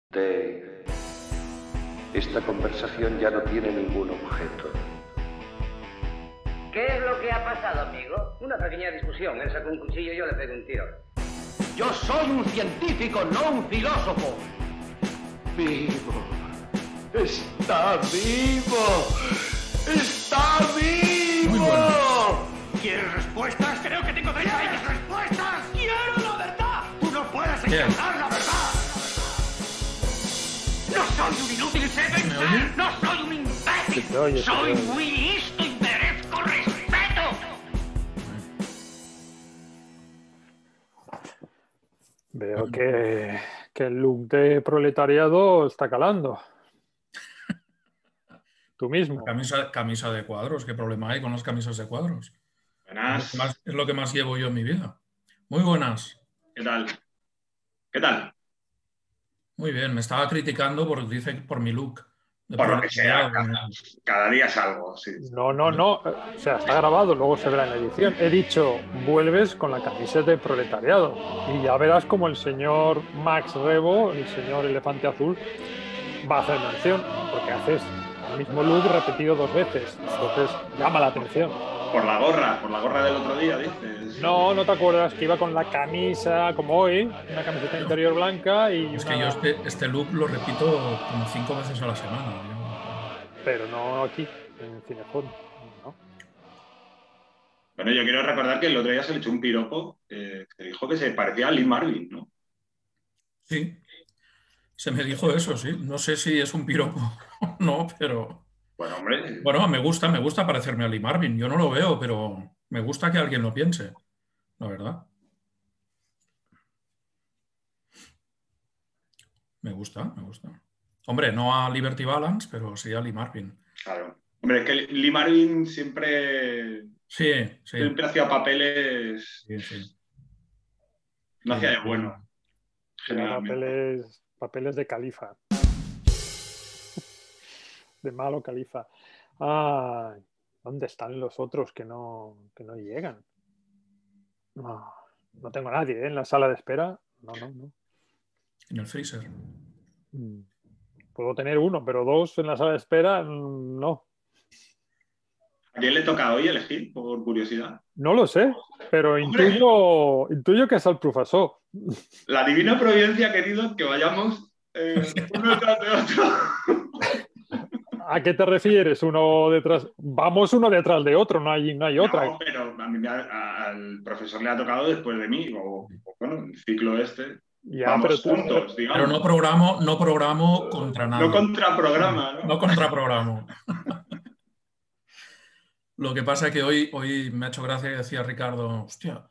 Esta conversación ya no tiene ningún objeto. ¿Qué es lo que ha pasado, amigo? Una pequeña discusión. Él sacó un cuchillo y yo le pego un tiro. Yo soy un científico, no un filósofo. Vivo. Está vivo. Está vivo. Muy bueno. ¿Quieres respuestas? Creo que tengo derecho a ellas respuestas. ¡Quiero la verdad! ¡Tú no puedes encontrar la verdad! ¡No soy un inútil, sé vencer! ¡No soy un imbécil! ¡Soy muy listo y merezco respeto! Veo que el look de proletariado está calando. Tú mismo. Camisa de cuadros. ¿Qué problema hay con las camisas de cuadros? Buenas. Es lo que más llevo yo en mi vida. Muy buenas. ¿Qué tal? ¿Qué tal? Muy bien. Me estaba criticando por mi look. Por lo que sea. Cada día es algo. Sí. No. O sea, está grabado, luego se verá en la edición. He dicho, vuelves con la camisa de proletariado. Y ya verás como el señor Max Rebo, el señor Elefante Azul, va a hacer mención, porque haces el mismo look repetido 2 veces. Entonces llama la atención. Por la gorra del otro día, dices. No te acuerdas que iba con la camisa, como hoy, una camiseta interior blanca y Es que yo este look lo repito como 5 veces a la semana. Pero no aquí, en Cinefón, ¿no? Bueno, yo quiero recordar que el otro día se le echó un piropo que dijo que se parecía a Lee Marvin, ¿no? Sí, se me dijo eso, sí. No sé si es un piropo o no, pero... Bueno, hombre. Bueno, me gusta parecerme a Lee Marvin. Yo no lo veo, pero me gusta que alguien lo piense, la verdad. Me gusta. Hombre, no a Liberty Balance, pero sí a Lee Marvin. Claro. Hombre, es que Lee Marvin siempre hacía papeles... Sí. No hacía de bueno. Papeles de califa. De malo califa. ¿Dónde están los otros que no llegan? No tengo a nadie, ¿eh? En la sala de espera. No. En el freezer. Puedo tener 1, pero 2 en la sala de espera, no. ¿A quién le toca hoy elegir, por curiosidad? No lo sé, pero intuyo que es al profesor. La divina providencia ha querido que vayamos uno detrás de otro. ¿A qué te refieres? Vamos uno detrás de otro, no hay otra. No, pero a mí al profesor le ha tocado después de mí, o bueno, el ciclo este. Ya, vamos juntos, digamos. Pero no programo contra nada. No contraprograma, ¿no? No contraprogramo. Lo que pasa es que hoy me ha hecho gracia que decía Ricardo, hostia,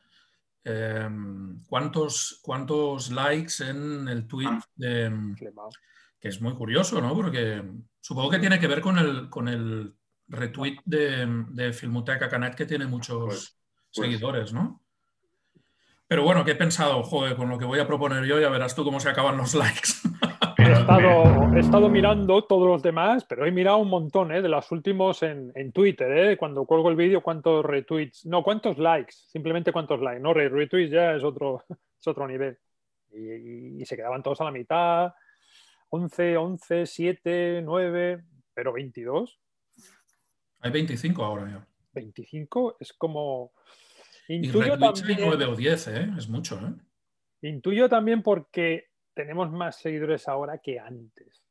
¿cuántos likes en el tweet que es muy curioso, ¿no? Porque supongo que tiene que ver con el retweet de Filmoteca Canet, que tiene muchos seguidores, ¿no? Pero bueno, que he pensado, joder, con lo que voy a proponer yo, ya verás tú cómo se acaban los likes. He estado mirando todos los demás, pero he mirado un montón, de los últimos en Twitter, cuando cuelgo el vídeo, cuántos retweets, no, cuántos likes, simplemente cuántos likes, no, retweets ya es otro nivel. Y se quedaban todos a la mitad, 11, 7, 9, pero 22. Hay 25 ahora ya. 25 es como... Intuyo y también, hay 9 o 10, es mucho. Intuyo también porque tenemos más seguidores ahora que antes.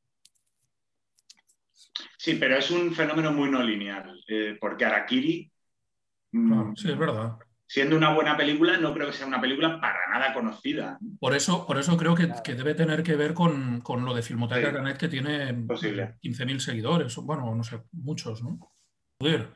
Sí, pero es un fenómeno muy no lineal, porque Harakiri, sí, es verdad. Siendo una buena película, no creo que sea una película para nada conocida. Por eso creo que debe tener que ver con lo de Filmoteca Canet, que tiene 15.000 seguidores, bueno, no sé, muchos, ¿no? Joder,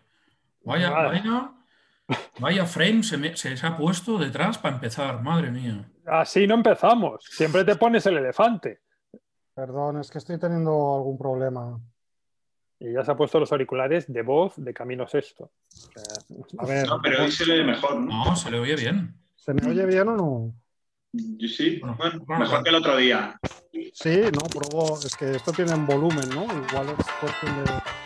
vaya frame se ha puesto detrás para empezar, madre mía. Así no empezamos, siempre te pones el elefante. Perdón, es que estoy teniendo algún problema. Y ya se ha puesto los auriculares de voz de Camino Sexto. A ver, no, pero hoy se le ve mejor, ¿no? No, se le oye bien. ¿Se me oye bien o no? Sí, bueno, mejor que el otro día. Sí, no, probó. Es que esto tiene un volumen, ¿no? Igual es cuestión de...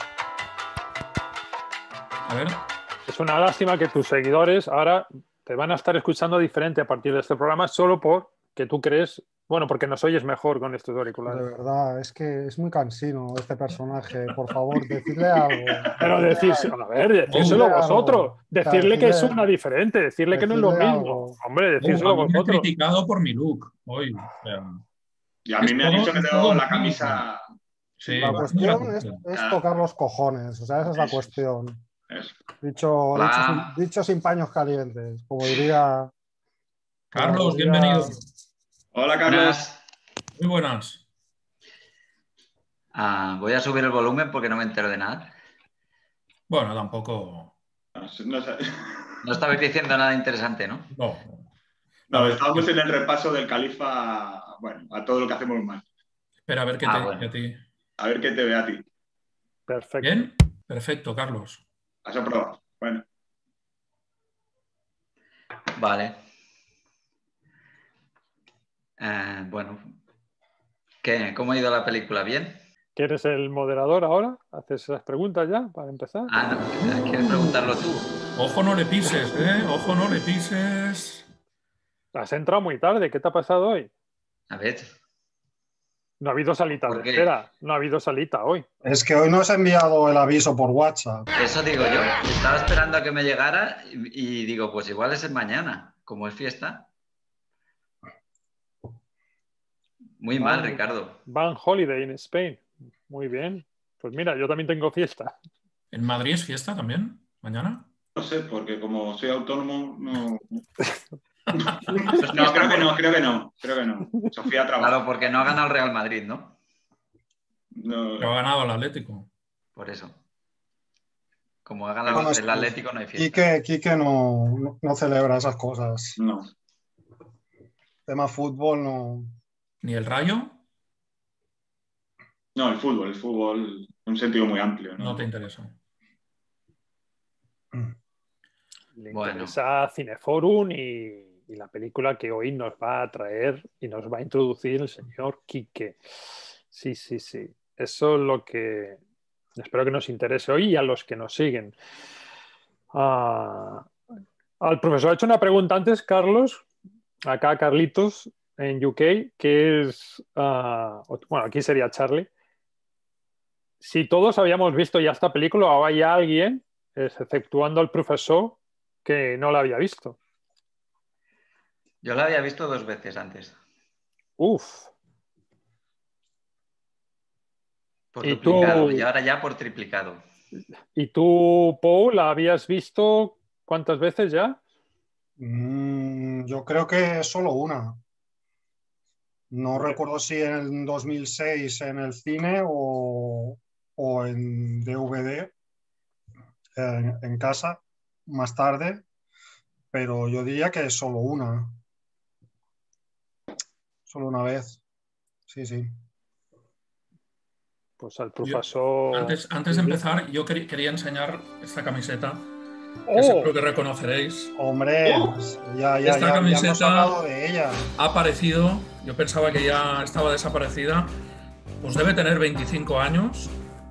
A ver. Es una lástima que tus seguidores ahora te van a estar escuchando diferente a partir de este programa solo porque tú crees Bueno, porque nos oyes mejor con estos De auriculares. verdad, es que es muy cansino este personaje. Por favor, decidle algo. Pero decírselo, a ver, decírselo Decirle vosotros. algo. Decirle que Decirle- suena diferente, decirle que no es lo decirle mismo. algo. Hombre, A decírselo mí me he vosotros. criticado por mi look hoy. O sea, Y a mí me ha dicho que es tengo todo la mío. camisa. Sí, La muy cuestión es gratuito. tocar los cojones, o sea, esa es la Eso. cuestión. Eso. Dicho sin paños calientes, como diría... Carlos, como diría- bienvenido. Hola, Carlos. Muy buenas. Voy a subir el volumen porque no me entero de nada. Bueno, tampoco. No sé. No estabais diciendo nada interesante, ¿no? No. No, estábamos en el repaso del Califa, bueno, a todo lo que hacemos mal. Espera, a ver qué te dice a ti. A ver qué te ve a ti. Perfecto. Bien, perfecto, Carlos. Has aprobado. Bueno. Vale. Bueno. ¿Qué? ¿Cómo ha ido la película? ¿Bien? ¿Quieres el moderador ahora? ¿Haces esas preguntas ya para empezar? No. ¿Quieres preguntarlo tú? Ojo, no le pises, ¿eh? Ojo, no le pises. Has entrado muy tarde. ¿Qué te ha pasado hoy? A ver. No ha habido salita de ¿Por qué? espera. No ha habido salita hoy. Es que hoy no has enviado el aviso por WhatsApp. Eso digo yo. Estaba esperando a que me llegara y digo, pues igual es mañana, como es fiesta. Muy mal, Ricardo. Van Holiday en Spain. Muy bien. Pues mira, yo también tengo fiesta. ¿En Madrid es fiesta también? ¿Mañana? No sé, porque como soy autónomo, no. Pues No, creo que no. Sofía trabaja. Claro, porque no ha ganado el Real Madrid, ¿no? No. Pero ha ganado el Atlético. Por eso. Como ha ganado el Atlético, no hay fiesta. Quique no celebra esas cosas. No. Tema fútbol no. ¿Ni el Rayo? No, el fútbol, en un sentido muy amplio. No te interesa. Le Bueno. interesa Cineforum y la película que hoy nos va a traer y nos va a introducir el señor Quique. Sí. Eso es lo que espero que nos interese hoy y a los que nos siguen. Al profesor ha hecho una pregunta antes, Carlos, acá Carlitos, en UK, que es, bueno, aquí sería Charlie. Si todos habíamos visto ya esta película o hay alguien, exceptuando al profesor, que no la había visto. Yo la había visto 2 veces antes. Uf. Por ¿Y duplicado. tú? Y ahora ya por triplicado. ¿Y tú, Paul, la habías visto cuántas veces ya? Yo creo que solo una. No recuerdo si en 2006 en el cine o en DVD en casa más tarde, pero yo diría que solo una. Solo una vez. Sí. Pues al profesor... Antes de empezar, yo quería enseñar esta camiseta que seguro que reconoceréis. Hombre, ya hemos hablado de ella. Ha aparecido, yo pensaba que ya estaba desaparecida, pues debe tener 25 años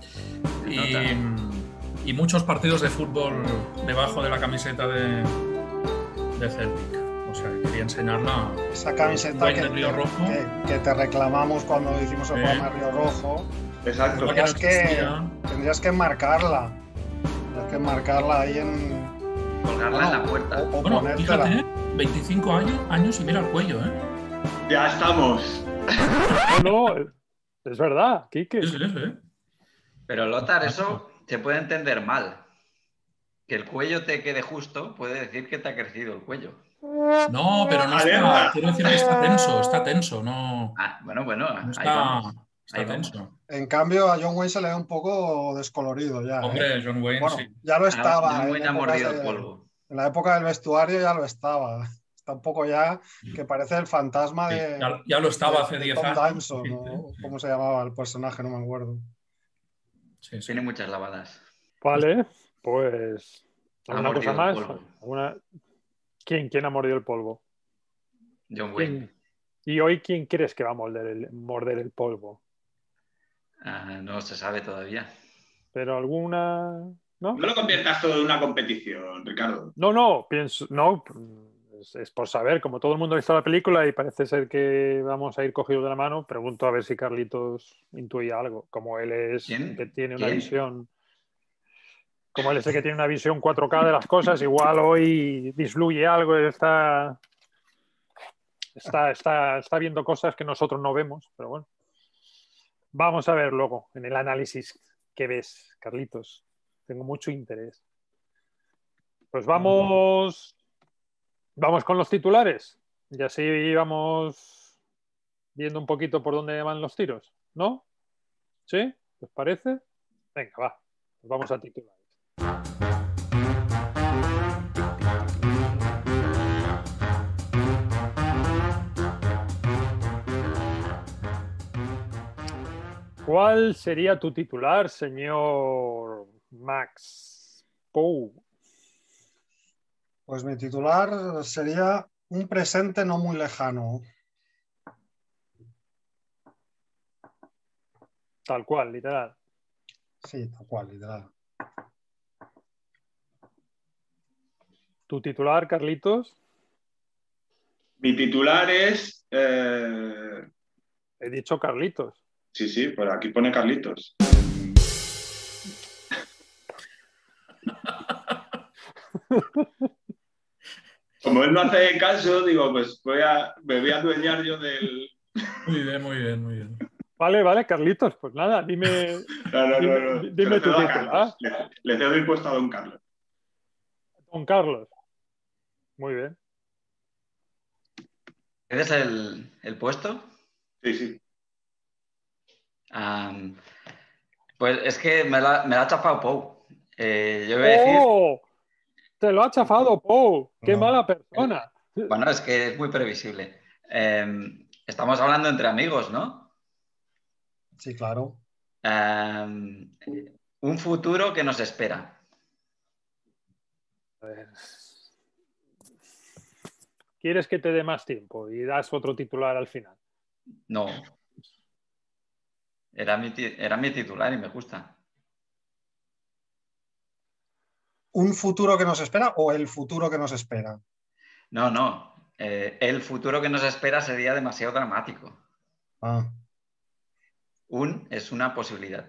y muchos partidos de fútbol debajo de la camiseta de Celtic. O sea, quería enseñarla. Esa camiseta que te reclamamos cuando hicimos el programa Río Rojo. Exacto. Tendrías que marcarla. Tendrías que marcarla ahí en... Colgarla en la puerta. O bueno, ponértela. fíjate, 25 años y mira el cuello, ¿eh? Ya estamos. No, es verdad, Quique. Sí. Pero Lothar, eso se puede entender mal. Que el cuello te quede justo puede decir que te ha crecido el cuello. No, pero no está... Quiero decir que está tenso, no... Bueno, no está tenso. En cambio, a John Wayne se le ve un poco descolorido ya. Hombre, John Wayne, bueno, sí. Ya lo estaba. John Wayne ha mordido el polvo. En la época del vestuario ya lo estaba. Está un poco ya que parece el fantasma de... Ya lo estaba hace 10 años. Tom Dyson, ¿no? ¿Cómo se llamaba el personaje? No me acuerdo. Sí. Tiene muchas lavadas. Vale, pues... ¿Alguna cosa más? Polvo. ¿Quién ha mordido el polvo? John Wayne. ¿Y hoy quién crees que va a morder el polvo? No se sabe todavía. ¿Pero alguna...? ¿No? No lo conviertas todo en una competición, Ricardo. No, pienso... No, es por saber, como todo el mundo ha visto la película y parece ser que vamos a ir cogidos de la mano, pregunto a ver si Carlitos intuye algo, como él es el que tiene una visión, como él es el que tiene una visión 4K de las cosas, igual hoy disluye algo, está viendo cosas que nosotros no vemos, pero bueno. Vamos a ver luego en el análisis qué ves, Carlitos. Tengo mucho interés. Pues vamos con los titulares. Y así vamos viendo un poquito por dónde van los tiros, ¿no? ¿Sí? ¿Os parece? Venga, va. Pues vamos a titulares. ¿Cuál sería tu titular, señor Max Pou? Pues mi titular sería un presente no muy lejano. Tal cual, literal. Sí, tal cual, literal. ¿Tu titular, Carlitos? Mi titular es... He dicho Carlitos. Sí, pero aquí pone Carlitos. Como él no hace caso, digo, pues me voy a adueñar yo del... Muy bien. Vale, Carlitos, pues nada, dime. No. Dime tu titular. Le cedo el puesto a Don Carlos. Don Carlos. Muy bien. ¿Eres el puesto? Sí. Pues es que me la ha chafado Pou. Yo voy a decir... ¡Te lo ha chafado Pou! ¡Qué mala persona! Bueno, es que es muy previsible. Estamos hablando entre amigos, ¿no? Sí, claro. Un futuro que nos espera. A ver. ¿Quieres que te dé más tiempo y das otro titular al final? No. Era mi titular y me gusta. ¿Un futuro que nos espera o el futuro que nos espera? No. El futuro que nos espera sería demasiado dramático. Es una posibilidad.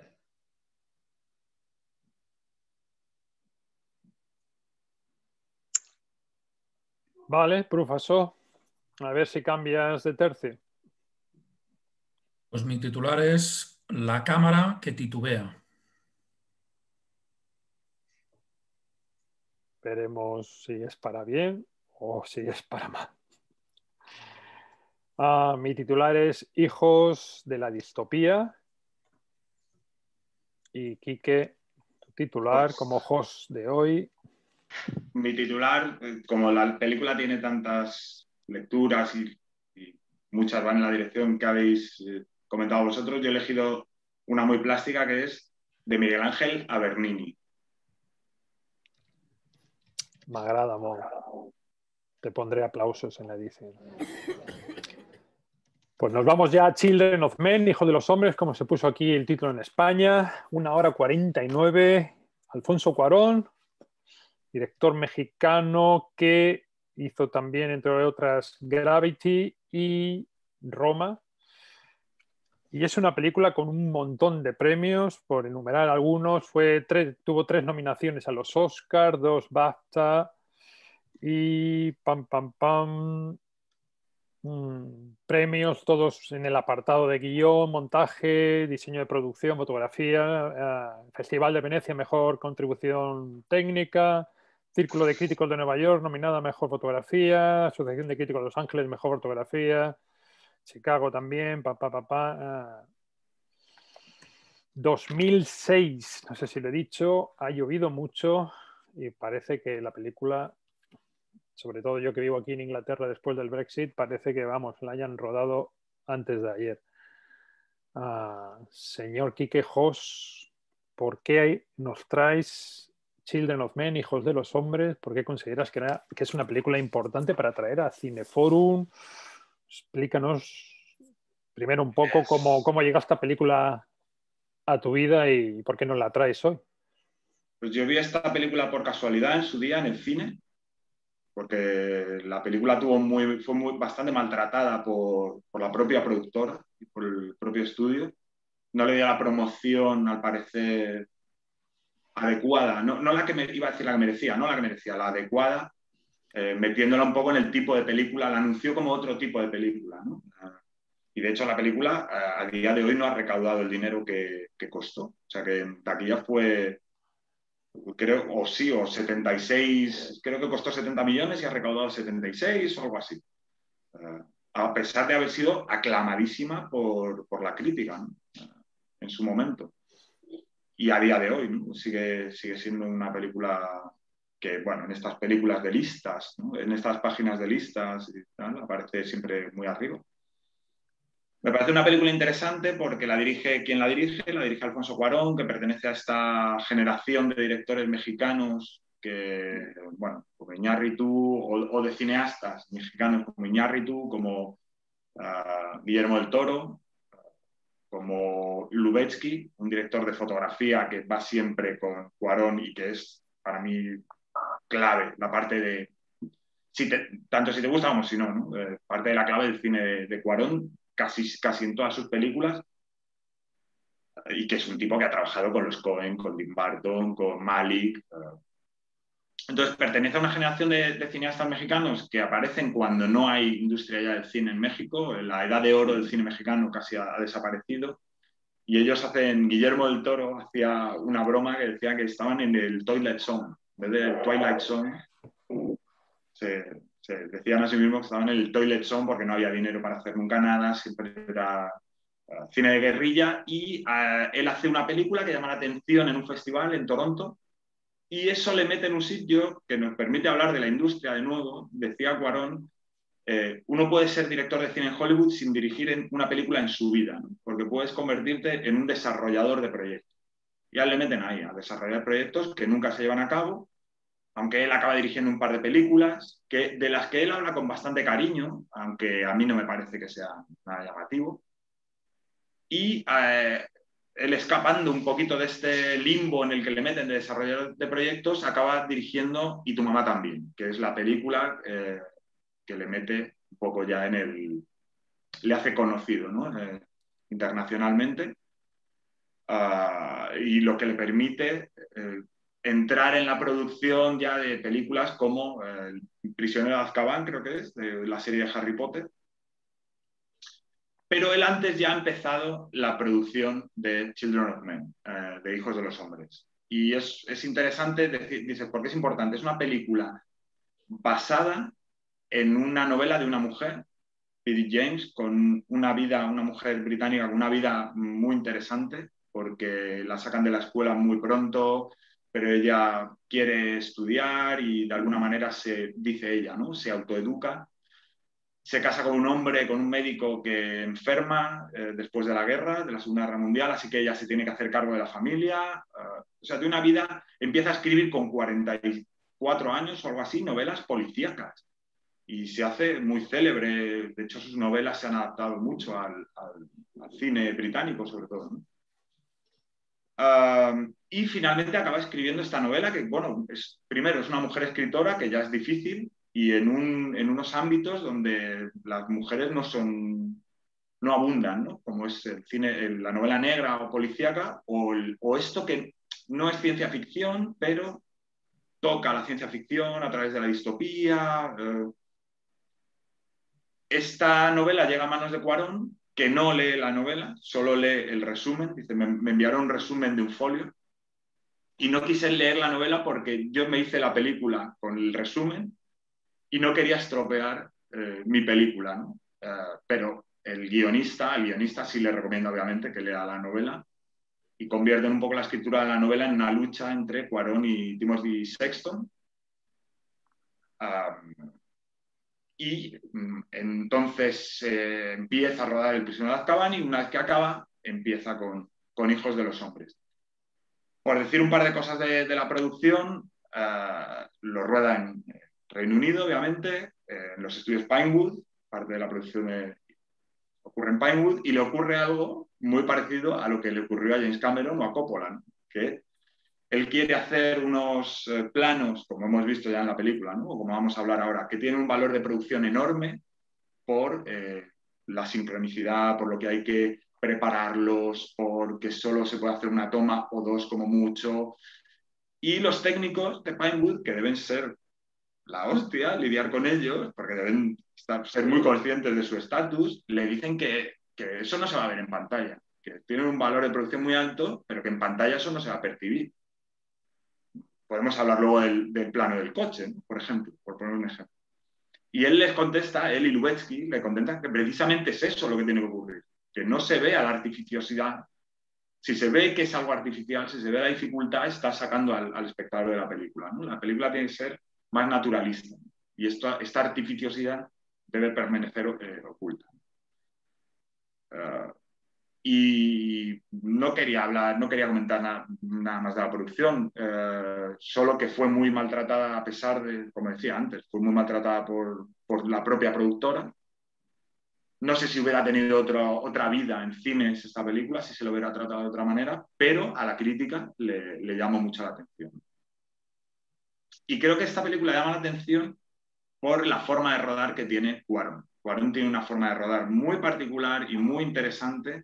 Vale, profesor. A ver si cambias de tercio. Pues mi titular es La cámara que titubea. Veremos si es para bien o si es para mal. Mi titular es Hijos de la distopía. Y Quique, tu titular como host de hoy. Mi titular, como la película tiene tantas lecturas y muchas van en la dirección que habéis comentado vosotros, yo he elegido una muy plástica que es de Miguel Ángel a Bernini. Me agrada molt. Te pondré aplausos en la edición. Pues nos vamos ya a Children of Men, Hijo de los Hombres, como se puso aquí el título en España. 1:49. Alfonso Cuarón, director mexicano que hizo también, entre otras, Gravity y Roma. Y es una película con un montón de premios, por enumerar algunos. Tuvo 3 nominaciones a los Oscars, 2 BAFTA y premios todos en el apartado de guión, montaje, diseño de producción, fotografía, Festival de Venecia, mejor contribución técnica, Círculo de Críticos de Nueva York, nominada a mejor fotografía, Asociación de Críticos de Los Ángeles, mejor fotografía, Chicago también, 2006, no sé si lo he dicho, ha llovido mucho y parece que la película, sobre todo yo que vivo aquí en Inglaterra después del Brexit, parece que, la hayan rodado antes de ayer. Señor Quique Jos, ¿por qué nos traes Children of Men, Hijos de los Hombres? ¿Por qué consideras que es una película importante para traer a Cineforum? Explícanos primero un poco cómo llega esta película a tu vida y por qué nos la traes hoy. Pues yo vi esta película por casualidad en su día en el cine porque la película fue bastante maltratada por la propia productora y por el propio estudio. No le dio la promoción, al parecer, adecuada, no la que iba a decir la que merecía, no la que merecía, la adecuada, metiéndola un poco en el tipo de película, la anunció como otro tipo de película, ¿no? Y de hecho la película a día de hoy no ha recaudado el dinero que costó. O sea que en taquilla fue, creo, o 76, creo que costó 70 millones y ha recaudado 76 o algo así. A pesar de haber sido aclamadísima por la crítica, ¿no? En su momento. Y a día de hoy, ¿no? sigue siendo una película que, bueno, en estas películas de listas, ¿no? En estas páginas de listas y tal, aparece siempre muy arriba. Me parece una película interesante porque quien la dirige Alfonso Cuarón, que pertenece a esta generación de directores mexicanos que, bueno, como Iñárritu, o de cineastas mexicanos como Iñárritu, como Guillermo del Toro, como Lubezki, un director de fotografía que va siempre con Cuarón y que es para mí clave, la parte de, tanto si te gusta como si no, ¿no? Parte de la clave del cine de Cuarón, casi en todas sus películas, y que es un tipo que ha trabajado con los Coen, con Tim Burton, con Malick. Entonces pertenece a una generación de cineastas mexicanos que aparecen cuando no hay industria ya del cine en México. La edad de oro del cine mexicano casi ha desaparecido. Y ellos Guillermo del Toro hacía una broma que decía que estaban en el Twilight Zone. En vez del Twilight Zone, se decían a sí mismos que estaban en el Toilet Zone porque no había dinero para hacer nunca nada, siempre era cine de guerrilla. Y él hace una película que llama la atención en un festival en Toronto, y eso le mete en un sitio que nos permite hablar de la industria de nuevo. Decía Cuarón, uno puede ser director de cine en Hollywood sin dirigir una película en su vida, ¿no? Porque puedes convertirte en un desarrollador de proyectos. Y a él le meten ahí a desarrollar proyectos que nunca se llevan a cabo, aunque él acaba dirigiendo un par de películas de las que él habla con bastante cariño, aunque a mí no me parece que sea nada llamativo. Y él, escapando un poquito de este limbo en el que le meten de desarrollador de proyectos, acaba dirigiendo Y tu mamá también, que es la película que le mete un poco ya le hace conocido, ¿no? Internacionalmente, y lo que le permite entrar en la producción ya de películas como Prisionero de Azkaban, creo que es, de la serie de Harry Potter. Pero él antes ya ha empezado la producción de Children of Men, de Hijos de los Hombres. Y es interesante dice, ¿por qué es importante? Es una película basada en una novela de una mujer, P.D. James, con una mujer británica con una vida muy interesante, porque la sacan de la escuela muy pronto, pero ella quiere estudiar y de alguna manera dice ella, ¿no? Se autoeduca. Se casa con un hombre, con un médico que enferma después de la guerra, de la Segunda Guerra Mundial, así que ella se tiene que hacer cargo de la familia. O sea, de una vida, empieza a escribir con 44 años o algo así, novelas policíacas. Y se hace muy célebre. De hecho, sus novelas se han adaptado mucho al cine británico, sobre todo, ¿no? Y finalmente acaba escribiendo esta novela que, bueno, primero es una mujer escritora, que ya es difícil, y en unos ámbitos donde las mujeres no abundan, ¿no? Como es el cine, la novela negra o policíaca, o esto que no es ciencia ficción, pero toca la ciencia ficción a través de la distopía. Esta novela llega a manos de Cuarón, que no lee la novela, solo lee el resumen. Dice, me enviaron un resumen de un folio y no quise leer la novela porque yo me hice la película con el resumen y no quería estropear mi película, ¿no? Pero al guionista sí le recomiendo obviamente que lea la novela, y convierten un poco la escritura de la novela en una lucha entre Cuarón y Timothy Sexton. Y entonces empieza a rodar El prisionero de Azkaban, y una vez que acaba, empieza con Hijos de los Hombres. Por decir un par de cosas de la producción, lo rueda en Reino Unido, obviamente, en los estudios Pinewood. Parte de la producción ocurre en Pinewood, y le ocurre algo muy parecido a lo que le ocurrió a James Cameron o a Coppola, ¿no? Que él quiere hacer unos planos, como hemos visto ya en la película, ¿no? O como vamos a hablar ahora, que tienen un valor de producción enorme por la sincronicidad, por lo que hay que prepararlos, porque solo se puede hacer una toma o dos como mucho. Y los técnicos de Pinewood, que deben ser la hostia, lidiar con ellos, porque deben ser muy conscientes de su estatus, le dicen que eso no se va a ver en pantalla, que tienen un valor de producción muy alto, pero que en pantalla eso no se va a percibir. Podemos hablar luego del plano del coche, ¿no? Por ejemplo, por poner un ejemplo. Y él les contesta, él y Lubezki le contestan que precisamente es eso lo que tiene que ocurrir, que no se vea la artificiosidad. Si se ve que es algo artificial, si se ve la dificultad, está sacando al espectador de la película, ¿no? La película tiene que ser más naturalista y esta artificiosidad debe permanecer oculta. Y no quería comentar nada más de la producción, solo que fue muy maltratada a pesar de, como decía antes, fue muy maltratada por la propia productora. No sé si hubiera tenido otra vida en cines esta película, si se lo hubiera tratado de otra manera, pero a la crítica le llamó mucho la atención. Y creo que esta película llama la atención por la forma de rodar que tiene Cuarón. Cuarón tiene una forma de rodar muy particular y muy interesante.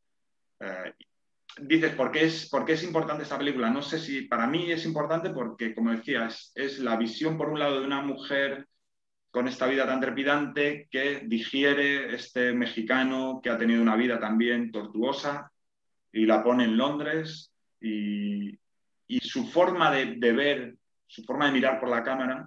Dices, ¿por qué es importante esta película? No sé si para mí es importante porque, como decía, es la visión, por un lado, de una mujer con esta vida tan trepidante que digiere este mexicano que ha tenido una vida también tortuosa y la pone en Londres y su forma de ver, su forma de mirar por la cámara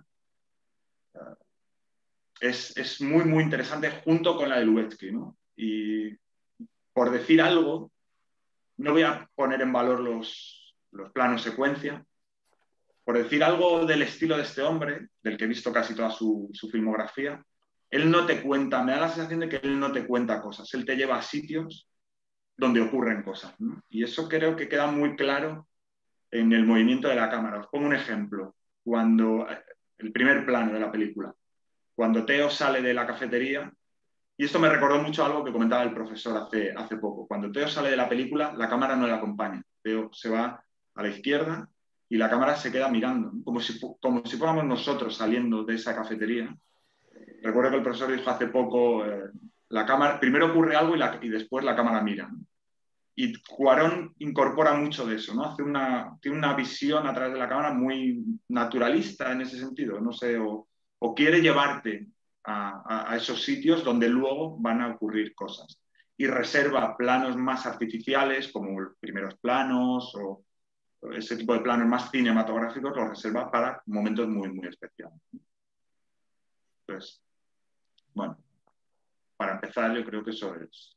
es muy, muy interesante junto con la de Lubezki, ¿no? Y por decir algo, no voy a poner en valor los planos secuencia. Por decir algo del estilo de este hombre, del que he visto casi toda su filmografía, él no te cuenta, me da la sensación de que él no te cuenta cosas, él te lleva a sitios donde ocurren cosas, ¿no? Y eso creo que queda muy claro en el movimiento de la cámara. Os pongo un ejemplo. El primer plano de la película, cuando Teo sale de la cafetería, y esto me recordó mucho algo que comentaba el profesor hace poco. Cuando Teo sale de la película, la cámara no le acompaña. Teo se va a la izquierda y la cámara se queda mirando, ¿no? como si fuéramos nosotros saliendo de esa cafetería. Recuerdo que el profesor dijo hace poco, la cámara, primero ocurre algo y después la cámara mira, ¿no? Y Cuarón incorpora mucho de eso, ¿no? Tiene una visión a través de la cámara muy naturalista en ese sentido, no sé, o quiere llevarte a esos sitios donde luego van a ocurrir cosas. Y reserva planos más artificiales, como los primeros planos o ese tipo de planos más cinematográficos, los reserva para momentos muy, muy especiales. Entonces, bueno, para empezar yo creo que eso es.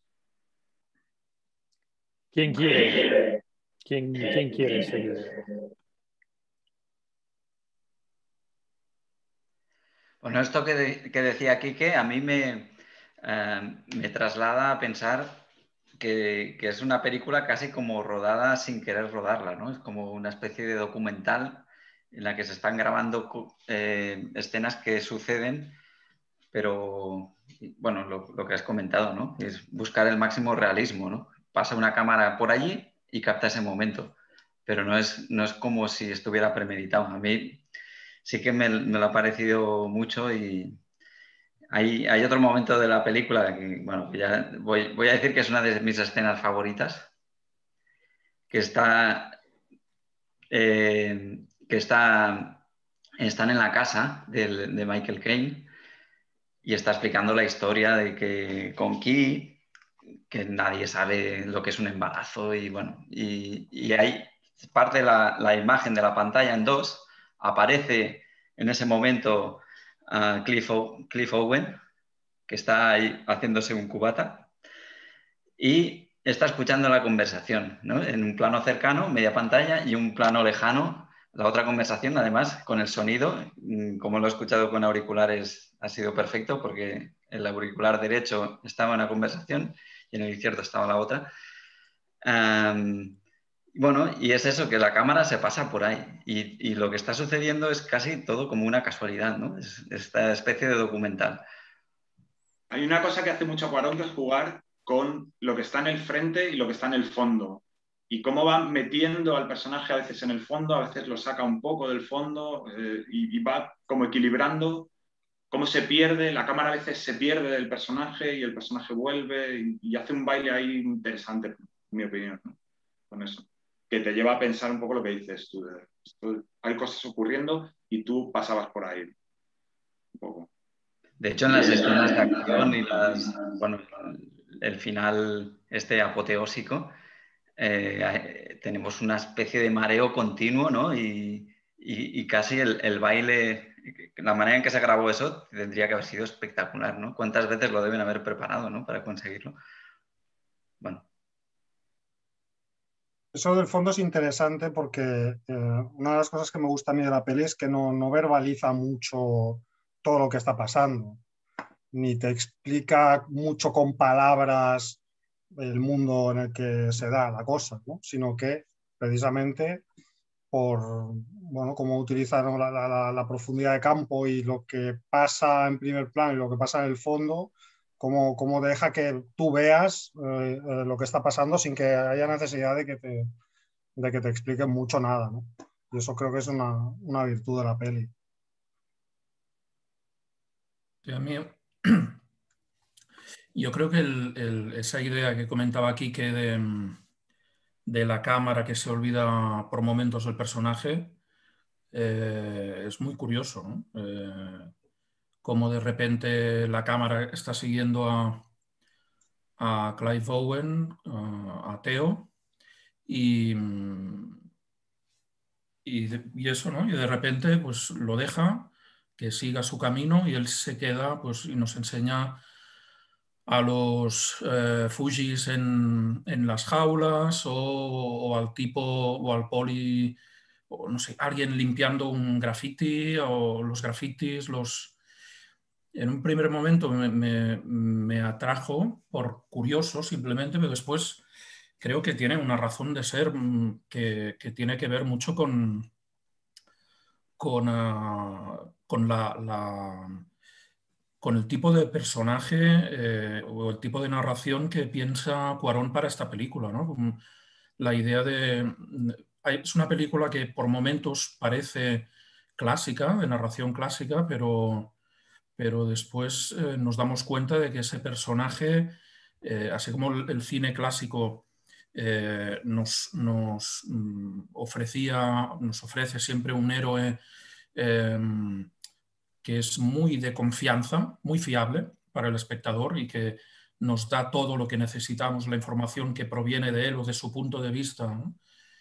¿Quién quiere? ¿Quién quiere seguir? Bueno, esto que decía Quique a mí me traslada a pensar que es una película casi como rodada sin querer rodarla, ¿no? Es como una especie de documental en la que se están grabando escenas que suceden, pero, bueno, lo que has comentado, ¿no? Es buscar el máximo realismo, ¿no? Pasa una cámara por allí y capta ese momento, pero no es como si estuviera premeditado. A mí sí que me lo ha parecido mucho y hay otro momento de la película que, bueno, ya voy a decir que es una de mis escenas favoritas, que están en la casa de Michael Caine y está explicando la historia de que con Key, que nadie sabe lo que es un embarazo y bueno, y ahí parte la imagen de la pantalla en dos, aparece en ese momento Cliff Owen, que está ahí haciéndose un cubata y está escuchando la conversación, ¿no? En un plano cercano, media pantalla, y un plano lejano, la otra conversación, además, con el sonido, como lo he escuchado con auriculares, ha sido perfecto porque el auricular derecho estaba en la conversación y en el izquierdo estaba la otra. Bueno, y es eso, que la cámara se pasa por ahí y lo que está sucediendo es casi todo como una casualidad, ¿no? Es esta especie de documental. Hay una cosa que hace mucho Cuarón, que es jugar con lo que está en el frente y lo que está en el fondo y cómo va metiendo al personaje a veces en el fondo, a veces lo saca un poco del fondo y va como equilibrando cómo se pierde, la cámara a veces se pierde del personaje y el personaje vuelve y hace un baile ahí interesante, en mi opinión, ¿no? Con eso, que te lleva a pensar un poco lo que dices tú, hay cosas ocurriendo y tú pasabas por ahí un poco. De hecho, en las escenas de acción y bueno, el final apoteósico, tenemos una especie de mareo continuo, ¿no? Y casi el baile, la manera en que se grabó eso tendría que haber sido espectacular, ¿no? ¿Cuántas veces lo deben haber preparado, ¿no? Para conseguirlo. Bueno. Eso del fondo es interesante porque una de las cosas que me gusta a mí de la peli es que no verbaliza mucho todo lo que está pasando, ni te explica mucho con palabras el mundo en el que se da la cosa, ¿no? Sino que precisamente por cómo utilizan la profundidad de campo y lo que pasa en primer plano y lo que pasa en el fondo, cómo deja que tú veas lo que está pasando sin que haya necesidad de que te expliquen mucho nada, ¿no? Y eso creo que es una virtud de la peli. Sí, a mí, yo creo que esa idea que comentaba aquí que de la cámara que se olvida por momentos del personaje es muy curioso, ¿no? Cómo de repente la cámara está siguiendo a Clive Owen, a Theo, y eso, ¿no? Y de repente pues lo deja, que siga su camino y él se queda pues, y nos enseña a los Fujis en las jaulas o al tipo o al poli, o no sé, alguien limpiando un graffiti o los grafitis, En un primer momento me atrajo por curioso simplemente, pero después creo que tiene una razón de ser que tiene que ver mucho con el tipo de personaje o el tipo de narración que piensa Cuarón para esta película, ¿no? La idea es una película que por momentos parece clásica, de narración clásica, pero después nos damos cuenta de que ese personaje, así como el cine clásico nos ofrece siempre un héroe que es muy de confianza, muy fiable para el espectador y que nos da todo lo que necesitamos, la información que proviene de él o de su punto de vista, ¿no?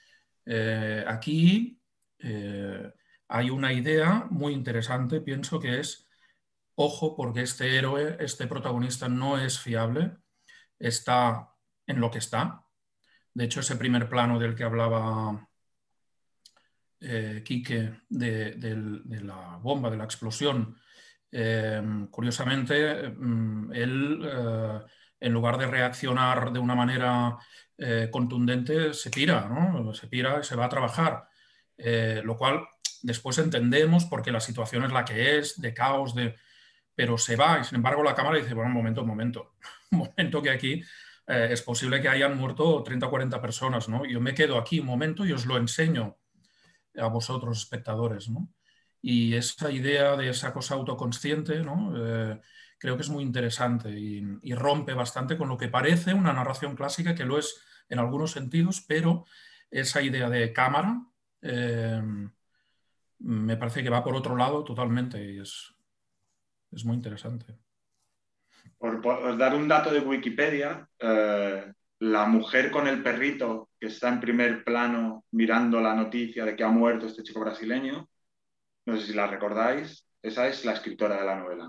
Aquí hay una idea muy interesante, pienso que es, ojo, porque este héroe, este protagonista no es fiable, está en lo que está. De hecho, ese primer plano del que hablaba Quique, de la bomba, de la explosión, curiosamente, él, en lugar de reaccionar de una manera contundente, se pira, ¿no? Se pira y se va a trabajar, lo cual después entendemos porque la situación es la que es, de caos, pero se va y sin embargo la cámara dice, bueno, un momento que aquí es posible que hayan muerto 30 o 40 personas, ¿no? Yo me quedo aquí un momento y os lo enseño a vosotros, espectadores, ¿no? Y esa idea de esa cosa autoconsciente, ¿no? Creo que es muy interesante y rompe bastante con lo que parece una narración clásica, que lo es en algunos sentidos, pero esa idea de cámara me parece que va por otro lado totalmente y es muy interesante. Por dar un dato de Wikipedia, la mujer con el perrito que está en primer plano mirando la noticia de que ha muerto este chico brasileño, no sé si la recordáis, esa es la escritora de la novela.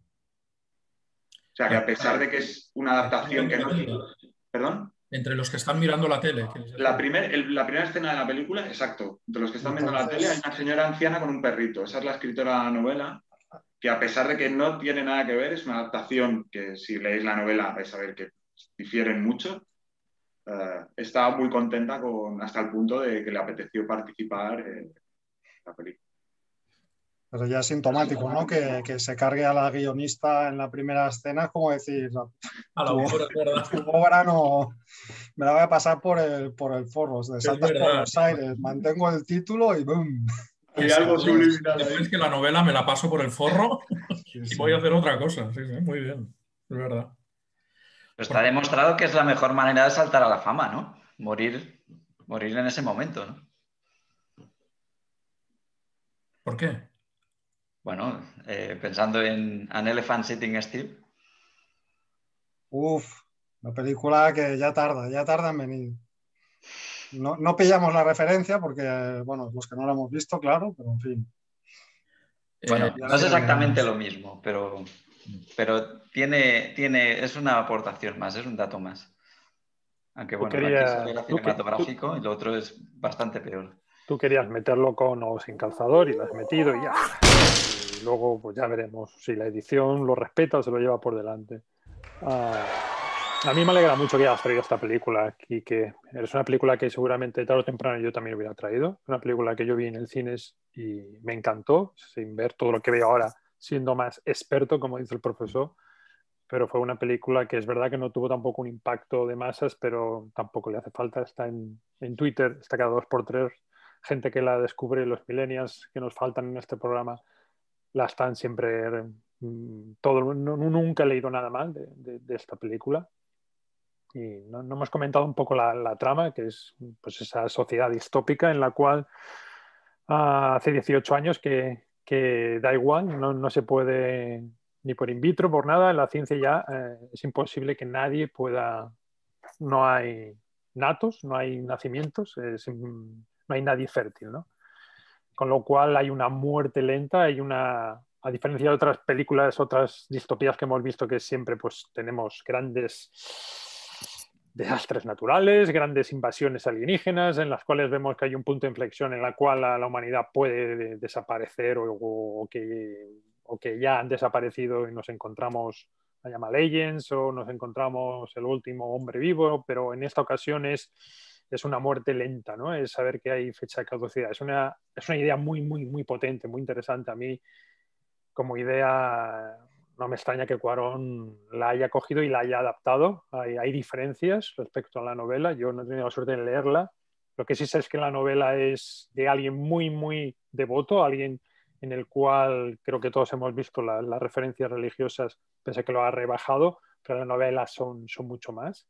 O sea, que a pesar de que es una adaptación que no... ¿Perdón? Entre los que están mirando la tele. La primera escena de la película, exacto. Entre los que están viendo la tele hay una señora anciana con un perrito. Esa es la escritora de la novela, que a pesar de que no tiene nada que ver, es una adaptación que si leéis la novela vais a ver que difieren mucho. Estaba muy contenta hasta el punto de que le apeteció participar en la película. Pero ya es sintomático, ¿no? Que se cargue a la guionista en la primera escena, es como decir, a la autora, tu obra Me la voy a pasar por el forro, de saltas por los aires, mantengo el título y ¡boom! Hay algo subliminal ahí. Después que la novela me la paso por el forro Sí, y sí. voy a hacer otra cosa. Sí, sí, muy bien. Es verdad. Pero está demostrado que es la mejor manera de saltar a la fama, ¿no? Morir en ese momento, ¿no? ¿Por qué? Bueno, pensando en An Elephant Sitting Still. Uf, la película que ya tarda en venir. No pillamos la referencia porque, bueno, los que no la hemos visto, claro, pero en fin. Bueno, ya no es la exactamente veremos. lo mismo, pero es una aportación más, es un dato más. Aunque bueno, aquí se ve cinematográfico y lo otro es bastante peor. Tú querías meterlo con o sin calzador y lo has metido y ya. Y luego pues ya veremos si la edición lo respeta o se lo lleva por delante. A mí me alegra mucho que hayas traído esta película y que es una película que seguramente tarde o temprano yo también hubiera traído. Es una película que yo vi en el cine y me encantó, sin ver todo lo que veo ahora, siendo más experto, como dice el profesor. Pero fue una película que es verdad que no tuvo tampoco un impacto de masas, pero tampoco le hace falta. Está en Twitter, está cada 2x3. Gente que la descubre, los millennials que nos faltan en este programa, la están siempre... nunca he leído nada mal de esta película. Y no hemos comentado un poco la trama, que es pues esa sociedad distópica en la cual hace 18 años que da igual, no se puede ni por in vitro, por nada, en la ciencia ya es imposible que nadie pueda, no hay natos, no hay nacimientos, no hay nadie fértil, ¿no? Con lo cual hay una muerte lenta, a diferencia de otras películas, otras distopías que hemos visto, que siempre pues tenemos grandes desastres naturales, grandes invasiones alienígenas, en las cuales vemos que hay un punto de inflexión en la cual la humanidad puede desaparecer o que ya han desaparecido y nos encontramos la llama Legends o nos encontramos el último hombre vivo, pero en esta ocasión es una muerte lenta, ¿no? Es saber que hay fecha de caducidad. Es una idea muy, muy, muy potente, muy interesante. A mí, como idea, no me extraña que Cuarón la haya cogido y la haya adaptado. Hay diferencias respecto a la novela. Yo no he tenido la suerte de leerla. Lo que sí sé es que la novela es de alguien muy, muy devoto, alguien en el cual creo que todos hemos visto las referencias religiosas, pensé que lo ha rebajado, pero las novelas son mucho más.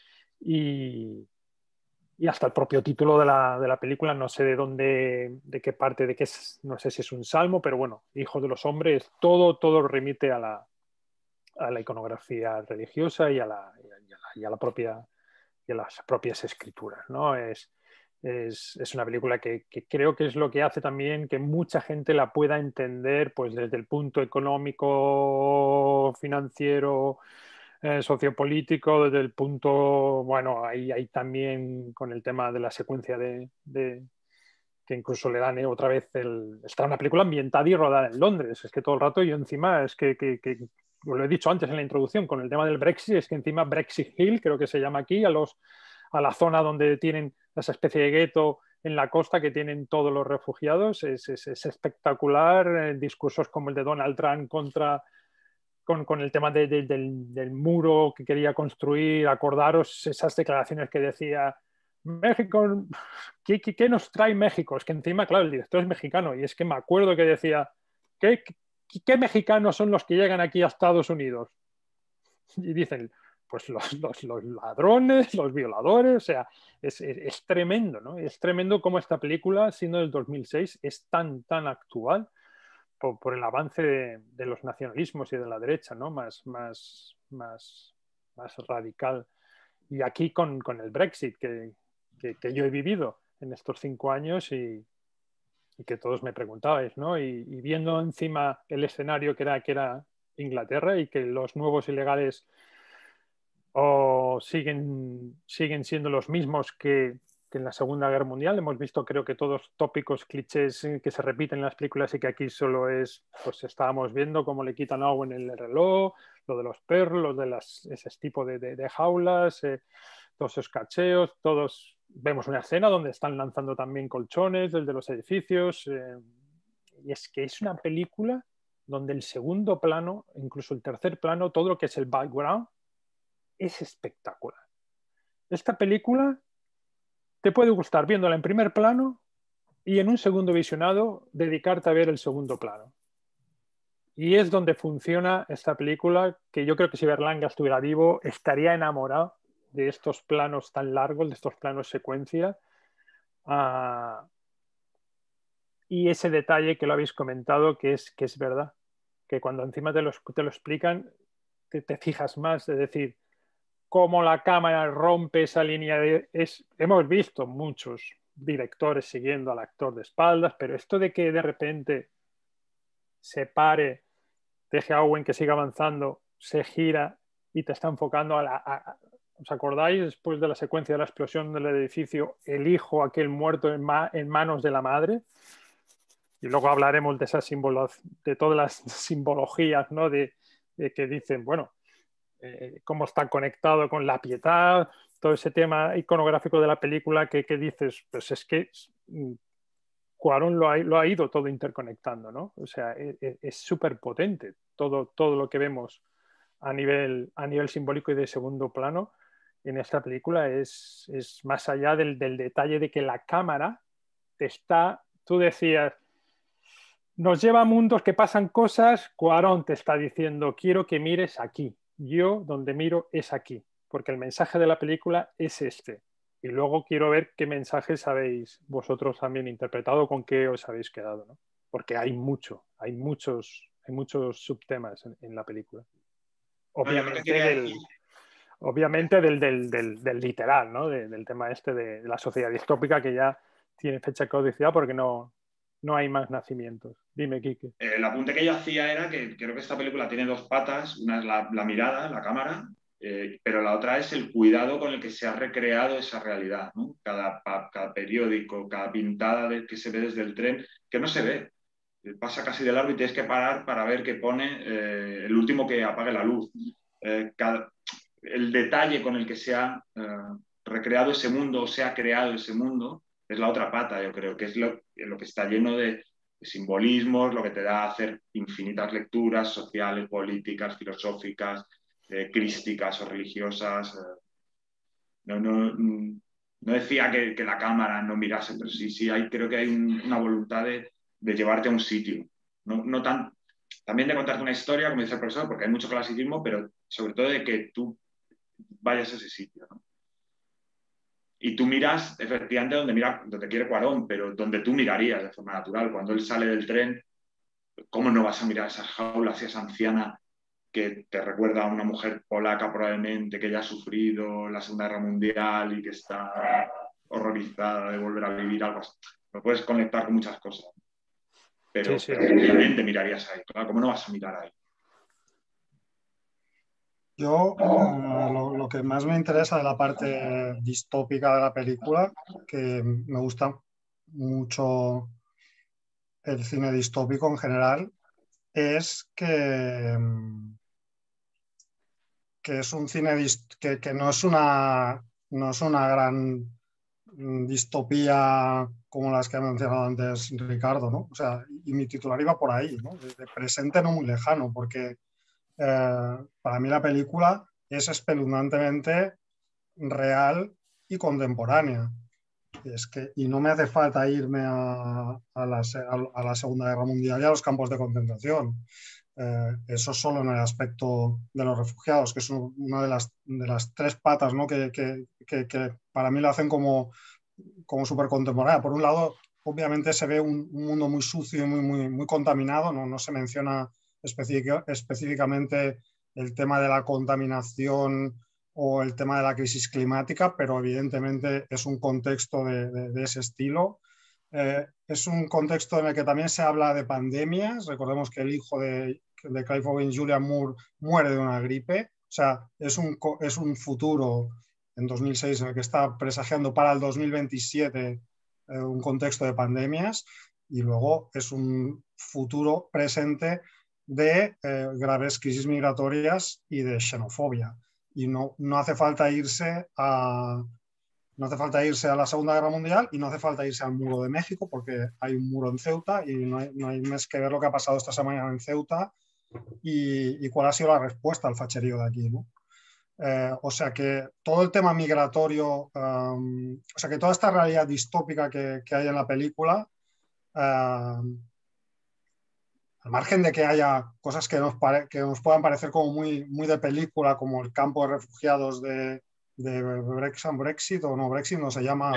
Y hasta el propio título de la película, no sé de qué parte, no sé si es un salmo, pero bueno, Hijo de los Hombres, todo remite a la iconografía religiosa y a las propias escrituras, ¿no? Es una película que creo que es lo que hace también que mucha gente la pueda entender pues desde el punto económico, financiero, sociopolítico, desde el punto, bueno, hay también con el tema de la secuencia que incluso le dan otra vez está una película ambientada y rodada en Londres. Es que todo el rato yo encima, es que lo he dicho antes en la introducción, con el tema del Brexit, es que encima Brexit Hill, creo que se llama aquí, a la zona donde tienen esa especie de gueto en la costa que tienen todos los refugiados, es espectacular. Discursos como el de Donald Trump con el tema del muro que quería construir. Acordaros esas declaraciones que decía México, ¿qué nos trae México? Es que encima, claro, el director es mexicano y es que me acuerdo que decía, ¿qué mexicanos son los que llegan aquí a Estados Unidos? Y dicen, pues los ladrones, los violadores, o sea, es tremendo, ¿no? Es tremendo cómo esta película, siendo del 2006, es tan actual por el avance de los nacionalismos y de la derecha, ¿no? Más radical. Y aquí con el Brexit que yo he vivido en estos 5 años y que todos me preguntabais, ¿no? Y viendo encima el escenario que era Inglaterra y que los nuevos ilegales siguen siendo los mismos que en la Segunda Guerra Mundial. Hemos visto, creo que todos tópicos, clichés que se repiten en las películas y que aquí solo es, pues estábamos viendo cómo le quitan a Owen el reloj, lo de los perros, ese tipo de jaulas, todos esos cacheos, todos vemos una escena donde están lanzando también colchones desde los edificios, y es que es una película donde el segundo plano, incluso el tercer plano, todo lo que es el background, es espectacular. esta película te puede gustar viéndola en primer plano y en un segundo visionado dedicarte a ver el segundo plano. Y es donde funciona esta película, que yo creo que si Berlanga estuviera vivo estaría enamorado de estos planos tan largos, de estos planos secuencia. Y ese detalle que lo habéis comentado, que es verdad, que cuando encima te lo explican, te fijas más, es decir, cómo la cámara rompe esa línea hemos visto muchos directores siguiendo al actor de espaldas, pero esto de que de repente se pare, deje a Owen que siga avanzando, se gira y te está enfocando ¿os acordáis después de la secuencia de la explosión del edificio, el hijo aquel muerto en manos de la madre? Y luego hablaremos de esas de todas las simbologías, ¿no? de que dicen, bueno, cómo está conectado con la piedad, todo ese tema iconográfico de la película que dices, pues es que Cuarón lo ha ido todo interconectando, ¿no? O sea, es súper potente todo lo que vemos a nivel simbólico y de segundo plano en esta película es más allá del detalle de que la cámara tú decías, nos lleva a mundos que pasan cosas, Cuarón te está diciendo, quiero que mires aquí, yo donde miro es aquí, porque el mensaje de la película es este. Y luego quiero ver qué mensajes habéis vosotros también interpretado, con qué os habéis quedado, ¿no? Porque hay muchos subtemas en la película. Obviamente del literal, ¿no? Del tema de la sociedad distópica, que ya tiene fecha de caducidad porque no hay más nacimientos. Dime, Quique. El apunte que yo hacía era que creo que esta película tiene dos patas. Una es la mirada, la cámara, pero la otra es el cuidado con el que se ha recreado esa realidad, ¿no? Cada periódico, cada pintada que se ve desde el tren, que no se ve. Pasa casi de largo y tienes que parar para ver qué pone el último que apague la luz. El detalle con el que se ha recreado ese mundo o se ha creado ese mundo es la otra pata, yo creo, que es lo que está lleno de simbolismos, lo que te da a hacer infinitas lecturas sociales, políticas, filosóficas, crísticas o religiosas. No decía que la cámara no mirase, pero sí creo que hay una voluntad de llevarte a un sitio. También de contarte una historia, como dice el profesor, porque hay mucho clasicismo, pero sobre todo de que tú vayas a ese sitio, ¿no? Y tú miras efectivamente donde quiere Cuarón, pero donde tú mirarías de forma natural. Cuando él sale del tren, ¿cómo no vas a mirar esas jaulas y esa anciana que te recuerda a una mujer polaca probablemente que ya ha sufrido la Segunda Guerra Mundial y que está horrorizada de volver a vivir algo así? No puedes conectar con muchas cosas. Pero obviamente mirarías ahí. Claro, ¿cómo no vas a mirar ahí? Yo lo que más me interesa de la parte distópica de la película, que me gusta mucho el cine distópico en general, es que es un cine que no es una gran distopía como las que ha mencionado antes Ricardo, ¿no? O sea, y mi titular iba por ahí, ¿no? De presente no muy lejano, porque para mí la película es espeluznantemente real y contemporánea. Y no me hace falta irme a la Segunda Guerra Mundial y a los campos de concentración. Eso solo en el aspecto de los refugiados, que es una de las tres patas, ¿no? que para mí lo hacen como súper contemporánea. Por un lado, obviamente se ve un mundo muy sucio y muy contaminado, no se menciona específicamente el tema de la contaminación o el tema de la crisis climática, pero evidentemente es un contexto de ese estilo. Es un contexto en el que también se habla de pandemias. Recordemos que el hijo de Clive Owen, Julian Moore, muere de una gripe. O sea, es un futuro en 2006 en el que está presagiando para el 2027 un contexto de pandemias, y luego es un futuro presente de graves crisis migratorias y de xenofobia. Y no hace falta irse a la Segunda Guerra Mundial y no hace falta irse al muro de México, porque hay un muro en Ceuta y no hay más que ver lo que ha pasado esta semana en Ceuta y cuál ha sido la respuesta al facherío de aquí, ¿no? O sea que todo el tema migratorio, o sea que toda esta realidad distópica que hay en la película, al margen de que haya cosas que nos puedan parecer como muy de película, como el campo de refugiados de Brexit, o no, Brexit no se llama.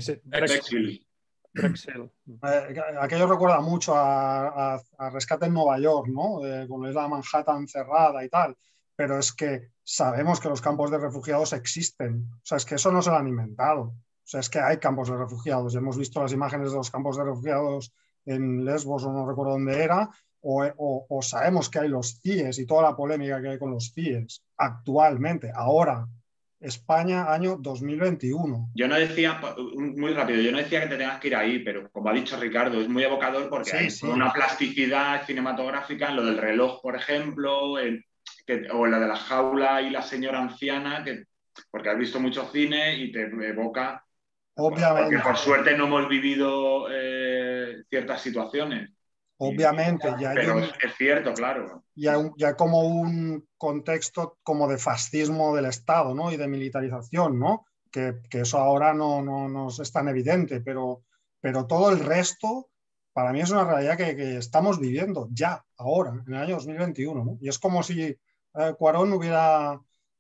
Brexit. Aquello recuerda mucho a Rescate en Nueva York, ¿no? Con la Manhattan cerrada y tal. Pero es que sabemos que los campos de refugiados existen. O sea, es que eso no se lo han inventado. O sea, es que hay campos de refugiados. Hemos visto las imágenes de los campos de refugiados en Lesbos, o no recuerdo dónde era, o sabemos que hay los CIES y toda la polémica que hay con los CIES actualmente, ahora. España, año 2021. Yo no decía, muy rápido, yo no decía que te tengas que ir ahí, pero como ha dicho Ricardo, es muy evocador porque hay una plasticidad cinematográfica en lo del reloj, por ejemplo, o en la de la jaula y la señora anciana, porque has visto mucho cine y te evoca. Obviamente. Porque por suerte no hemos vivido ciertas situaciones. Obviamente, pero es cierto, claro. Ya como un contexto como de fascismo del Estado, ¿no? Y de militarización, ¿no? Que eso ahora no es tan evidente, pero todo el resto para mí es una realidad que estamos viviendo ya, ahora, en el año 2021, ¿no? Y es como si Cuarón hubiera...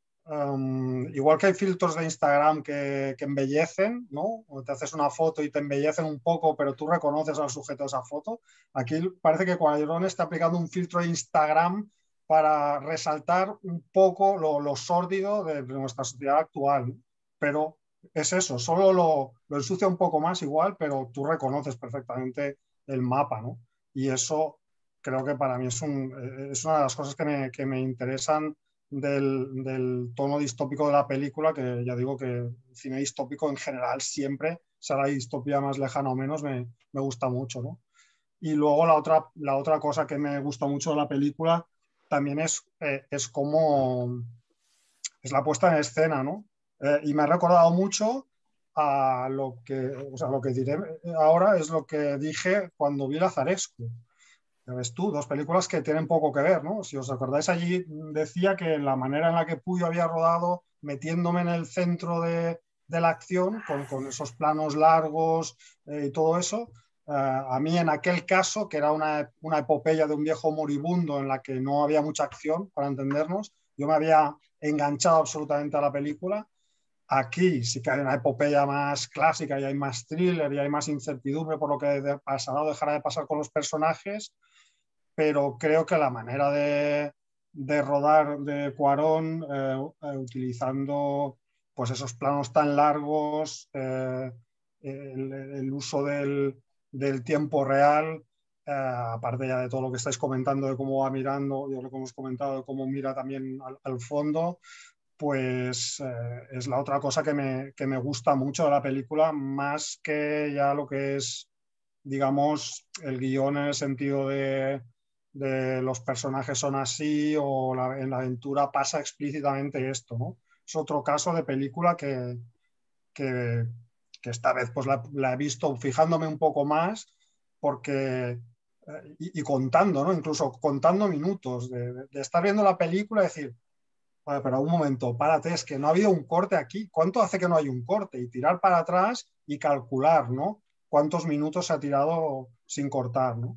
igual que hay filtros de Instagram que embellecen, ¿no? O te haces una foto y te embellecen un poco, pero tú reconoces al sujeto de esa foto. Aquí parece que Cuarón está aplicando un filtro de Instagram para resaltar un poco lo sórdido de nuestra sociedad actual. Pero es eso, solo lo ensucia un poco más igual, pero tú reconoces perfectamente el mapa, ¿no? Y eso creo que para mí es una de las cosas que me interesan del tono distópico de la película, que ya digo que el cine distópico en general siempre, sea la distopía más lejana o menos, me gusta mucho, ¿no? Y luego la otra cosa que me gusta mucho de la película también es cómo es la puesta en escena, ¿no? Y me ha recordado mucho a lo que diré ahora es lo que dije cuando vi Lazarescu. Ya ves tú, dos películas que tienen poco que ver, ¿no? Si os acordáis, allí decía que la manera en la que Puyo había rodado, metiéndome en el centro de la acción, con esos planos largos y todo eso, a mí en aquel caso, que era una epopeya de un viejo moribundo en la que no había mucha acción, para entendernos, yo me había enganchado absolutamente a la película. Aquí sí que hay una epopeya más clásica y hay más thriller y hay más incertidumbre por lo que pasará o dejará de pasar con los personajes, pero creo que la manera de rodar de Cuarón, utilizando pues esos planos tan largos, el uso del tiempo real, aparte ya de todo lo que estáis comentando de cómo va mirando, de lo que hemos comentado de cómo mira también al fondo, pues es la otra cosa que me gusta mucho de la película, más que ya lo que es, digamos, el guión en el sentido de los personajes son así o en la aventura pasa explícitamente esto, ¿no? Es otro caso de película que esta vez pues la he visto fijándome un poco más porque y contando, ¿no? Incluso contando minutos de estar viendo la película y decir, vale, pero un momento, párate, es que no ha habido un corte aquí. ¿Cuánto hace que no hay un corte? Y tirar para atrás y calcular, ¿no? Cuántos minutos se ha tirado sin cortar, ¿no?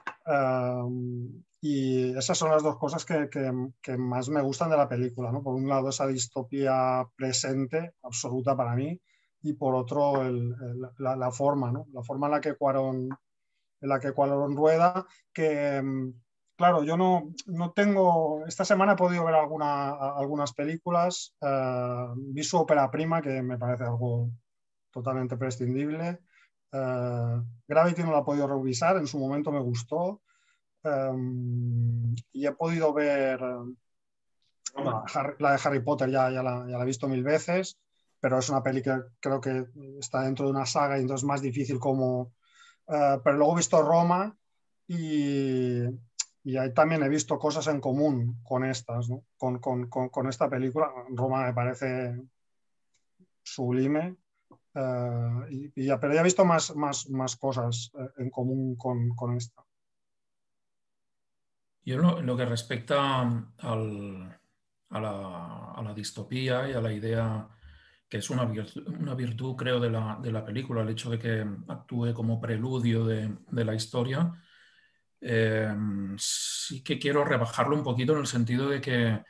Y esas son las dos cosas que más me gustan de la película, ¿no? Por un lado, esa distopía presente, absoluta para mí, y por otro, la forma, ¿no? La forma en la que Cuarón rueda, que... Claro, yo no tengo... Esta semana he podido ver algunas películas. Vi su ópera prima, que me parece algo totalmente prescindible. Gravity no la he podido revisar, en su momento me gustó. Y he podido ver... la de Harry Potter ya la he visto 1000 veces, pero es una peli que creo que está dentro de una saga y entonces es más difícil como... pero luego he visto Roma y ahí también he visto cosas en común con estas, ¿no? Con esta película. Roma me parece sublime, pero ya he visto más cosas en común con esta. Yo en lo que respecta a a la distopía y a la idea que es una virtud, creo, de la película, el hecho de que actúe como preludio de la historia. Sí que quiero rebajarlo un poquito en el sentido de que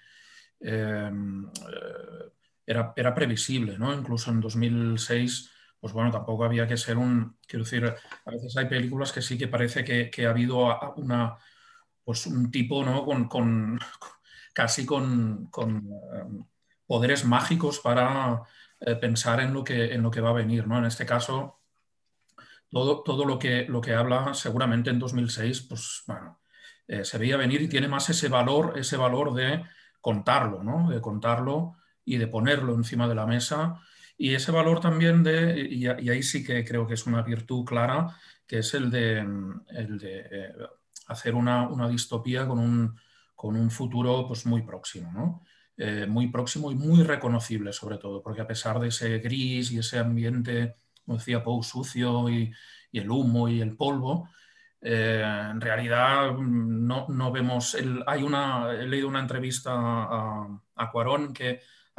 era previsible, ¿no? Incluso en 2006, pues bueno, tampoco había que ser quiero decir, a veces hay películas que sí que parece que ha habido pues un tipo, ¿no? Casi con poderes mágicos para pensar en lo que va a venir, ¿no? En este caso, todo lo que habla seguramente en 2006, pues bueno, se veía venir y tiene más ese valor de contarlo, ¿no? De contarlo y de ponerlo encima de la mesa. Y ese valor también y ahí sí que creo que es una virtud clara, que es el de hacer una distopía con un futuro pues, muy próximo, ¿no? Muy próximo y muy reconocible sobre todo, porque a pesar de ese gris y ese ambiente, como decía Poe, sucio y el humo y el polvo, en realidad no vemos... He leído una entrevista a Cuarón que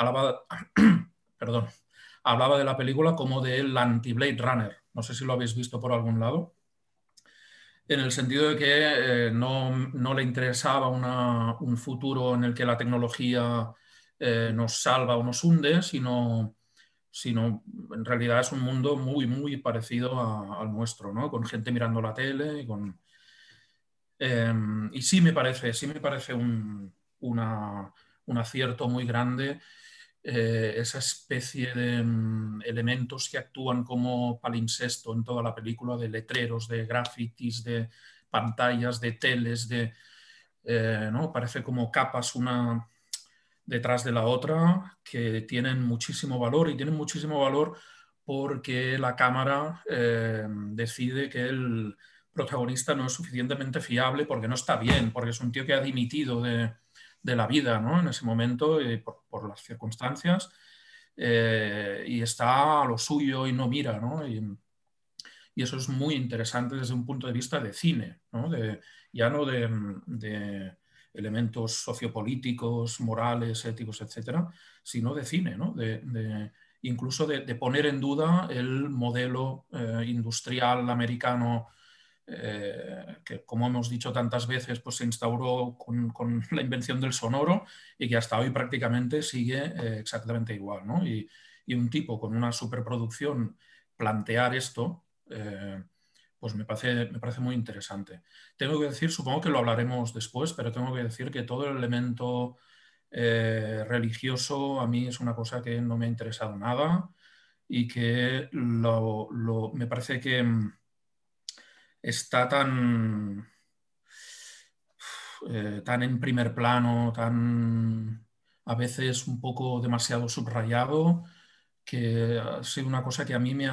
hablaba de la película como del anti-Blade Runner. No sé si lo habéis visto por algún lado. En el sentido de que no le interesaba un futuro en el que la tecnología nos salva o nos hunde, sino en realidad es un mundo muy, muy parecido al nuestro, ¿no? Con gente mirando la tele. Y sí me parece un acierto muy grande esa especie de elementos que actúan como palimpsesto en toda la película, de letreros, de grafitis, de pantallas, de teles, ¿no? Parece como capas una detrás de la otra que tienen muchísimo valor, y tienen muchísimo valor porque la cámara decide que el protagonista no es suficientemente fiable, porque no está bien, porque es un tío que ha dimitido de la vida, ¿no? En ese momento, por las circunstancias, y está a lo suyo y no mira, ¿no? Y eso es muy interesante desde un punto de vista de cine, ¿no? Ya no de elementos sociopolíticos, morales, éticos, etcétera, sino de cine, ¿no? Incluso de poner en duda el modelo industrial americano que, como hemos dicho tantas veces, pues se instauró con la invención del sonoro y que hasta hoy prácticamente sigue exactamente igual, ¿no? Y un tipo con una superproducción plantear esto, pues me parece muy interesante. Tengo que decir, supongo que lo hablaremos después, pero tengo que decir que todo el elemento religioso a mí es una cosa que no me ha interesado nada y que me parece que está tan en primer plano, a veces un poco demasiado subrayado, que ha sido una cosa que a mí me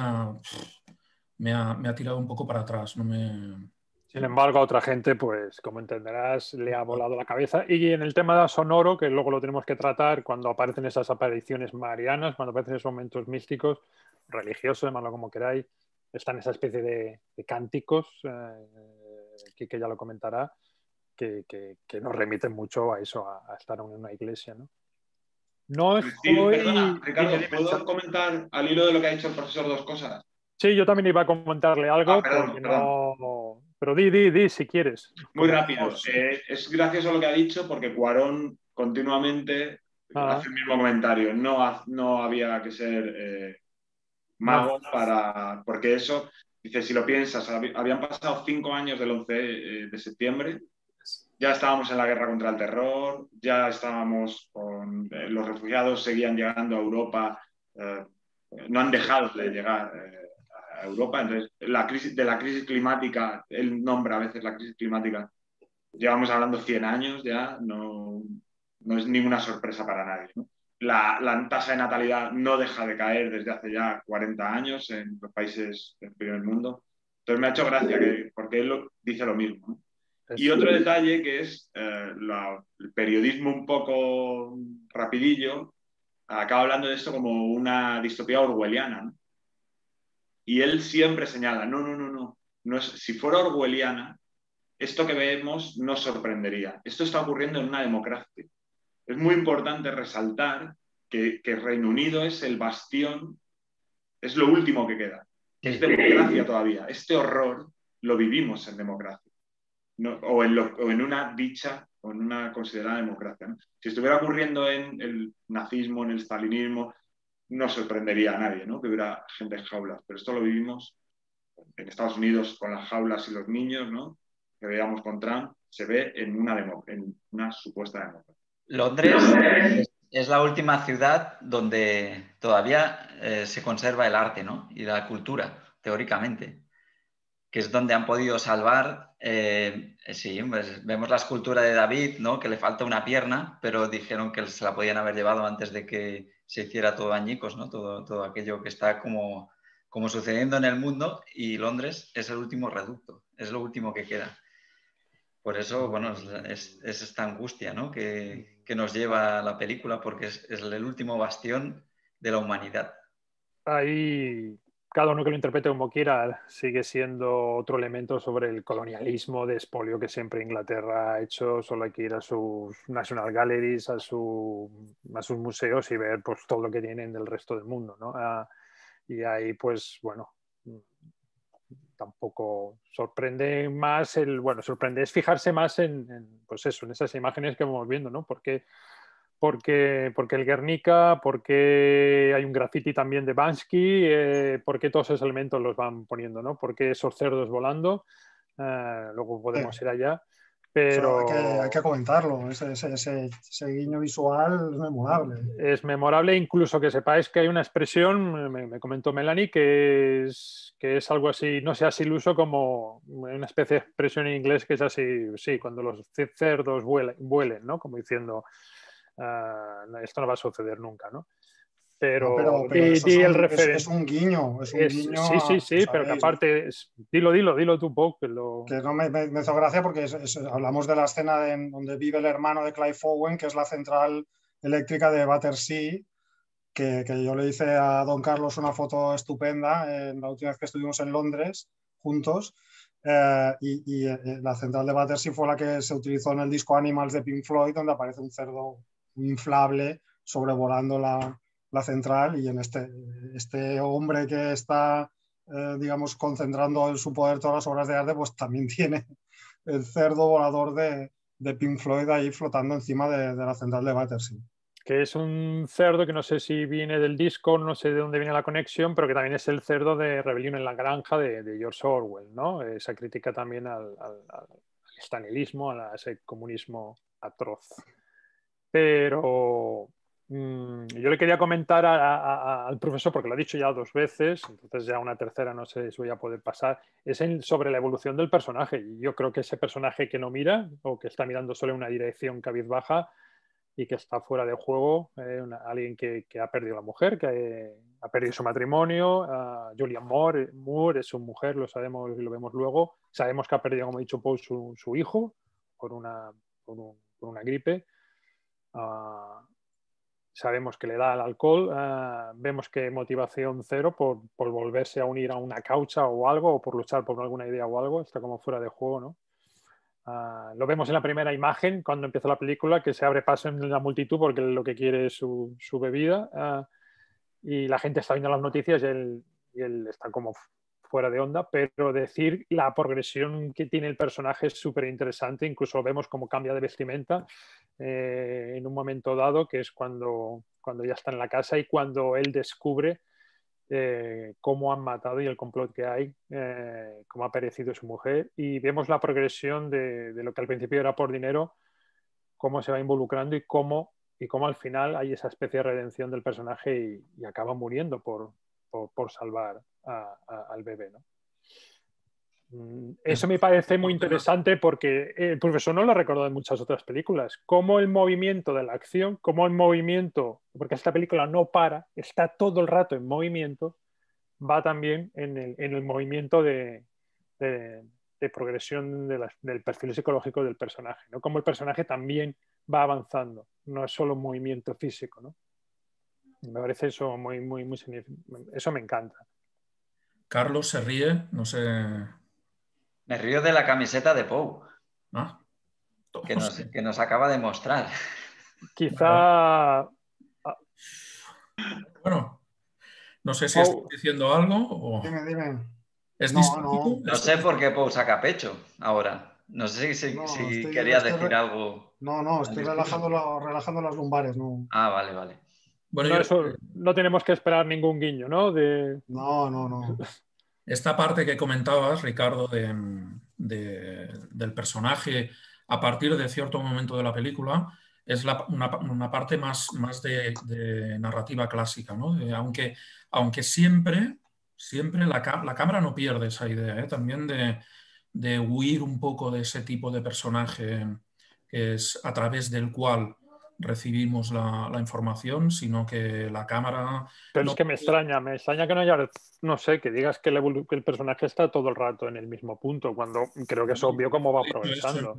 ha tirado un poco para atrás. Sin embargo, a otra gente, pues como entenderás, le ha volado la cabeza. Y en el tema de sonoro, que luego lo tenemos que tratar cuando aparecen esas apariciones marianas, cuando aparecen esos momentos místicos, religiosos, llamadlo como queráis, están esa especie de cánticos, que ya lo comentará, que nos remiten mucho a eso, a estar en una iglesia, ¿no? No estoy... Perdona, Ricardo, ¿puedo comentar al hilo de lo que ha dicho el profesor dos cosas? Sí, yo también iba a comentarle algo, perdón. No... Pero di si quieres. Muy rápido. Es gracioso lo que ha dicho porque Cuarón continuamente hace el mismo comentario. No había que ser mago porque eso, dice, si lo piensas, habían pasado 5 años del 11 de septiembre, ya estábamos en la guerra contra el terror, ya estábamos con los refugiados, seguían llegando a Europa, no han dejado de llegar a Europa. Entonces, de la crisis climática, él nombra a veces la crisis climática, llevamos hablando 100 años ya, no es ninguna sorpresa para nadie, ¿no? La tasa de natalidad no deja de caer desde hace ya 40 años en los países del primer mundo. Entonces me ha hecho gracia porque él dice lo mismo, ¿no? Y otro detalle que es el periodismo un poco rapidillo, acaba hablando de esto como una distopía orwelliana, ¿no? Y él siempre señala, no es, si fuera orwelliana, esto que vemos no sorprendería. Esto está ocurriendo en una democracia. es muy importante resaltar que Reino Unido es el bastión, es lo último que queda. Es democracia todavía. Este horror lo vivimos en democracia. ¿No? O en una dicha, o en una considerada democracia, ¿no? Si estuviera ocurriendo en el nazismo, en el stalinismo, no sorprendería a nadie, ¿no? Que hubiera gente en jaulas. Pero esto lo vivimos en Estados Unidos con las jaulas y los niños, ¿no? Que veíamos con Trump, se ve en una supuesta democracia. Londres es la última ciudad donde todavía se conserva el arte, ¿no? Y la cultura, teóricamente, que es donde han podido salvar, sí, pues vemos la escultura de David, ¿no? Que le falta una pierna, pero dijeron que se la podían haber llevado antes de que se hiciera todo añicos, ¿no? Todo aquello que está como sucediendo en el mundo, y Londres es el último reducto, es lo último que queda. Por eso, bueno, es esta angustia, ¿no? que nos lleva a la película, porque es el último bastión de la humanidad. Ahí, cada uno que lo interprete como quiera, sigue siendo otro elemento sobre el colonialismo de expolio que siempre Inglaterra ha hecho. Solo hay que ir a sus National Galleries, a sus museos y ver pues, todo lo que tienen del resto del mundo, ¿no? Y ahí, pues, bueno, tampoco sorprende más sorprende es fijarse más pues eso, en esas imágenes que vamos viendo, ¿no? Porque el Guernica, porque hay un graffiti también de Banksy, porque todos esos elementos los van poniendo, ¿no? Porque esos cerdos volando, luego podemos ir allá. Pero hay que comentarlo, ese guiño visual es memorable. Es memorable, incluso que sepáis que hay una expresión, me comentó Melanie, que es algo así, no sé, así iluso como una especie de expresión en inglés que es así, sí, cuando los cerdos vuelen, ¿no? Como diciendo, esto no va a suceder nunca, ¿no? Pero el referente. Es un guiño. Sí, pero que aparte, dilo tú, Pau. Que no me hizo gracia porque hablamos de la escena donde vive el hermano de Clive Owen, que es la central eléctrica de Battersea, que yo le hice a Don Carlos una foto estupenda en la última vez que estuvimos en Londres juntos. Y la central de Battersea fue la que se utilizó en el disco Animals de Pink Floyd, donde aparece un cerdo inflable sobrevolando la central, y en este hombre que está, digamos, concentrando en su poder todas las obras de arte, pues también tiene el cerdo volador de Pink Floyd ahí flotando encima de la central de Battersea. Que es un cerdo que no sé si viene del disco, no sé de dónde viene la conexión, pero que también es el cerdo de Rebelión en la Granja de George Orwell, ¿no? Esa crítica también al stalinismo, a ese comunismo atroz. Pero yo le quería comentar al profesor, porque lo ha dicho ya 2 veces, entonces ya una tercera no sé si voy a poder pasar, es sobre la evolución del personaje. Y yo creo que ese personaje que no mira, o que está mirando solo en una dirección cabizbaja y que está fuera de juego, alguien que ha perdido a la mujer, que ha perdido su matrimonio. Julianne Moore es su mujer, lo sabemos y lo vemos luego. Sabemos que ha perdido, como ha dicho Paul, su hijo por una gripe. Sabemos que le da el alcohol, vemos que motivación cero por volverse a unir a una causa o algo, o por luchar por alguna idea o algo, está como fuera de juego, ¿no? Lo vemos en la primera imagen cuando empieza la película, que se abre paso en la multitud porque lo que quiere es su bebida, y la gente está viendo las noticias y él está como fuera de onda, pero decir la progresión que tiene el personaje es súper interesante. Incluso vemos cómo cambia de vestimenta en un momento dado, que es cuando ya está en la casa y cuando él descubre cómo han matado y el complot que hay, cómo ha perecido su mujer, y vemos la progresión de lo que al principio era por dinero, cómo se va involucrando y cómo al final hay esa especie de redención del personaje y acaba muriendo por salvar al bebé, ¿no? Eso me parece muy interesante porque el profesor no lo recordó en muchas otras películas. Cómo el movimiento de la acción, cómo el movimiento, porque esta película no para, está todo el rato en movimiento, va también en el movimiento de progresión del perfil psicológico del personaje, ¿no? Cómo el personaje también va avanzando, no es solo un movimiento físico, ¿no? Me parece eso muy, muy, muy significativo. Eso me encanta. Carlos se ríe, no sé. Me río de la camiseta de Pou, ¿Ah? que nos acaba de mostrar. quizá... Bueno, no sé si estás diciendo algo o... Dime. ¿Es no sé por qué Pau saca pecho ahora. No sé si querías decir algo. No, estoy relajando las lumbares. No. Ah, vale. Bueno, no tenemos que esperar ningún guiño, ¿no? No. Esta parte que comentabas, Ricardo, del personaje a partir de cierto momento de la película, es una parte más de narrativa clásica, ¿no? Aunque siempre la cámara no pierde esa idea, ¿eh? También de huir un poco de ese tipo de personaje que es a través del cual recibimos la información, sino que la cámara... Pero es que me extraña que no haya, no sé, que digas que el personaje está todo el rato en el mismo punto, cuando creo que es obvio cómo va progresando.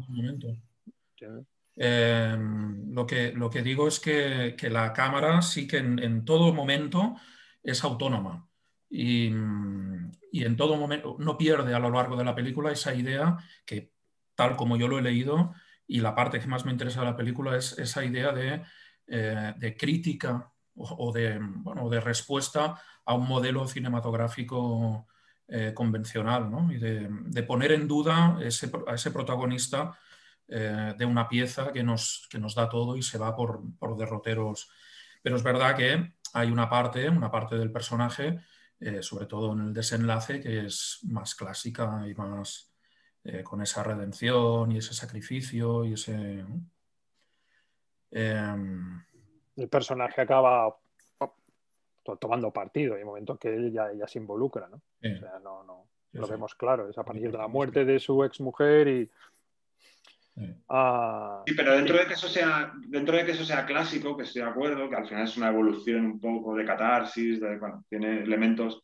Lo que digo es que la cámara sí que en todo momento es autónoma y en todo momento no pierde a lo largo de la película esa idea que, tal como yo lo he leído, y la parte que más me interesa de la película es esa idea de crítica o de respuesta a un modelo cinematográfico convencional, ¿no? Y de poner en duda a ese protagonista de una pieza que nos da todo y se va por derroteros. Pero es verdad que hay una parte del personaje, sobre todo en el desenlace, que es más clásica y más con esa redención y ese sacrificio y ese... El personaje acaba tomando partido y hay momentos que él ya se involucra, ¿no? Sí. O sea, lo vemos claro, es a partir de la muerte de su exmujer y... Sí, pero dentro de que eso sea clásico, que estoy de acuerdo, que al final es una evolución un poco de catarsis, tiene elementos,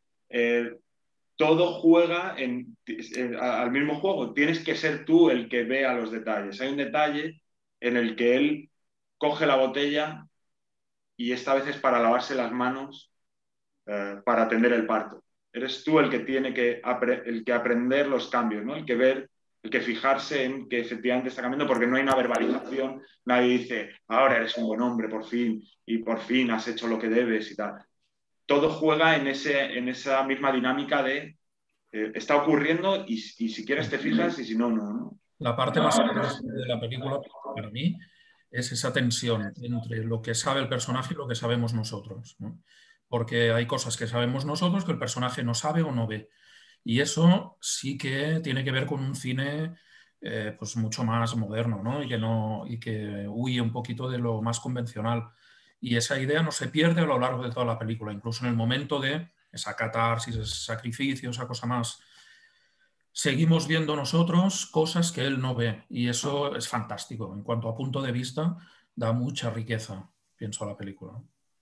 todo juega al mismo juego. Tienes que ser tú el que vea los detalles. Hay un detalle en el que él coge la botella y esta vez es para lavarse las manos para atender el parto. Eres tú el que tiene que aprender los cambios, ¿no? El que fijarse en que efectivamente está cambiando, porque no hay una verbalización, nadie dice, ahora eres un buen hombre, por fin, y por fin has hecho lo que debes y tal. Todo juega en esa misma dinámica de está ocurriendo y si quieres te fijas y si no, no. La parte más interesante de la película, para mí, es esa tensión entre lo que sabe el personaje y lo que sabemos nosotros, ¿no? Porque hay cosas que sabemos nosotros que el personaje no sabe o no ve. Y eso sí que tiene que ver con un cine pues mucho más moderno, ¿no? Y que huye un poquito de lo más convencional. Y esa idea no se pierde a lo largo de toda la película, incluso en el momento de esa catarsis, ese sacrificio, esa cosa más. Seguimos viendo nosotros cosas que él no ve y eso es fantástico. En cuanto a punto de vista, da mucha riqueza, pienso, a la película.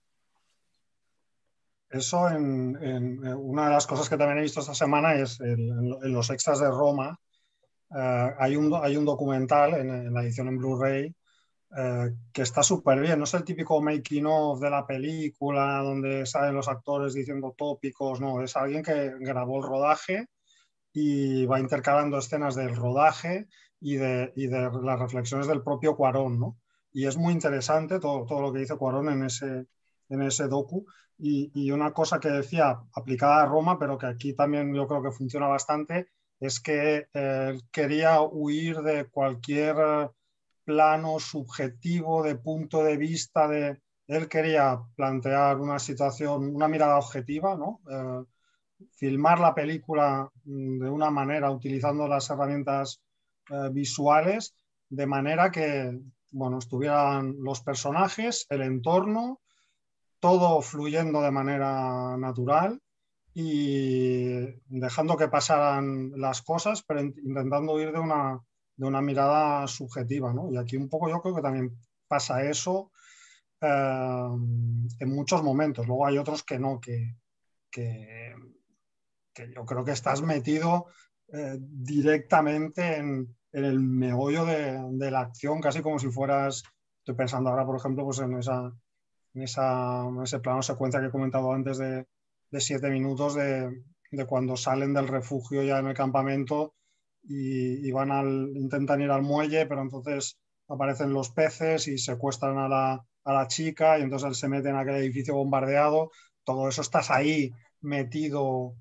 Eso una de las cosas que también he visto esta semana es en los extras de Roma. Hay un documental en la edición en Blu-ray que está súper bien. No es el típico making of de la película donde salen los actores diciendo tópicos, no, es alguien que grabó el rodaje y va intercalando escenas del rodaje y de las reflexiones del propio Cuarón, ¿no? Y es muy interesante todo lo que dice Cuarón en ese docu. Y una cosa que decía, aplicada a Roma, pero que aquí también yo creo que funciona bastante, es que quería huir de cualquier plano subjetivo de punto de vista él quería plantear una situación, una mirada objetiva, ¿no? Filmar la película de una manera utilizando las herramientas visuales de manera que, bueno, estuvieran los personajes, el entorno, todo fluyendo de manera natural y dejando que pasaran las cosas, pero intentando ir de una mirada subjetiva, ¿no? Y aquí un poco yo creo que también pasa eso en muchos momentos. Luego hay otros que no, que yo creo que estás metido directamente en el meollo de la acción, casi como si fueras, estoy pensando ahora, por ejemplo, pues en ese plano secuencia que he comentado antes de 7 minutos de cuando salen del refugio ya en el campamento y intentan ir al muelle, pero entonces aparecen los peces y secuestran a la chica y entonces él se mete en aquel edificio bombardeado. Todo eso estás ahí metido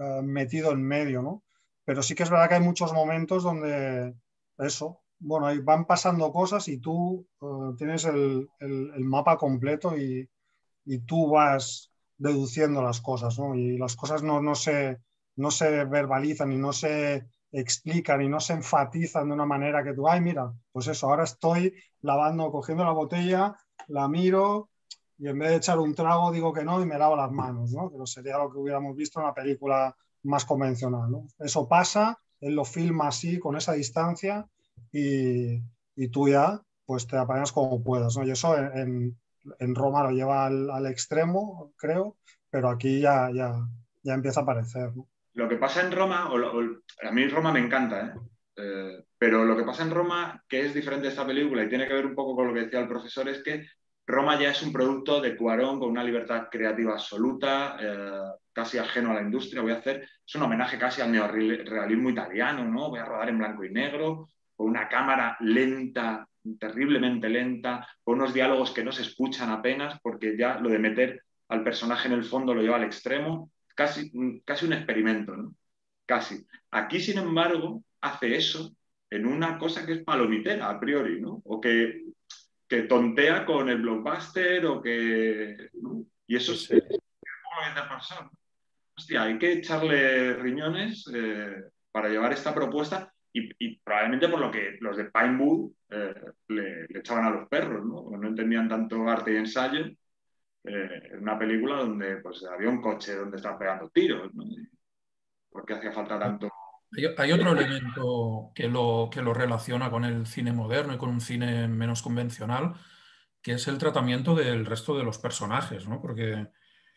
en medio, ¿no? Pero sí que es verdad que hay muchos momentos donde eso, bueno, ahí van pasando cosas y tú tienes el mapa completo y tú vas deduciendo las cosas, ¿no? Y las cosas no se verbalizan y no se explican y no se enfatizan de una manera que tú, ay, mira, pues eso, ahora estoy cogiendo la botella, la miro y en vez de echar un trago digo que no y me lavo las manos, ¿no? Pero sería lo que hubiéramos visto en una película más convencional, ¿no? Eso pasa, él lo filma así, con esa distancia y tú ya pues te apañas como puedas, ¿no? Y eso en Roma lo lleva al extremo, creo, pero aquí ya empieza a aparecer, ¿no? Lo que pasa en Roma, a mí Roma me encanta, pero lo que pasa en Roma, que es diferente de esta película y tiene que ver un poco con lo que decía el profesor, es que Roma ya es un producto de Cuarón con una libertad creativa absoluta, casi ajeno a la industria. Es un homenaje casi al neorrealismo italiano, ¿no? Voy a rodar en blanco y negro, con una cámara lenta, terriblemente lenta, con unos diálogos que no se escuchan apenas, porque ya lo de meter al personaje en el fondo lo lleva al extremo. Casi un experimento, ¿no? Casi. Aquí, sin embargo, hace eso en una cosa que es palomitera a priori, ¿no? O que tontea con el blockbuster o que... ¿no? Y eso es como lo que dice el profesor. Hostia, hay que echarle riñones para llevar esta propuesta y probablemente por lo que los de Pinewood le echaban a los perros, ¿no? No entendían tanto arte y ensayo. En una película donde pues, había un coche donde estaban pegando tiros, ¿no? ¿Por qué hacía falta tanto? Hay otro elemento que lo relaciona con el cine moderno y con un cine menos convencional, que es el tratamiento del resto de los personajes, ¿no? Porque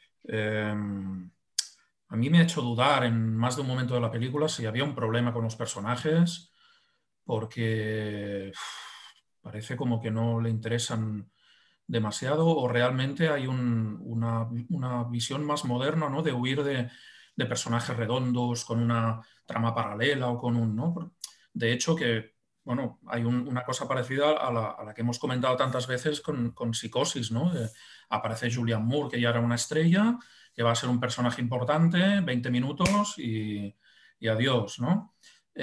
a mí me ha hecho dudar en más de un momento de la película si había un problema con los personajes, porque parece como que no le interesan demasiado o realmente hay una visión más moderna, ¿no? De huir de personajes redondos con una trama paralela o con un... ¿no? De hecho, que bueno, hay una cosa parecida a la que hemos comentado tantas veces con Psicosis, ¿no? Aparece Julianne Moore, que ya era una estrella, que va a ser un personaje importante, 20 minutos y adiós, ¿no?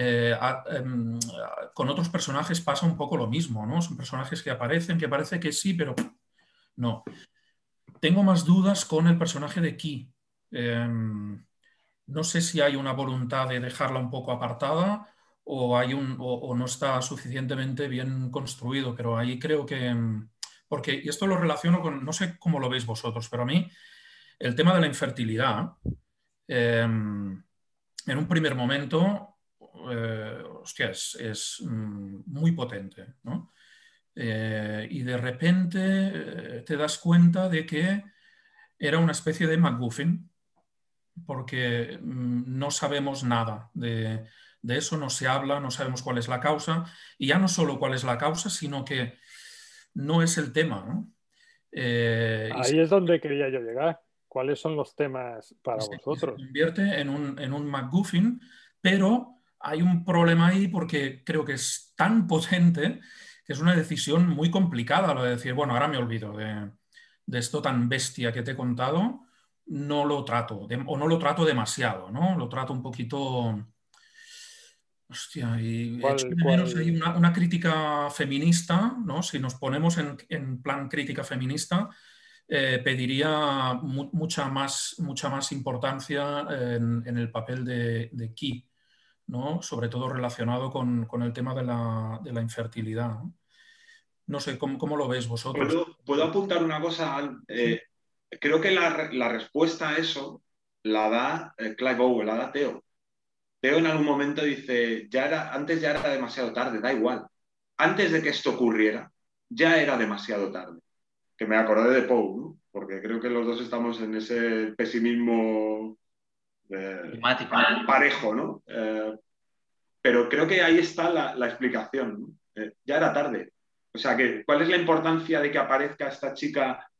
Con otros personajes pasa un poco lo mismo, ¿no? Son personajes que aparecen, que parece que sí, pero no. Tengo más dudas con el personaje de Key. No sé si hay una voluntad de dejarla un poco apartada o no está suficientemente bien construido, pero ahí creo que... Porque y esto lo relaciono con, no sé cómo lo veis vosotros, pero a mí el tema de la infertilidad, en un primer momento, hostia, es muy potente, ¿no? Y de repente te das cuenta de que era una especie de MacGuffin, porque no sabemos nada de eso, no se habla, no sabemos cuál es la causa, y ya no solo cuál es la causa, sino que no es el tema, ¿no? Ahí es donde quería yo llegar. ¿Cuáles son los temas para vosotros? Se convierte en un MacGuffin, pero hay un problema ahí porque creo que es tan potente que es una decisión muy complicada lo de decir, bueno, ahora me olvido de esto tan bestia que te he contado, no lo trato, o no lo trato demasiado, ¿no? Lo trato un poquito... Hostia, y echo de menos hay una crítica feminista, ¿no? Si nos ponemos en plan crítica feminista, pediría mucha más importancia en el papel de Key, ¿no? Sobre todo relacionado con el tema de la infertilidad, ¿no? No sé, ¿cómo lo veis vosotros? ¿Puedo apuntar una cosa? Creo que la respuesta a eso la da Clive Owen, la da Theo. Theo en algún momento dice, antes ya era demasiado tarde, da igual. Antes de que esto ocurriera, ya era demasiado tarde. Que me acordé de Poe, ¿no? Porque creo que los dos estamos en ese pesimismo parejo, ¿no? Pero creo que ahí está la explicación, ¿no? Ya era tarde. O sea, ¿cuál es la importancia de que aparezca esta chica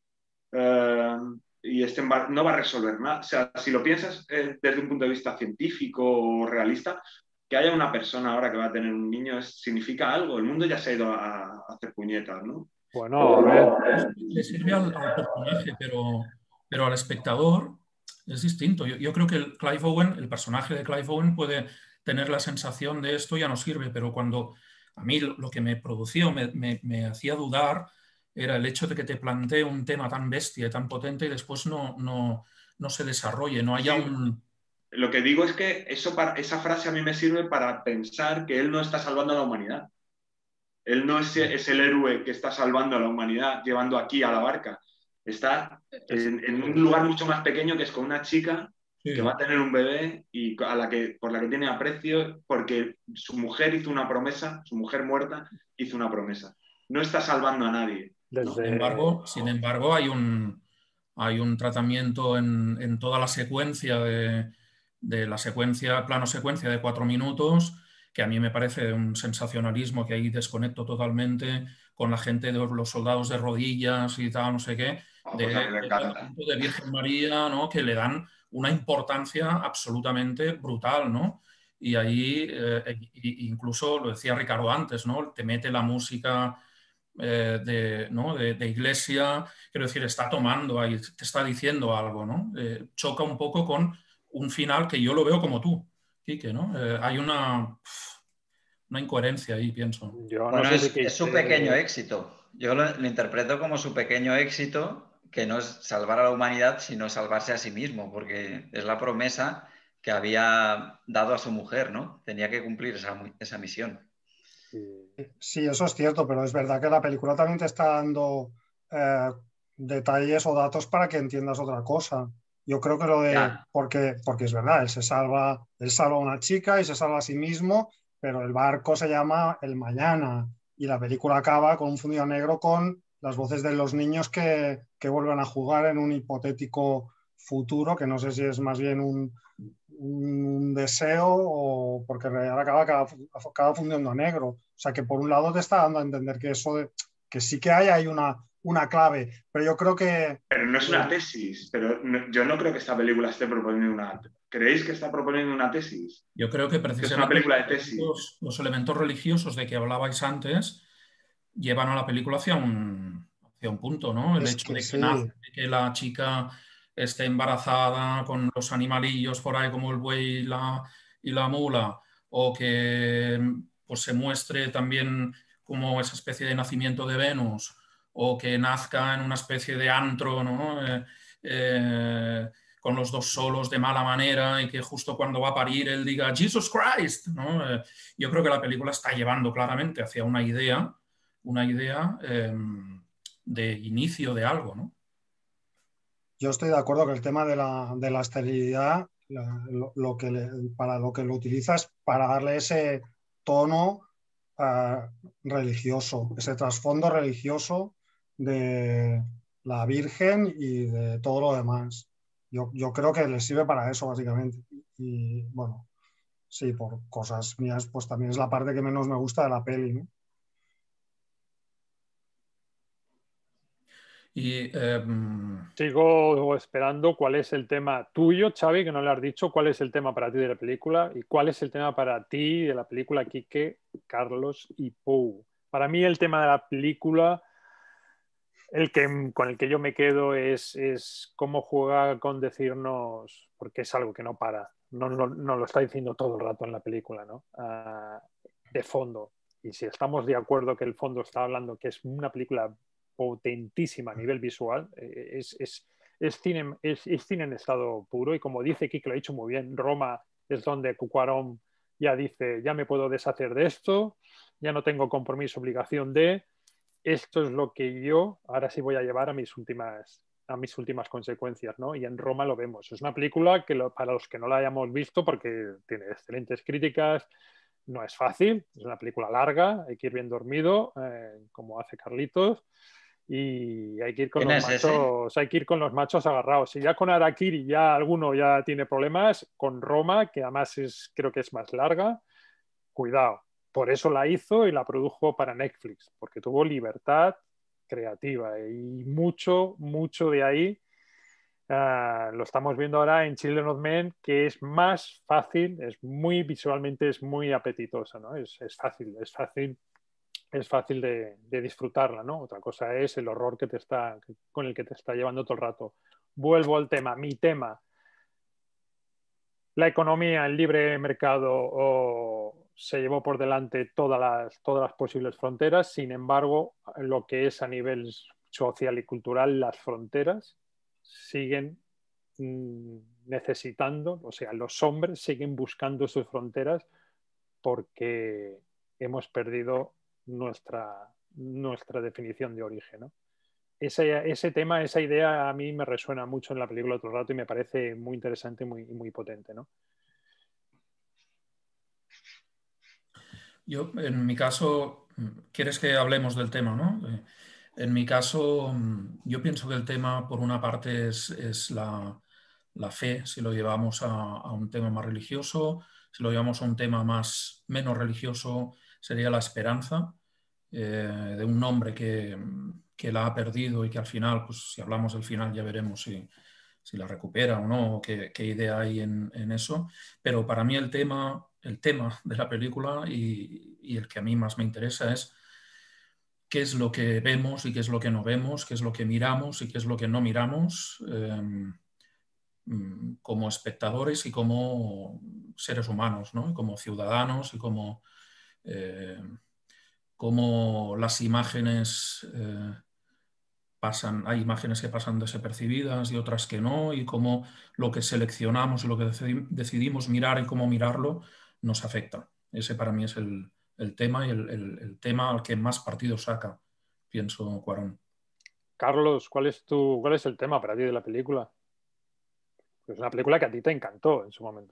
y no va a resolver nada? O sea, si lo piensas desde un punto de vista científico o realista, que haya una persona ahora que va a tener un niño significa algo. El mundo ya se ha ido a hacer puñetas, ¿no? Bueno, a ver. Le sirve al personaje, pero al espectador es distinto. Yo creo que el personaje de Clive Owen puede tener la sensación de esto ya no sirve, pero cuando a mí lo que me producía o me hacía dudar era el hecho de que te plantee un tema tan bestia y tan potente y después no se desarrolle, no haya un... Lo que digo es que esa frase a mí me sirve para pensar que él no está salvando a la humanidad. Él no es el héroe que está salvando a la humanidad, llevando aquí a la barca. Está en un lugar mucho más pequeño, que es con una chica que va a tener un bebé y por la que tiene aprecio, porque su mujer hizo una promesa, su mujer muerta hizo una promesa. No está salvando a nadie, ¿no? Sin embargo, hay un tratamiento en toda la secuencia de la secuencia, plano secuencia de 4 minutos, que a mí me parece un sensacionalismo que ahí desconecto totalmente, con la gente de los soldados de rodillas y tal, no sé qué, de Virgen María, ¿no? Que le dan una importancia absolutamente brutal, ¿no? Y ahí, incluso lo decía Ricardo antes, ¿no? Te mete la música de iglesia, quiero decir, está tomando ahí, te está diciendo algo, ¿no? Choca un poco con un final que yo lo veo como tú, Quique, ¿no? Hay una incoherencia ahí, pienso. Bueno, es su pequeño éxito. Yo lo interpreto como su pequeño éxito, que no es salvar a la humanidad, sino salvarse a sí mismo, porque es la promesa que había dado a su mujer, ¿no? Tenía que cumplir esa misión. Sí, eso es cierto, pero es verdad que la película también te está dando detalles o datos para que entiendas otra cosa. Yo creo que lo de... Porque es verdad, él salva a una chica y se salva a sí mismo, pero el barco se llama El Mañana y la película acaba con un fundido negro con las voces de los niños que vuelven a jugar en un hipotético futuro, que no sé si es más bien un deseo o porque ahora acaba fundiendo negro. O sea que por un lado te está dando a entender que que sí que hay una clave, pero yo creo que... Pero no es una tesis, yo no creo que esta película esté proponiendo una... ¿Creéis que está proponiendo una tesis? Yo creo que precisamente es una película de tesis. Los elementos religiosos de que hablabais antes llevan a la película hacia un punto, ¿no? El hecho de que la chica esté embarazada con los animalillos por ahí como el buey y la mula, o que pues, se muestre también como esa especie de nacimiento de Venus, o que nazca en una especie de antro, ¿no? Con los dos solos de mala manera y que justo cuando va a parir él diga Jesus Christ, ¿no? Yo creo que la película está llevando claramente hacia una idea de inicio de algo, ¿no? Yo estoy de acuerdo que el tema de la esterilidad, para lo que lo utilizas para darle ese tono religioso, ese trasfondo religioso de la Virgen y de todo lo demás. Yo creo que le sirve para eso, básicamente. Y bueno, sí, por cosas mías, pues también es la parte que menos me gusta de la peli, ¿no? Y sigo esperando cuál es el tema tuyo, Xavi, que no le has dicho cuál es el tema para ti de la película y cuál es el tema para ti de la película, Quique, Carlos y Pou. Para mí el tema de la película, con el que yo me quedo es cómo juega con decirnos, porque es algo que no para, no lo está diciendo todo el rato en la película, ¿no? De fondo. Y si estamos de acuerdo que el fondo está hablando que es una película potentísima a nivel visual, es cine en estado puro, y como dice Kike, lo ha dicho muy bien, Roma es donde Cuarón ya dice, ya me puedo deshacer de esto, ya no tengo compromiso, obligación de, esto es lo que yo ahora sí voy a llevar a mis últimas consecuencias, ¿no? Y en Roma lo vemos. Es una película que para los que no la hayamos visto, porque tiene excelentes críticas, no es fácil, es una película larga, hay que ir bien dormido, como hace Carlitos, y hay que ir con los machos agarrados. Si ya con Harakiri ya alguno ya tiene problemas, con Roma, que además creo que es más larga, cuidado. Por eso la hizo y la produjo para Netflix, porque tuvo libertad creativa y mucho de ahí Lo estamos viendo ahora en Children of Men, que es más fácil, visualmente es muy apetitosa, ¿no? Es fácil de disfrutarla, ¿no? Otra cosa es el horror con el que te está llevando todo el rato. Vuelvo al tema, mi tema. La economía, el libre mercado se llevó por delante todas las posibles fronteras. Sin embargo, lo que es a nivel social y cultural, las fronteras siguen necesitando, o sea, los hombres siguen buscando sus fronteras porque hemos perdido nuestra definición de origen, ¿no? Ese tema, esa idea a mí me resuena mucho en la película otro rato y me parece muy interesante y muy potente, ¿no? Yo, en mi caso, ¿quieres que hablemos del tema, no? En mi caso, yo pienso que el tema, por una parte, es la fe, si lo llevamos a un tema más religioso. Si lo llevamos a un tema menos religioso, sería la esperanza de un hombre que la ha perdido y que al final, pues si hablamos del final ya veremos si la recupera o no, o qué idea hay en eso. Pero para mí el tema de la película y el que a mí más me interesa es qué es lo que vemos y qué es lo que no vemos, qué es lo que miramos y qué es lo que no miramos como espectadores y como seres humanos, ¿no? Y como ciudadanos y como las imágenes hay imágenes que pasan desapercibidas y otras que no, y cómo lo que seleccionamos y lo que decidimos mirar y cómo mirarlo nos afecta. Ese para mí es el tema y el tema al que más partido saca, pienso, Cuarón. Carlos, ¿cuál es el tema para ti de la película? Es una película que a ti te encantó en su momento.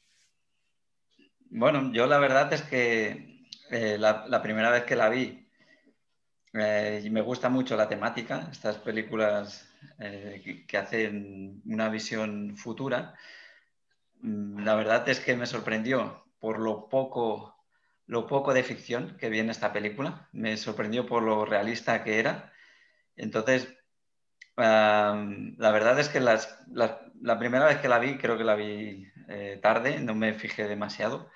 Bueno, yo la verdad es que la primera vez que la vi, y me gusta mucho la temática, estas películas que hacen una visión futura. La verdad es que me sorprendió por lo poco de ficción que vi en esta película. Me sorprendió por lo realista que era. Entonces, la verdad es que la primera vez que la vi, creo que la vi tarde, no me fijé demasiado,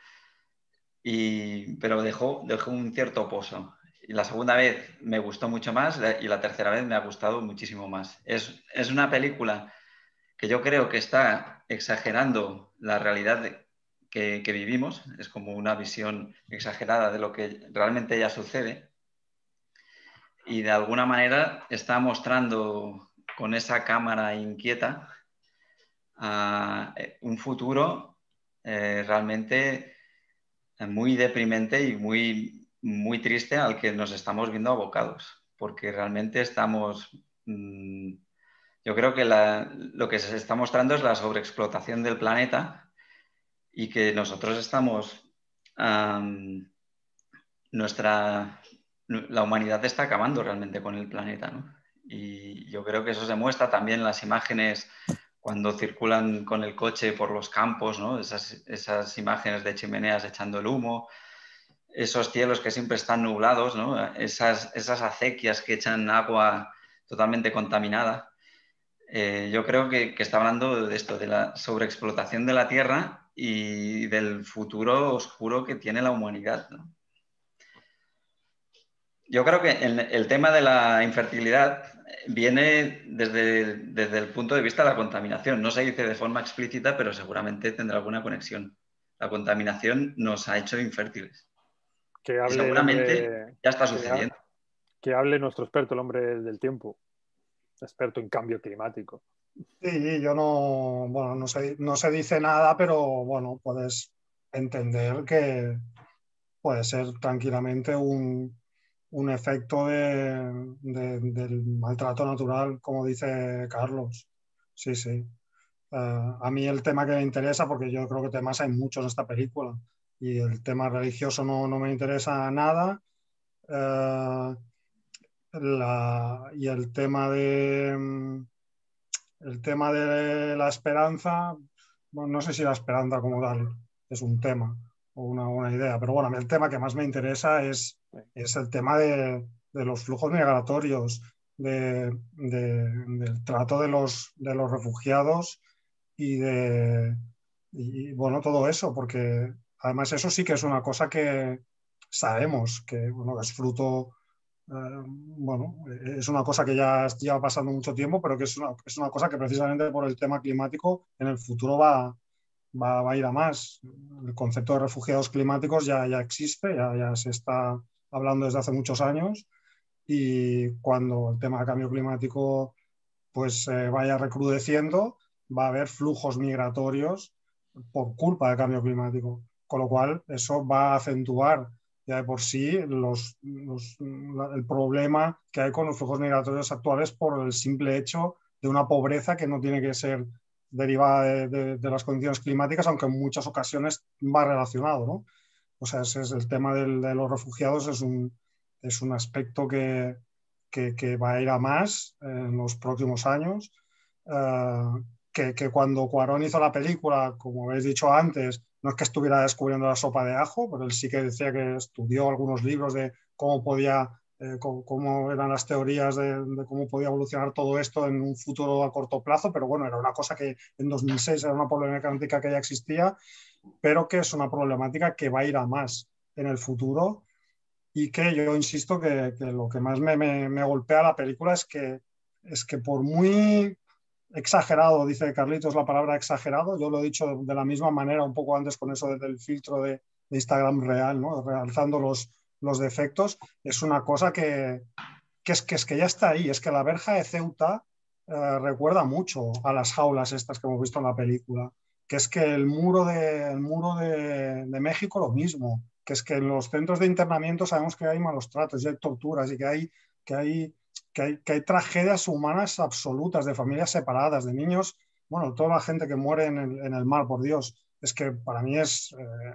pero dejó un cierto pozo. Y la segunda vez me gustó mucho más y la tercera vez me ha gustado muchísimo más. Es una película que yo creo que está exagerando la realidad que vivimos. Es como una visión exagerada de lo que realmente ya sucede. Y de alguna manera está mostrando con esa cámara inquieta un futuro realmente muy deprimente y muy triste al que nos estamos viendo abocados, porque realmente estamos... yo creo que lo que se está mostrando es la sobreexplotación del planeta y que nosotros estamos... la humanidad está acabando realmente con el planeta, ¿no? Y yo creo que eso se muestra también en las imágenes cuando circulan con el coche por los campos, ¿no? Esas imágenes de chimeneas echando el humo, esos cielos que siempre están nublados, ¿no? Esas acequias que echan agua totalmente contaminada. Yo creo que está hablando de esto, de la sobreexplotación de la tierra y del futuro oscuro que tiene la humanidad, ¿no? Yo creo que el tema de la infertilidad viene desde el punto de vista de la contaminación. No se dice de forma explícita, pero seguramente tendrá alguna conexión. La contaminación nos ha hecho infértiles. Y seguramente ya está sucediendo. Que hable nuestro experto, el hombre del tiempo, experto en cambio climático. Sí, yo no se dice nada, pero bueno, puedes entender que puede ser tranquilamente un efecto del maltrato natural, como dice Carlos. Sí, sí. A mí el tema que me interesa, porque yo creo que temas hay muchos en esta película, y el tema religioso no me interesa nada. Y el tema de la esperanza, bueno, no sé si la esperanza como tal es un tema o una idea, pero bueno, el tema que más me interesa es el tema de los flujos migratorios del trato de los refugiados y bueno, todo eso, porque además eso sí que es una cosa que sabemos que bueno, es fruto, bueno, es una cosa que ya lleva pasando mucho tiempo, pero que es una cosa que precisamente por el tema climático en el futuro va a ir a más. El concepto de refugiados climáticos ya existe, ya se está hablando desde hace muchos años, y cuando el tema del cambio climático pues vaya recrudeciendo, va a haber flujos migratorios por culpa del cambio climático, con lo cual eso va a acentuar ya de por sí el problema que hay con los flujos migratorios actuales por el simple hecho de una pobreza que no tiene que ser derivada de las condiciones climáticas, aunque en muchas ocasiones va relacionado, ¿no? O sea, ese es el tema de los refugiados, es un aspecto que va a ir a más en los próximos años. Que cuando Cuarón hizo la película, como habéis dicho antes, no es que estuviera descubriendo la sopa de ajo, pero él sí que decía que estudió algunos libros de cómo eran las teorías de cómo podía evolucionar todo esto en un futuro a corto plazo, pero bueno, era una cosa que en 2006 era una problemática que ya existía, pero que es una problemática que va a ir a más en el futuro, y que yo insisto que lo que más me golpea la película es que por muy exagerado, dice Carlitos la palabra exagerado, yo lo he dicho de la misma manera un poco antes con eso del filtro de Instagram real, ¿no? Realzando los defectos, es una cosa que ya está ahí, es que la verja de Ceuta recuerda mucho a las jaulas estas que hemos visto en la película, que es que el muro de México lo mismo, que es que en los centros de internamiento sabemos que hay malos tratos y hay torturas y que hay tragedias humanas absolutas, de familias separadas, de niños, bueno, toda la gente que muere en el mar, por Dios. Es que para mí es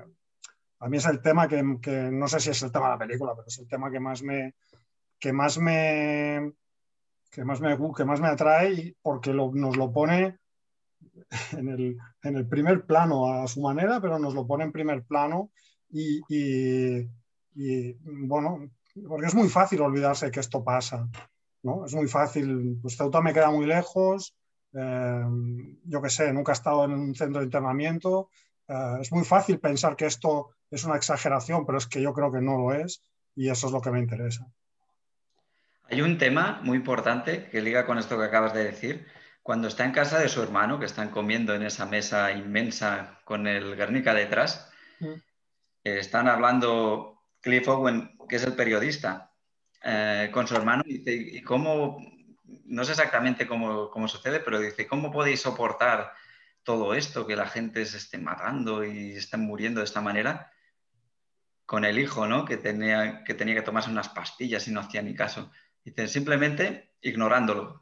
el tema que no sé si es el tema de la película, pero es el tema que más me atrae, porque nos lo pone en el primer plano a su manera, pero nos lo pone en primer plano y bueno, porque es muy fácil olvidarse que esto pasa, ¿no? Es muy fácil, pues Ceuta me queda muy lejos, yo qué sé, nunca he estado en un centro de internamiento, es muy fácil pensar que esto es una exageración, pero es que yo creo que no lo es, y eso es lo que me interesa. Hay un tema muy importante que liga con esto que acabas de decir. Cuando está en casa de su hermano, que están comiendo en esa mesa inmensa con el Guernica detrás, están hablando Cliff Owen, que es el periodista, con su hermano, y dice, ¿y cómo? No sé exactamente cómo sucede, pero dice, ¿cómo podéis soportar todo esto, que la gente se esté matando y estén muriendo de esta manera? Con el hijo, ¿no? Que tenía que tomarse unas pastillas y no hacía ni caso. Dice, simplemente ignorándolo.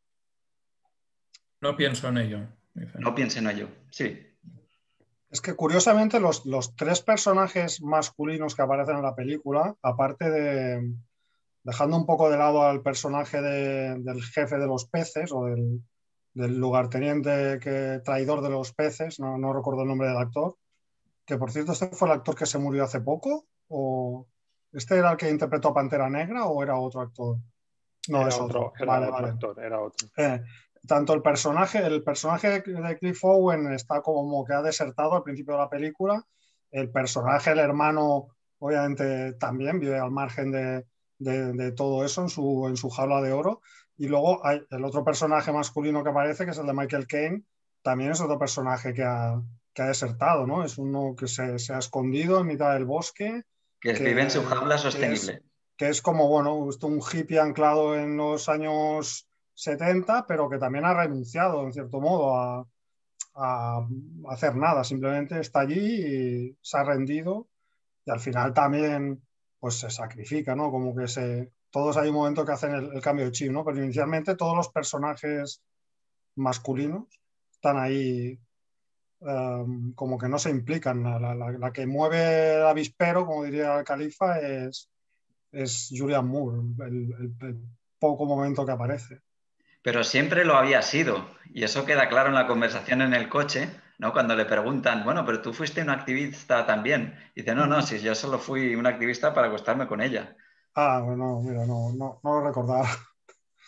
No pienso en ello. Dice. No pienso en ello, sí. Es que curiosamente los tres personajes masculinos que aparecen en la película, aparte de, dejando un poco de lado al personaje del jefe de los peces o del lugarteniente traidor de los peces, no recuerdo el nombre del actor, que por cierto este fue el actor que se murió hace poco, o este era el que interpretó a Pantera Negra o era otro actor. No, era es otro. Vale. Actor, era otro. Tanto el personaje de Cliff Owen está como que ha desertado al principio de la película. El personaje, el hermano, obviamente también vive al margen de todo eso en su jaula de oro. Y luego hay el otro personaje masculino que aparece, que es el de Michael Caine, también es otro personaje que ha desertado, ¿no? Es uno que se ha escondido en mitad del bosque. Que vive en su jaula sostenible. Que es como, bueno, un hippie anclado en los años 70, pero que también ha renunciado, en cierto modo, a hacer nada. Simplemente está allí y se ha rendido, y al final también pues se sacrifica, ¿no? Como que todos hay un momento que hacen el cambio de chip, ¿no? Pero inicialmente todos los personajes masculinos están ahí como que no se implican. La que mueve el avispero, como diría el califa, es Julianne Moore, el poco momento que aparece. Pero siempre lo había sido, y eso queda claro en la conversación en el coche, ¿no? Cuando le preguntan, bueno, pero tú fuiste un activista también. Y dice, no, si yo solo fui un activista para acostarme con ella. Ah, bueno, mira, no lo recordaba.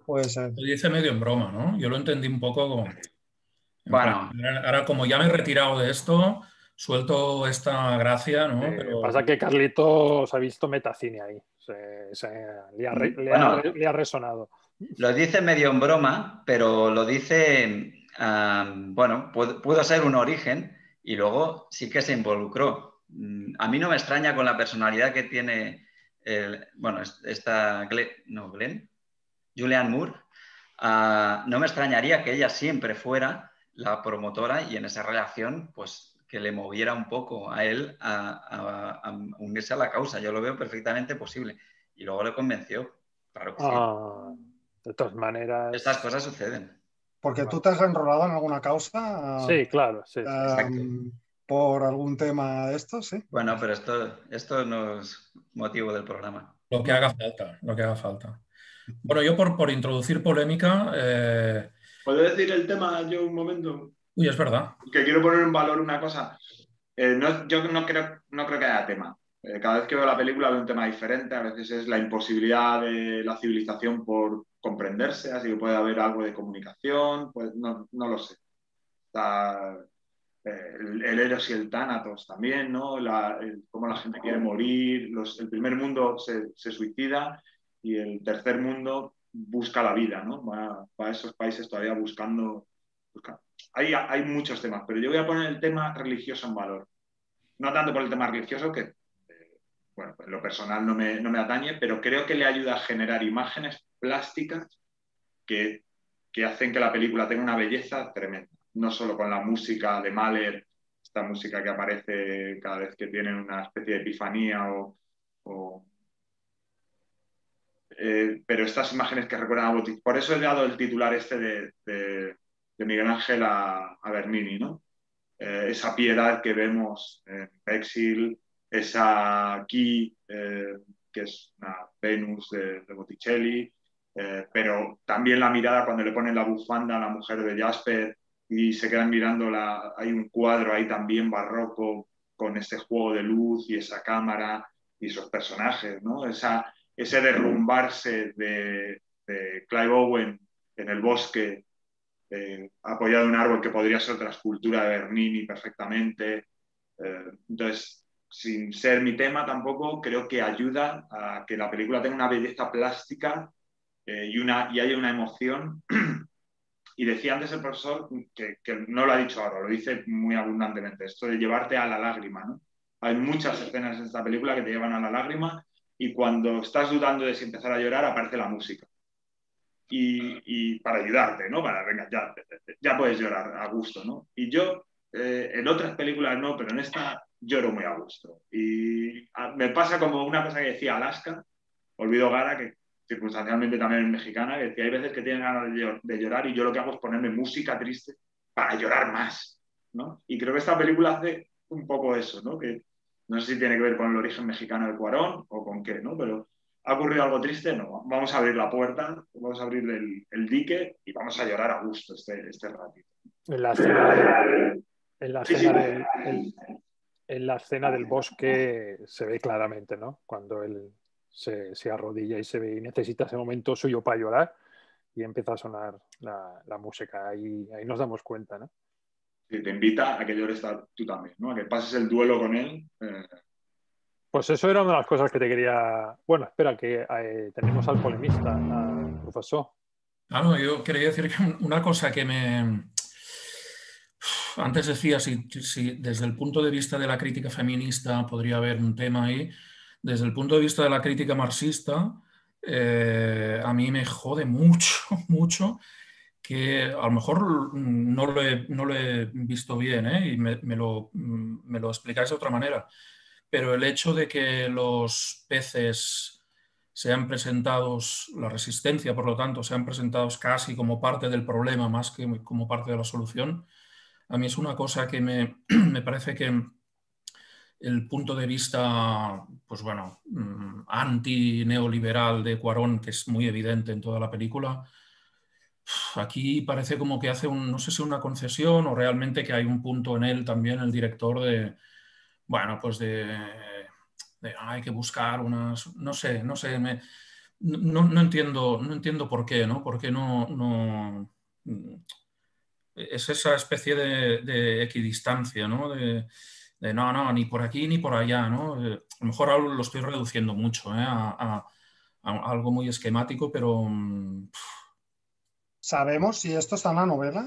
Puede ser. Lo dice medio en broma, ¿no? Yo lo entendí un poco como... Bueno. Ahora, como ya me he retirado de esto, suelto esta gracia, ¿no? Pero... Pasa que Carlitos ha visto metacine ahí. Le ha resonado. Lo dice medio en broma, pero lo dice, bueno, pudo ser un origen y luego sí que se involucró. A mí no me extraña con la personalidad que tiene, Julianne Moore. No me extrañaría que ella siempre fuera la promotora y en esa relación, pues, que le moviera un poco a él a unirse a la causa. Yo lo veo perfectamente posible. Y luego le convenció, claro que sí. De todas maneras... Estas cosas suceden. Porque tú te has enrolado en alguna causa. Sí, claro, sí. Por algún tema de esto, sí. Bueno, pero esto no es motivo del programa. Lo que haga falta. Bueno, yo por introducir polémica... ¿Puedo decir el tema yo un momento? Uy, es verdad. Que quiero poner en valor una cosa. Yo no creo que haya tema. Cada vez que veo la película veo un tema diferente. A veces es la imposibilidad de la civilización por comprenderse, así que puede haber algo de comunicación, pues no lo sé. Está, el Eros y el Tánatos también, ¿no? Cómo la gente quiere morir. El primer mundo se suicida y el tercer mundo busca la vida, ¿no? Va a esos países todavía buscando. Hay muchos temas, pero yo voy a poner el tema religioso en valor. No tanto por el tema religioso, que bueno, en lo personal no me atañe, pero creo que le ayuda a generar imágenes plásticas que hacen que la película tenga una belleza tremenda. No solo con la música de Mahler, esta música que aparece cada vez que tienen una especie de epifanía pero estas imágenes que recuerdan a Botticelli. Por eso he dado el titular este de Miguel Ángel a Bernini, ¿no? Esa piedad que vemos en Exil, esa aquí, que es una Venus de Botticelli, pero también la mirada cuando le ponen la bufanda a la mujer de Jasper y se quedan mirando, hay un cuadro ahí también barroco con ese juego de luz y esa cámara y esos personajes, ¿no? Ese derrumbarse de Clive Owen en el bosque, apoyado en un árbol que podría ser otra escultura de Bernini perfectamente. Entonces, sin ser mi tema tampoco, creo que ayuda a que la película tenga una belleza plástica y haya una emoción. Y decía antes el profesor, que no lo ha dicho ahora, lo dice muy abundantemente, esto de llevarte a la lágrima, ¿no? Hay muchas escenas en esta película que te llevan a la lágrima y cuando estás dudando de si empezar a llorar aparece la música. Y para ayudarte, ¿no? Venga, ya puedes llorar a gusto, ¿no? Y yo, en otras películas no, pero en esta lloro muy a gusto. Y me pasa como una cosa que decía Alaska, Olvido Gara, que circunstancialmente también es mexicana, que decía, hay veces que tienen ganas de llorar y yo lo que hago es ponerme música triste para llorar más, ¿no? Y creo que esta película hace un poco eso, ¿no? Que no sé si tiene que ver con el origen mexicano de Cuarón o con qué, ¿no? Pero ¿ha ocurrido algo triste? No. Vamos a abrir la puerta, vamos a abrir el dique y vamos a llorar a gusto este ratito. En la escena del bosque se ve claramente, ¿no? Cuando él se arrodilla y se ve y necesita ese momento suyo para llorar y empieza a sonar la música. Ahí nos damos cuenta, ¿no? Sí, te invita a que llores tú también, ¿no? A que pases el duelo con él. Pues eso era una de las cosas que te quería... Bueno, espera, que tenemos al polemista, al profesor. No, yo quería decir que una cosa que me... Antes decía, si desde el punto de vista de la crítica feminista podría haber un tema ahí, desde el punto de vista de la crítica marxista, a mí me jode mucho, que a lo mejor no lo he visto bien, y me lo explicáis de otra manera, pero el hecho de que los peces sean presentados, la resistencia, por lo tanto, sean presentados casi como parte del problema más que como parte de la solución, a mí es una cosa que me parece que el punto de vista, pues bueno, anti-neoliberal de Cuarón, que es muy evidente en toda la película, aquí parece como que hace no sé si una concesión o realmente que hay un punto en él también, el director, de, bueno, pues de hay que buscar unas, no sé, no entiendo por qué, ¿no? Por qué no es esa especie de equidistancia, ¿no? De no, ni por aquí ni por allá, ¿no? A lo mejor ahora lo estoy reduciendo mucho, a algo muy esquemático, pero... ¿Sabemos si esto está en la novela?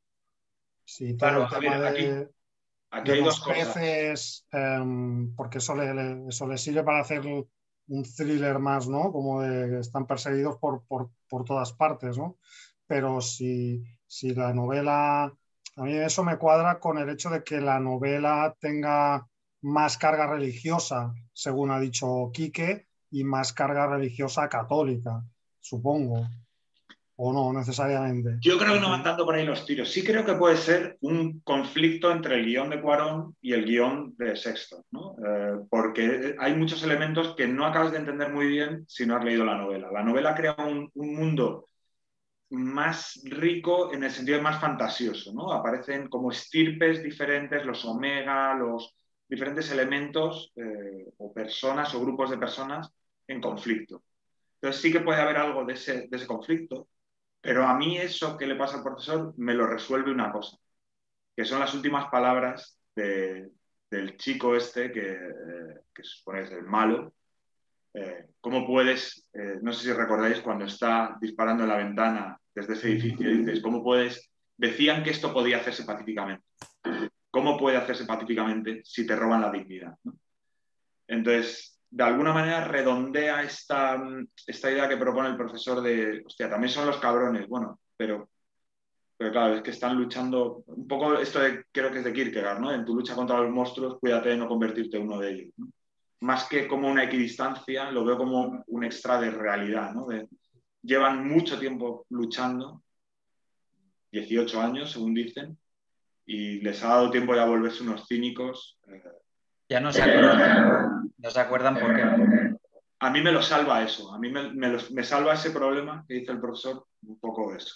Sí, todo Claro, el tema aquí de hay los dos cosas. peces, porque eso le sirve para hacer un thriller más, ¿no? Como de que están perseguidos por todas partes, ¿no? Pero si la novela, a mí eso me cuadra con el hecho de que la novela tenga más carga religiosa, según ha dicho Quique, y más carga religiosa católica, supongo, o no necesariamente. Yo creo que no van tanto por ahí los tiros. Sí creo que puede ser un conflicto entre el guión de Cuarón y el guión de Sexton, ¿no? Porque hay muchos elementos que no acabas de entender muy bien si no has leído la novela. La novela crea un mundo más rico en el sentido de más fantasioso, ¿no? Aparecen como estirpes diferentes, los omega, los diferentes elementos o personas o grupos de personas en conflicto. Entonces sí que puede haber algo de ese conflicto, pero a mí eso que le pasa al profesor me lo resuelve una cosa, que son las últimas palabras del chico este que se supone que es el malo. ¿Cómo puedes, no sé si recordáis cuando está disparando en la ventana desde ese edificio, dices, ¿cómo puedes? Decían que esto podía hacerse pacíficamente. ¿Cómo puede hacerse pacíficamente si te roban la dignidad, ¿no? Entonces, de alguna manera redondea esta idea que propone el profesor de, hostia, también son los cabrones, bueno, pero claro, es que están luchando, un poco esto creo que es de Kierkegaard, ¿no? En tu lucha contra los monstruos, cuídate de no convertirte en uno de ellos, ¿no? Más que como una equidistancia, lo veo como un extra de realidad, ¿no? Llevan mucho tiempo luchando, 18 años, según dicen, y les ha dado tiempo ya a volverse unos cínicos. Ya no se acuerdan por qué. A mí me lo salva eso, a mí me salva ese problema que dice el profesor, un poco eso.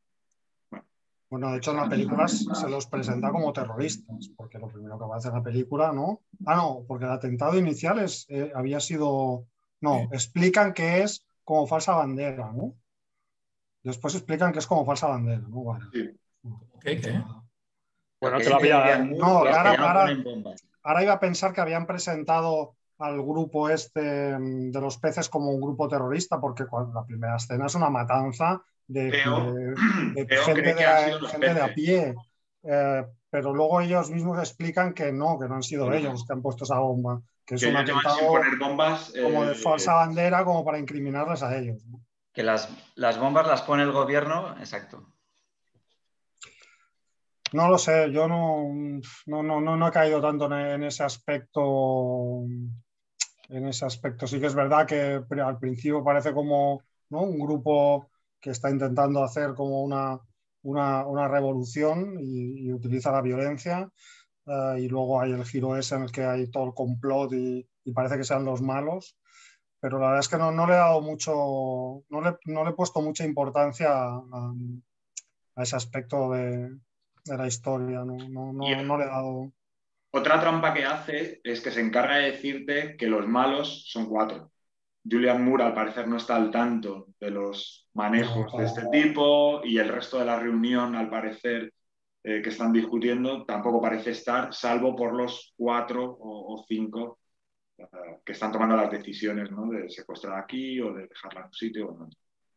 Bueno, de hecho en la película se los presenta como terroristas, porque lo primero que va a hacer la película, ¿no? Ah, no, porque el atentado inicial había sido... No, explican que es como falsa bandera, ¿no? Después explican que es como falsa bandera, ¿no? Vale. Sí. ¿Qué? Bueno, que lo había... No, ahora iba a pensar que habían presentado al grupo este de los peces como un grupo terrorista, porque la primera escena es una matanza de gente de a pie. Pero luego ellos mismos explican que no han sido ellos que han puesto esa bomba, que es un atentado sin poner bombas, como de falsa bandera, como para incriminarles a ellos, ¿no? Que las bombas las pone el gobierno, exacto. No lo sé, yo no he caído tanto en ese aspecto. En ese aspecto sí que es verdad que al principio parece como, ¿no?, un grupo que está intentando hacer como una revolución y utiliza la violencia, y luego hay el giro ese en el que hay todo el complot y parece que sean los malos, pero la verdad es que no le he dado mucho, no le he puesto mucha importancia a ese aspecto de la historia, no le he dado... Otra trampa que hace es que se encarga de decirte que los malos son 4. Julian Moore al parecer no está al tanto de los manejos de este tipo y el resto de la reunión al parecer que están discutiendo tampoco parece estar, salvo por los 4 o 5 que están tomando las decisiones, ¿no?, de secuestrar aquí o de dejarla en un sitio o no.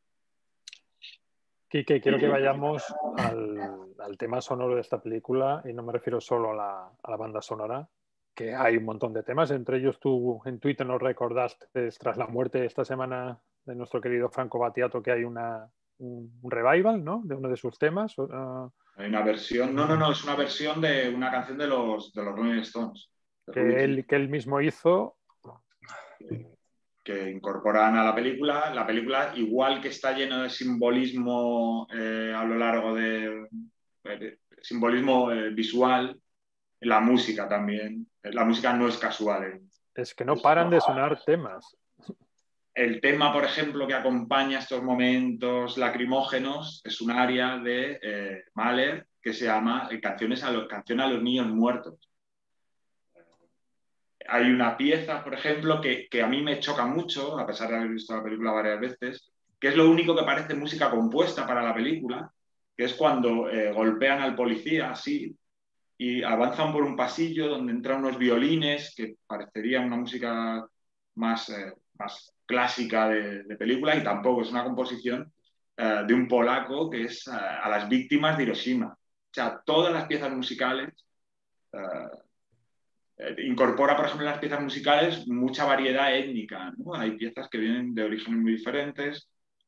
Quique, quiero que vayamos al tema sonoro de esta película, y no me refiero solo a la banda sonora, que hay un montón de temas. Entre ellos tú en Twitter nos recordaste, tras la muerte esta semana de nuestro querido Franco Battiato, que hay un revival, ¿no?, de uno de sus temas. Hay una versión, no, es una versión de una canción de los Rolling Stones. Que él mismo hizo. Que incorporan a la película. La película, igual que está lleno de simbolismo a lo largo de simbolismo visual, la música también. La música no es casual. Es que no paran de sonar temas. El tema, por ejemplo, que acompaña estos momentos lacrimógenos es un aria de Mahler que se llama Canción a los niños muertos. hay una pieza, por ejemplo, que a mí me choca mucho, a pesar de haber visto la película varias veces, que es lo único que parece música compuesta para la película, que es cuando golpean al policía así y avanzan por un pasillo donde entran unos violines, que parecería una música más clásica de película, y tampoco es una composición de un polaco que es a las víctimas de Hiroshima. O sea, todas las piezas musicales incorpora, por ejemplo, en las piezas musicales mucha variedad étnica, ¿no? Hay piezas que vienen de orígenes muy diferentes,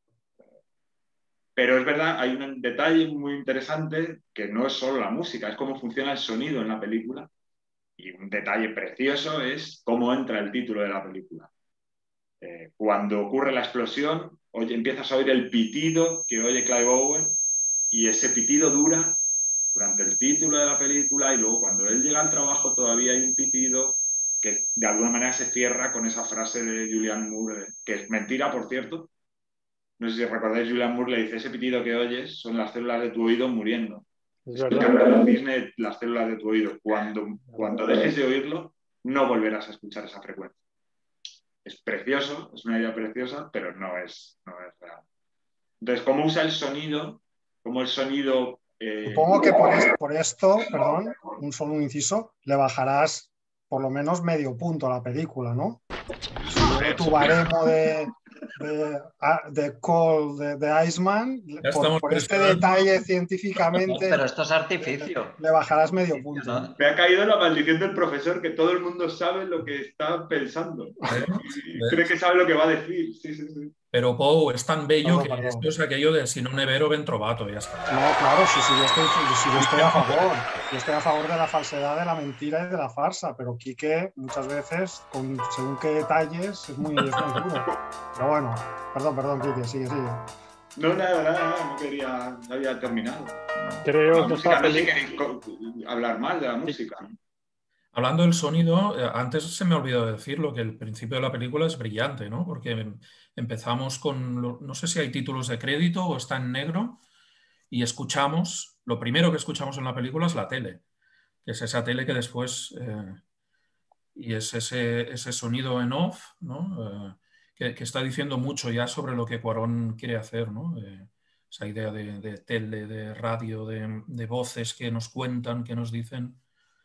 pero es verdad, hay un detalle muy interesante que no es solo la música, es cómo funciona el sonido en la película. Y un detalle precioso es cómo entra el título de la película. Cuando ocurre la explosión, empiezas a oír el pitido que oye Clive Owen, y ese pitido dura durante el título de la película, y luego cuando él llega al trabajo todavía hay un pitido que de alguna manera se cierra con esa frase de Julianne Moore, que es mentira, por cierto. No sé si recordáis, Julianne Moore le dice: ese pitido que oyes son las células de tu oído muriendo. Explicando al cisne las células de tu oído. Cuando dejes de oírlo, no volverás a escuchar esa frecuencia. Es precioso, es una idea preciosa, pero no es real. Entonces, ¿cómo usa el sonido? ¿Cómo el sonido... Supongo que por esto, perdón, un inciso, le bajarás por lo menos medio punto a la película, ¿no? Si tu baremo de Cole de Iceman, por este detalle científicamente... Pero esto es artificio. Le bajarás medio punto. ¿No? Me ha caído la maldición del profesor, que todo el mundo sabe lo que está pensando. Cree que sabe lo que va a decir. Sí. Pero Pou, es tan bello que esto es aquello de si non è vero ben trovato, ya está. No, claro, sí, yo estoy a favor. Yo estoy a favor de la falsedad, de la mentira y de la farsa, pero Quique muchas veces, según qué detalles, es muy duro. Pero bueno, perdón, Quique, sigue. No, nada, no había terminado. Creo que no sé si queréis hablar más de la música. Hablando del sonido, antes se me olvidó decirlo, que el principio de la película es brillante, ¿no? Porque empezamos con, no sé si hay títulos de crédito o está en negro, y escuchamos, lo primero que escuchamos en la película es la tele, que es esa tele que después, y es ese sonido en off, ¿no? Que está diciendo mucho ya sobre lo que Cuarón quiere hacer, ¿no? Esa idea de tele, de radio, de voces que nos cuentan, que nos dicen...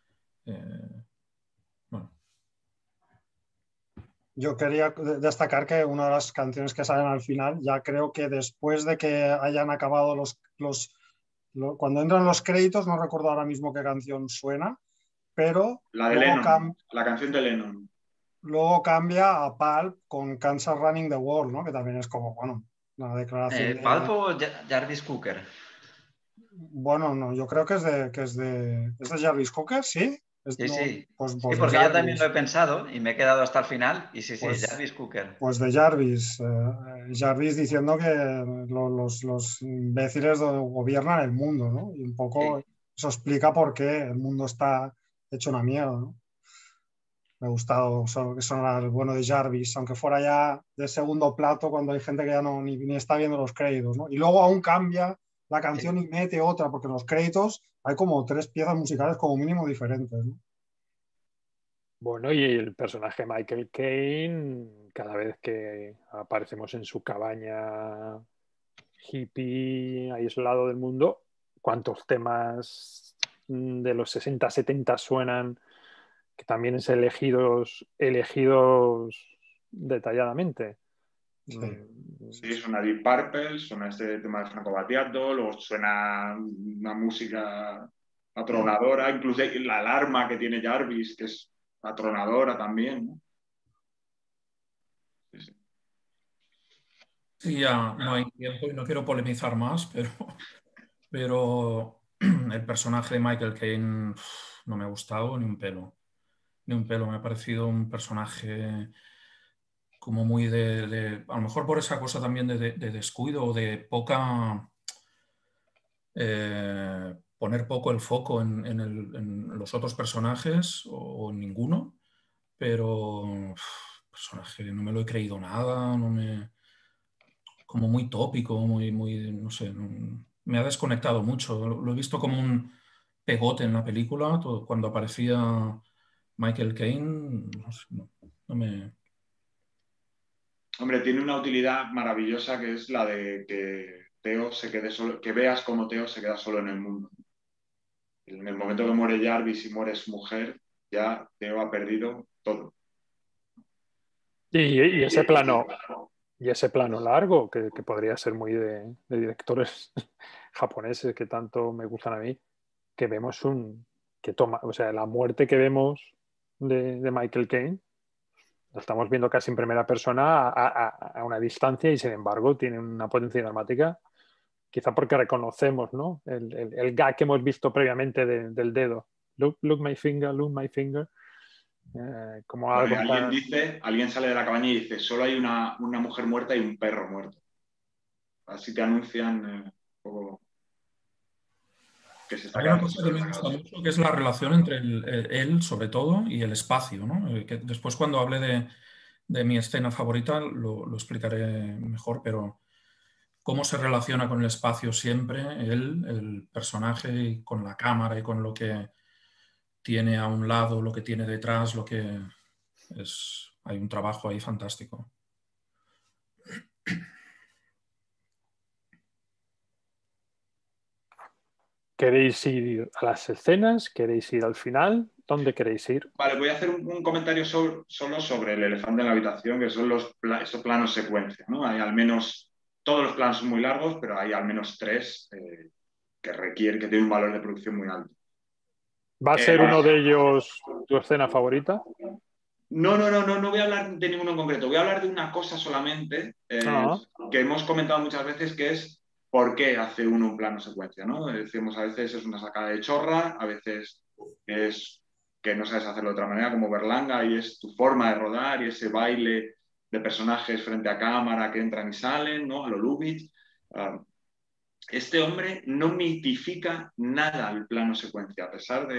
Bueno. Yo quería destacar que una de las canciones que salen al final, ya creo que después de que hayan acabado cuando entran los créditos, no recuerdo ahora mismo qué canción suena, pero la de Lennon, la canción de Lennon. Luego cambia a Pulp con Kansas Running the World, ¿no? Que también es como, bueno, una declaración. ¿Pulp o Jarvis Cocker? Bueno, no, yo creo que es de Jarvis Cocker, ¿sí? Sí. Pues sí, porque yo también lo he pensado y me he quedado hasta el final, y sí, Jarvis Cocker. Pues de Jarvis. Jarvis diciendo que los imbéciles gobiernan el mundo, ¿no? Y un poco eso explica por qué el mundo está hecho una mierda, ¿no? Me ha gustado que sonara el bueno de Jarvis, aunque fuera ya de segundo plato cuando hay gente que ya ni está viendo los créditos, ¿no? Y luego aún cambia la canción y mete otra, porque en los créditos hay como 3 piezas musicales como mínimo diferentes, ¿no? Bueno, y el personaje Michael Caine, cada vez que aparecemos en su cabaña hippie, aislado del mundo, ¿cuántos temas de los 60, 70 suenan? Que también es elegidos detalladamente. Sí, suena Deep Purple, suena este tema de Franco Battiato, luego suena una música atronadora, incluso la alarma que tiene Jarvis, que es atronadora también, ¿no? Sí, ya no hay tiempo y no quiero polemizar más, pero el personaje de Michael Caine no me ha gustado ni un pelo. Ni un pelo, me ha parecido un personaje como muy a lo mejor por esa cosa también de descuido o de poca... poner poco el foco en los otros personajes o en ninguno, pero personaje no me lo he creído nada, como muy tópico, muy no sé, me ha desconectado mucho, lo he visto como un pegote en la película, cuando aparecía Michael Caine, no me... Hombre, tiene una utilidad maravillosa que es la de que Theo se quede solo, que veas cómo Theo se queda solo en el mundo. En el momento que muere Jarvis y muere su mujer, ya Theo ha perdido todo. Y ese plano largo, que podría ser muy de directores japoneses que tanto me gustan a mí, que vemos o sea, la muerte que vemos de Michael Caine, lo estamos viendo casi en primera persona a una distancia y sin embargo tiene una potencia dramática, quizá porque reconocemos, ¿no? el gag que hemos visto previamente del dedo. Look my finger, look my finger. Como algo alguien sale de la cabaña y dice, solo hay una mujer muerta y un perro muerto. Así te anuncian un poco que se está Hay una cosa que me gusta mucho, que es la relación entre él, sobre todo, y el espacio, ¿no? Que después cuando hable de mi escena favorita lo explicaré mejor, pero cómo se relaciona con el espacio siempre, él, el personaje, y con la cámara y con lo que tiene a un lado, lo que tiene detrás, hay un trabajo ahí fantástico. ¿Queréis ir a las escenas? ¿Queréis ir al final? ¿Dónde queréis ir? Vale, voy a hacer un comentario solo sobre el elefante en la habitación, que son estos planos secuencia, ¿no? Hay al menos, todos los planos son muy largos, pero hay al menos 3 que tienen un valor de producción muy alto. ¿Va a ser uno de ellos tu escena favorita? No voy a hablar de ninguno en concreto. Voy a hablar de una cosa solamente que hemos comentado muchas veces, que es por qué hace uno un plano secuencia, ¿no? Decimos, a veces es una sacada de chorra, a veces es que no sabes hacerlo de otra manera, como Berlanga, y es tu forma de rodar y ese baile de personajes frente a cámara que entran y salen, ¿no? A lo Lubitsch. Este hombre no mitifica nada el plano secuencia, a pesar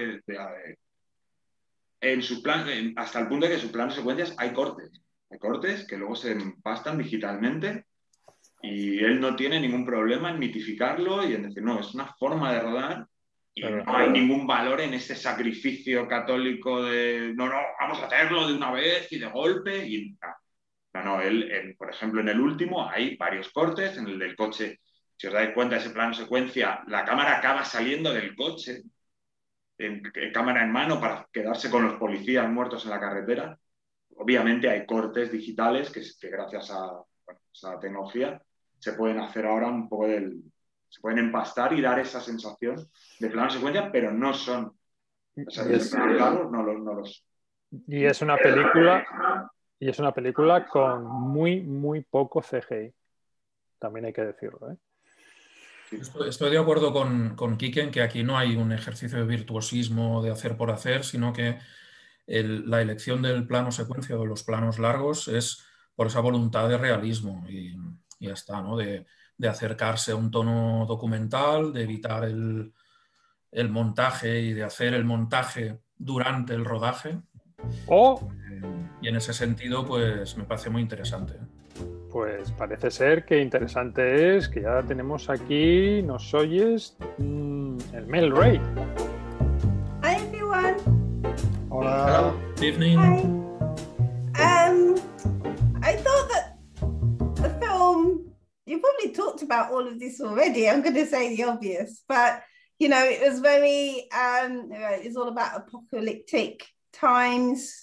en su plan, hasta el punto de que en su plano secuencias hay cortes que luego se empastan digitalmente y él no tiene ningún problema en mitificarlo y en decir, no, es una forma de rodar y no hay ningún valor en ese sacrificio católico de, no, vamos a hacerlo de una vez y de golpe. Y no, él, por ejemplo, en el último hay varios cortes, en el del coche, si os dais cuenta, ese plano secuencia, la cámara acaba saliendo del coche, en cámara en mano, para quedarse con los policías muertos en la carretera. Obviamente hay cortes digitales que gracias a esa tecnología se pueden hacer ahora un poco se pueden empastar y dar esa sensación de plano secuencia, pero no son. O sea, no los. Y es una película con muy, muy poco CGI. También hay que decirlo, ¿eh? Estoy de acuerdo con Quique en que aquí no hay un ejercicio de virtuosismo de hacer por hacer, sino que la elección del plano secuencia o de los planos largos es por esa voluntad de realismo y ya está, ¿no? De acercarse a un tono documental, de evitar el montaje y de hacer el montaje durante el rodaje. Y en ese sentido, pues me parece muy interesante. Pues parece ser que interesante es que ya tenemos aquí, ¿nos oyes? El Mel Ray. Hi everyone. Hola. Good evening. Hi. I thought that the film, you probably talked about all of this already. I'm going to say the obvious, but you know, it was very, it's all about apocalyptic times,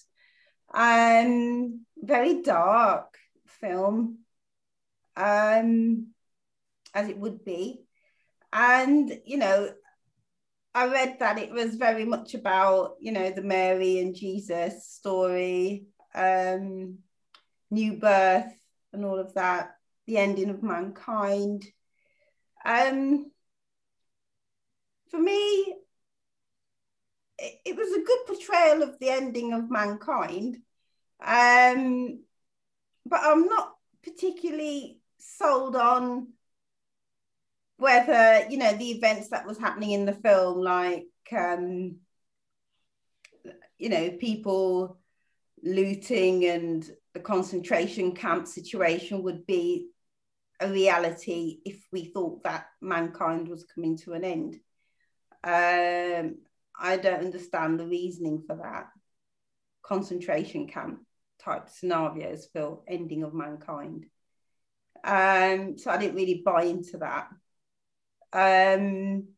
very dark film, as it would be. And, you know, I read that it was very much about, you know, the Mary and Jesus story, new birth and all of that, the ending of mankind. For me, it was a good portrayal of the ending of mankind. But I'm not particularly sold on whether, you know, the events that was happening in the film, like, you know, people looting and the concentration camp situation would be a reality if we thought that mankind was coming to an end. I don't understand the reasoning for that. concentration camp type scenarios for ending of mankind. So I didn't really buy into that. And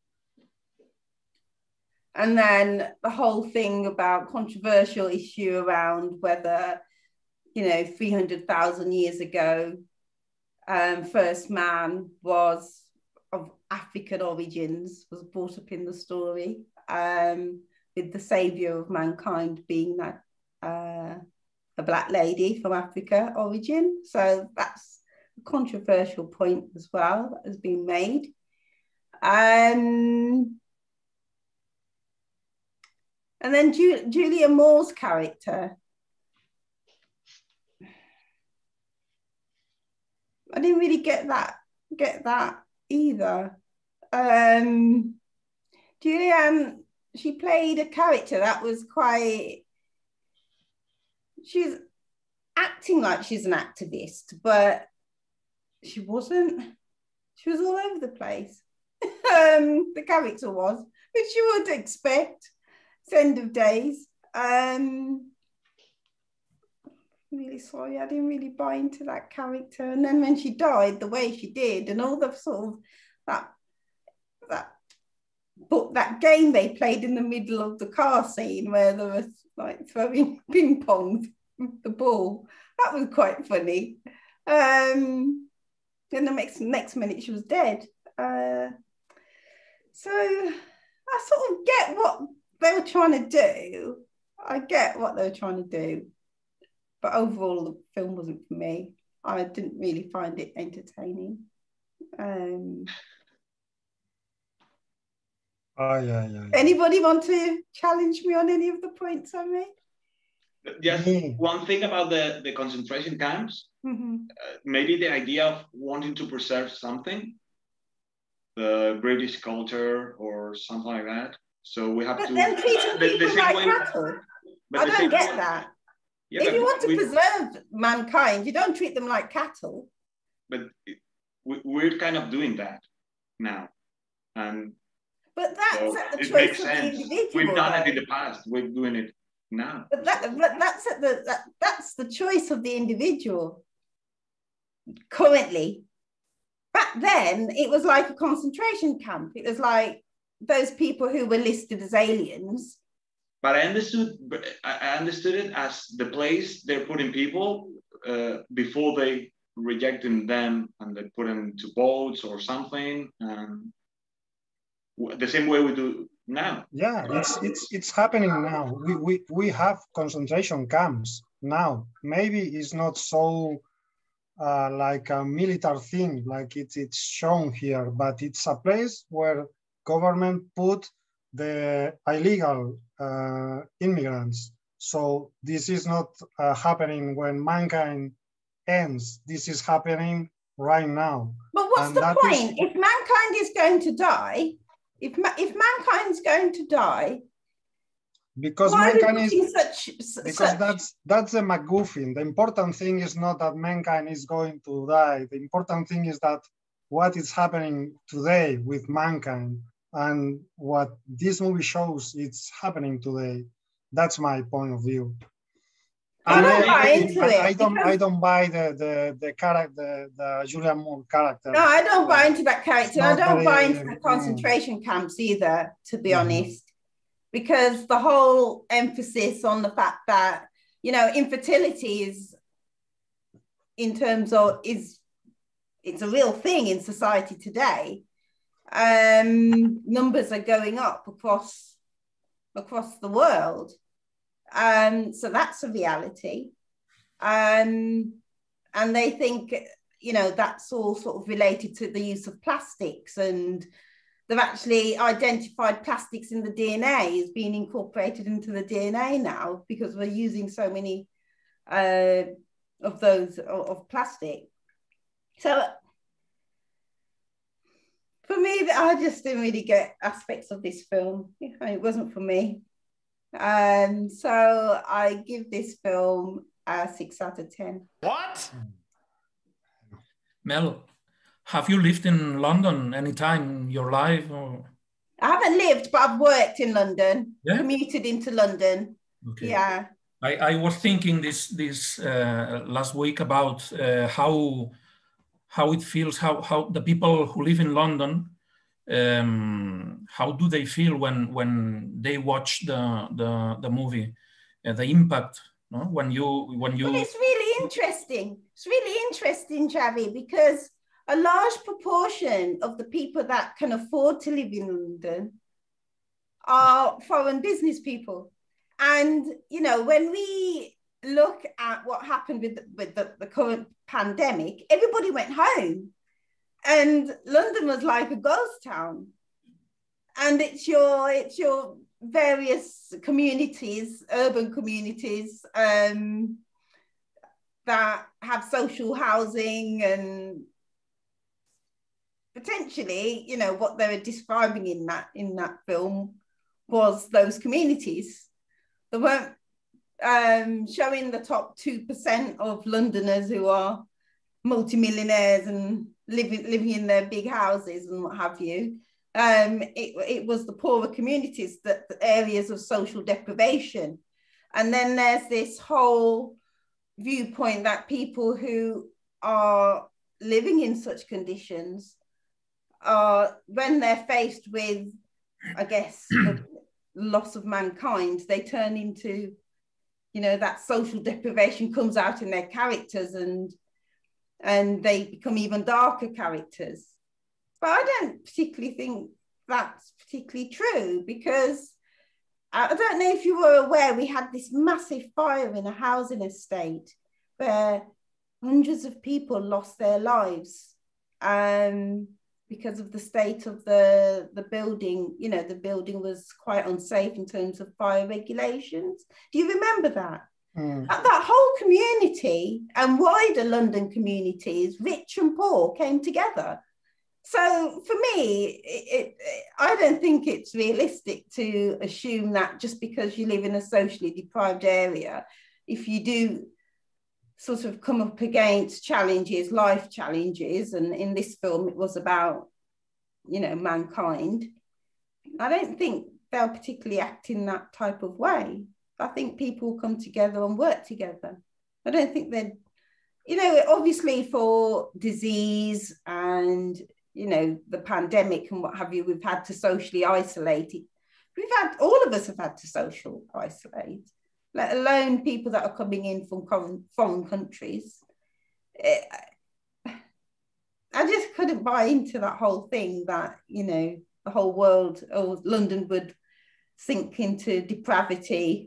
then the whole thing about controversial issue around whether, 300,000 years ago, first man was of African origins, was brought up in the story, with the savior of mankind being that a Black lady from Africa origin. So that's a controversial point as well that has been made. And then Julia Moore's character, I didn't really get that either. Julianne, she played a character that was she's acting like she's an activist, but she wasn't. She was all over the place. The character was, which you would expect. It's end of days. Really sorry, I didn't really buy into that character. And then when she died the way she did, and all the sort of that game they played in the middle of the car scene where they were like throwing ping pong the ball, that was quite funny. Then the next minute she was dead. So I sort of get what they were trying to do. I get what they were trying to do. But overall, the film wasn't for me. I didn't really find it entertaining. Anybody want to challenge me on any of the points I made? Just one thing about the concentration camps. Maybe the idea of wanting to preserve something, the British culture or something like that. So we have to. Then treating people like cattle. I don't get that. Yeah, if you want to preserve mankind, you don't treat them like cattle. But we're kind of doing that now, but that's so at the it choice makes of sense. the individual. We've done it in the past. We're doing it now. But that's the choice of the individual. Currently, back then it was like a concentration camp. It was like those people who were listed as aliens. But I understood it as the place they're putting people before they rejecting them and they put them to boats or something. The same way we do now. Yeah, it's happening now. We have concentration camps now. Maybe it's not so like a military thing, like it's shown here, but it's a place where government put the illegal immigrants. So this is not happening when mankind ends. This is happening right now. But what's the point? If mankind is going to die, if mankind's going to die, because mankind is that's the MacGuffin. The important thing is not that mankind is going to die. The important thing is that what is happening today with mankind. And what this movie shows, it's happening today. That's my point of view. I don't buy into it. I don't buy the character, the Julianne Moore character. No, I don't buy into that character. I don't buy into the concentration camps either, to be honest, because the whole emphasis on the fact that, infertility is, in terms of, it's a real thing in society today. Numbers are going up across the world. So that's a reality. And they think, that's all sort of related to the use of plastics, and they've actually identified plastics in the DNA as being incorporated into the DNA now, because we're using so many of those of plastic. So for me, I just didn't really get aspects of this film. It wasn't for me. So I give this film a 6 out of 10. What? Mel, have you lived in London any time in your life? Or? I haven't lived, but I've worked in London, commuted into London. Okay. Yeah. I was thinking this last week about how it feels, how the people who live in London, how do they feel when they watch the movie, the impact, no? When you. But it's really interesting. It's really interesting, Javi, because a large proportion of the people that can afford to live in London are foreign business people. And, you know, when we look at what happened with the current pandemic, everybody went home and London was like a ghost town. And it's your various communities, urban communities that have social housing, and potentially, you know, what they were describing in that film was those communities. They weren't showing the top 2% of Londoners who are multimillionaires and living in their big houses and what have you. It was the poorer communities, the areas of social deprivation. And then there's this whole viewpoint that people who are living in such conditions are, when they're faced with, I guess, the loss of mankind, they turn into, you know, that social deprivation comes out in their characters, and they become even darker characters. But I don't particularly think that's particularly true, because I don't know if you were aware, we had this massive fire in a housing estate where hundreds of people lost their lives because of the state of the building. You know, the building was quite unsafe in terms of fire regulations. Do you remember that? That whole community and wider London communities, rich and poor, came together. So for me, I don't think it's realistic to assume that just because you live in a socially deprived area, if you do sort of come up against challenges, life challenges, and in this film it was about, you know, mankind, I don't think they'll particularly act in that type of way. I think people come together and work together. I don't think they'd, you know, obviously for disease and, you know, the pandemic and what have you, we've had to socially isolate it. All of us have had to social isolate, let alone people that are coming in from foreign countries. I just couldn't buy into that whole thing that, you know, the whole world or London would sink into depravity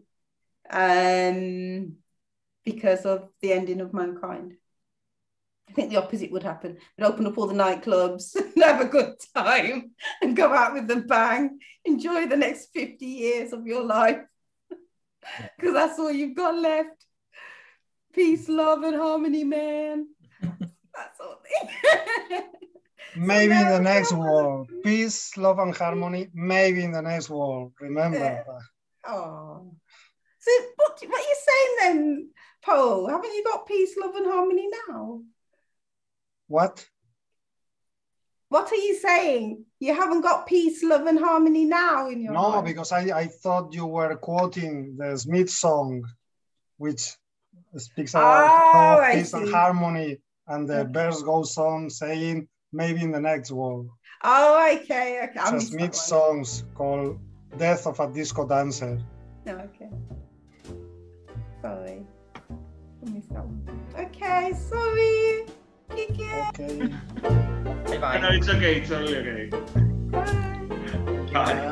because of the ending of mankind. I think the opposite would happen. We'd open up all the nightclubs and have a good time and go out with a bang, enjoy the next 50 years of your life, because that's all you've got left. Peace, love, and harmony, man. That's all. Maybe in the next world. Peace, love, and harmony. Maybe in the next world. Remember. Oh. So what are you saying then, Paul? Haven't you got peace, love, and harmony now? What? What are you saying? You haven't got peace, love, and harmony now in your life? No, because I thought you were quoting the Smith song, which speaks about peace and harmony, and the verse goes on saying, maybe in the next world. Oh, okay. It's a Smith songs called Death of a Disco Dancer. Oh, okay. Sorry. I missed that one. Okay, sorry. Okay. Bye-bye. No, it's okay, it's totally okay. Bye.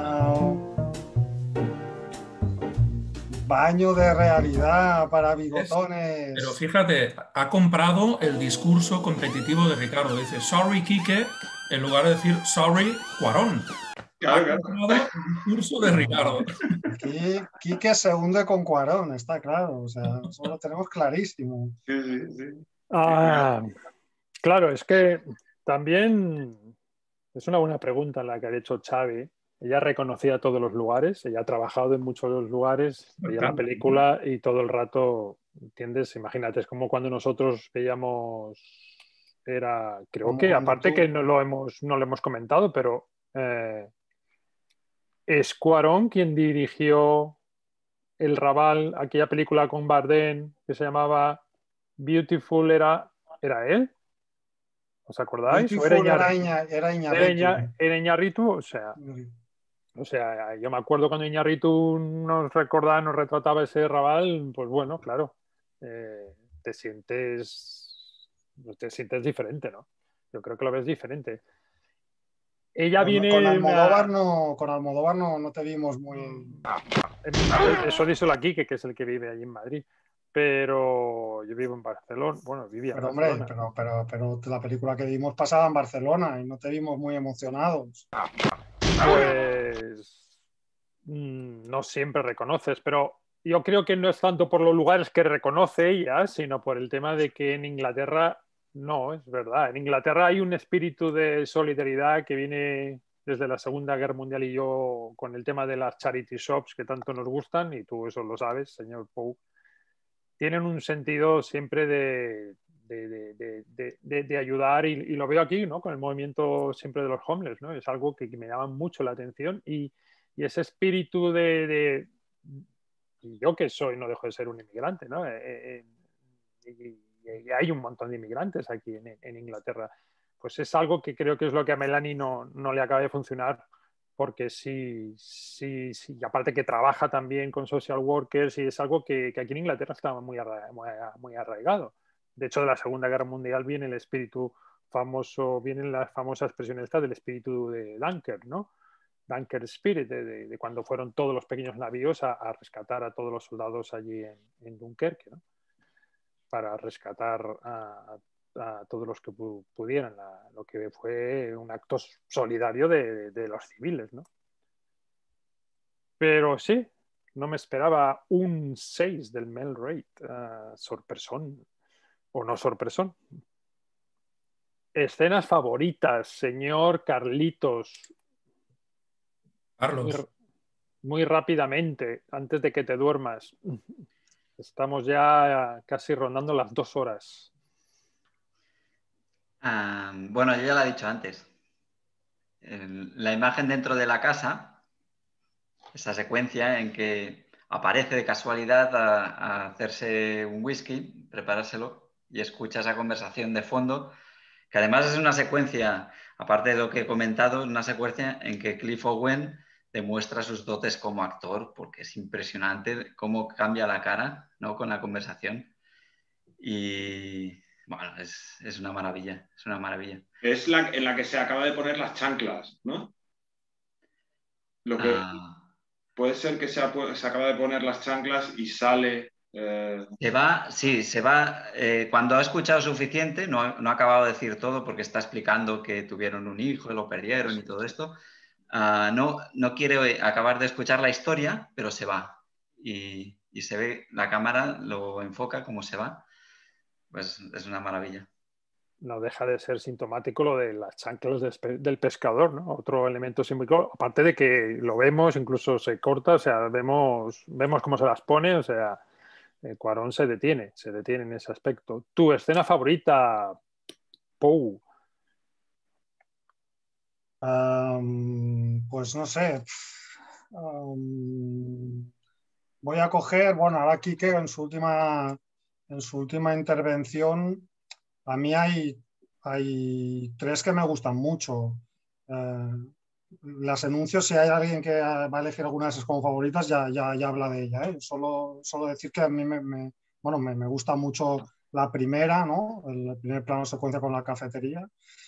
Baño de realidad para bigotones. Pero fíjate, ha comprado el discurso competitivo de Ricardo. Dice, sorry, Quique, en lugar de decir, sorry, Cuarón. Claro, ha comprado el discurso de Ricardo. Quique se hunde con Cuarón, está claro. O sea, eso lo tenemos clarísimo. Sí. Claro, es que también es una buena pregunta la que ha hecho Xavi. Ella reconocía todos los lugares, ella ha trabajado en muchos de los lugares, veía la película y todo el rato, ¿entiendes? Imagínate, es como cuando nosotros veíamos, creo que aparte que no lo hemos comentado, pero es Cuarón quien dirigió el Raval, aquella película con Bardem que se llamaba Beautiful, ¿era él? ¿Os acordáis? Beautiful era Iñárritu. Era Iñárritu, o sea, yo me acuerdo cuando Iñárritu nos retrataba ese Raval, pues bueno, claro, te sientes diferente, ¿no? Yo creo que lo ves diferente. Ella viene... Con Almodóvar no te vimos muy... Eso díselo aquí, que es el que vive allí en Madrid. Pero yo vivo en Barcelona. Bueno, vivía en Barcelona. Pero la película que vimos pasaba en Barcelona y no te vimos muy emocionados. Pues no siempre reconoces, pero yo creo que no es tanto por los lugares que reconoce ella, sino por el tema de que en Inglaterra, no, es verdad, en Inglaterra hay un espíritu de solidaridad que viene desde la Segunda Guerra Mundial, y yo con el tema de las charity shops que tanto nos gustan, y tú eso lo sabes, señor Pou, tienen un sentido siempre de ayudar, y lo veo aquí, ¿no? Con el movimiento siempre de los homeless, ¿no? Es algo que me llama mucho la atención, y ese espíritu y yo que no dejo de ser un inmigrante, ¿no? Y hay un montón de inmigrantes aquí en Inglaterra. Pues es algo que creo que es lo que a Melanie no le acaba de funcionar, porque sí, y aparte que trabaja también con social workers, y es algo que aquí en Inglaterra está muy arraigado. De hecho, de la Segunda Guerra Mundial viene el espíritu famoso, viene la famosa expresión esta del espíritu de Dunker, ¿no? Dunker Spirit, de cuando fueron todos los pequeños navíos a rescatar a todos los soldados allí en Dunkerque, ¿no? Para rescatar a todos los que pudieran, lo que fue un acto solidario de los civiles, ¿no? Pero sí, no me esperaba un 6 del Mel Rate, sorpresón o no sorpresón. Escenas favoritas, señor Carlitos. Carlos. Muy rápidamente, antes de que te duermas. Estamos ya casi rondando las 2 horas. Bueno, yo ya lo he dicho antes. La imagen dentro de la casa, esa secuencia en que aparece de casualidad a hacerse un whisky, preparárselo, y escucha esa conversación de fondo, que además es una secuencia, aparte de lo que he comentado, una secuencia en que Cliff Owen demuestra sus dotes como actor, porque es impresionante cómo cambia la cara, ¿no? Con la conversación. Y bueno, es una maravilla, es una maravilla. Es en la que se acaba de poner las chanclas, ¿no? Lo que puede ser que se acaba de poner las chanclas y sale... Se va. Cuando ha escuchado suficiente, no ha acabado de decir todo porque está explicando que tuvieron un hijo, lo perdieron y todo esto. No quiere acabar de escuchar la historia, pero se va. Y se ve, la cámara lo enfoca como se va. Pues es una maravilla. No deja de ser sintomático lo de las chanclas del pescador, ¿no? Otro elemento simbólico, aparte de que lo vemos, incluso se corta, o sea, vemos cómo se las pone, o sea, Cuarón se detiene en ese aspecto. ¿Tu escena favorita, Pou? Pues no sé. Voy a coger, bueno, ahora Quique en su última intervención, a mí hay 3 que me gustan mucho. Las enuncio, si hay alguien que va a elegir alguna de esas como favoritas, ya habla de ella, ¿eh? Solo decir que a mí me gusta mucho la primera, ¿no? El primer plano secuencia con la cafetería.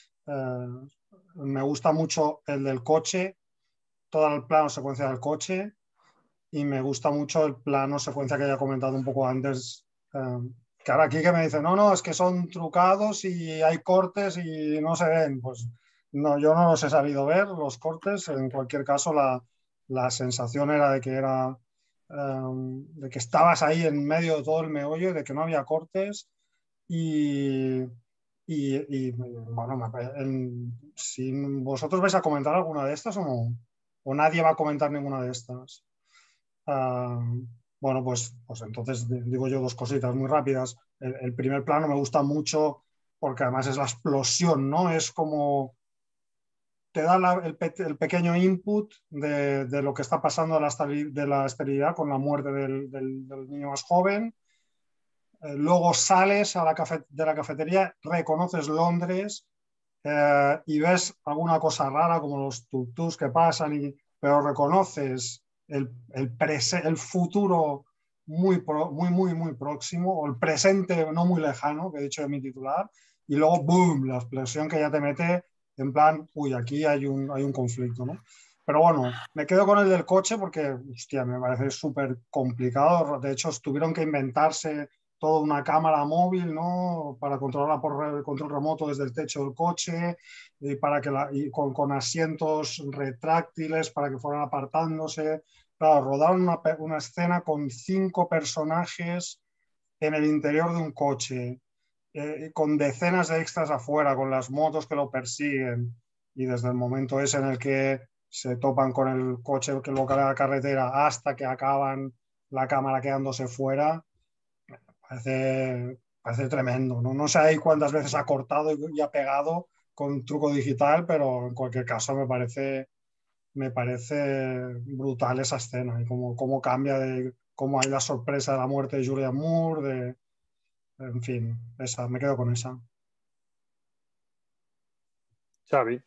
Me gusta mucho el del coche, todo el plano secuencia del coche, y me gusta mucho el plano secuencia que ya he comentado un poco antes, que ahora aquí que me dice, no, es que son trucados y hay cortes y no se ven. Pues no, yo no los he sabido ver, los cortes. En cualquier caso, la sensación era de que estabas ahí en medio de todo el meollo y de que no había cortes. Y bueno, si vosotros vais a comentar alguna de estas o no, o nadie va a comentar ninguna de estas. Bueno, pues entonces digo yo 2 cositas muy rápidas. El primer plano me gusta mucho porque además es la explosión, ¿no? Es como te da el pequeño input de lo que está pasando de la esterilidad con la muerte del niño más joven. Luego sales de la cafetería, reconoces Londres y ves alguna cosa rara como los tuk-tuks que pasan, pero reconoces el futuro muy próximo, o el presente no muy lejano, que he dicho de mi titular, y luego, boom, la explosión que ya te mete en plan, uy, aquí hay un conflicto, ¿no? Pero bueno, me quedo con el del coche porque, hostia, me parece súper complicado. De hecho, tuvieron que inventarse toda una cámara móvil, ¿no? Para controlarla por control remoto desde el techo del coche, y con asientos retráctiles para que fueran apartándose. Claro, rodaron una escena con 5 personajes en el interior de un coche, con decenas de extras afuera, con las motos que lo persiguen, y desde el momento ese en el que se topan con el coche que bloquea la carretera hasta que acaban la cámara quedándose fuera, parece tremendo, ¿no? No sé ahí cuántas veces ha cortado y ha pegado con truco digital, pero en cualquier caso me parece brutal esa escena y cómo cambia, cómo hay la sorpresa de la muerte de Julianne Moore, en fin, me quedo con esa. Xavi.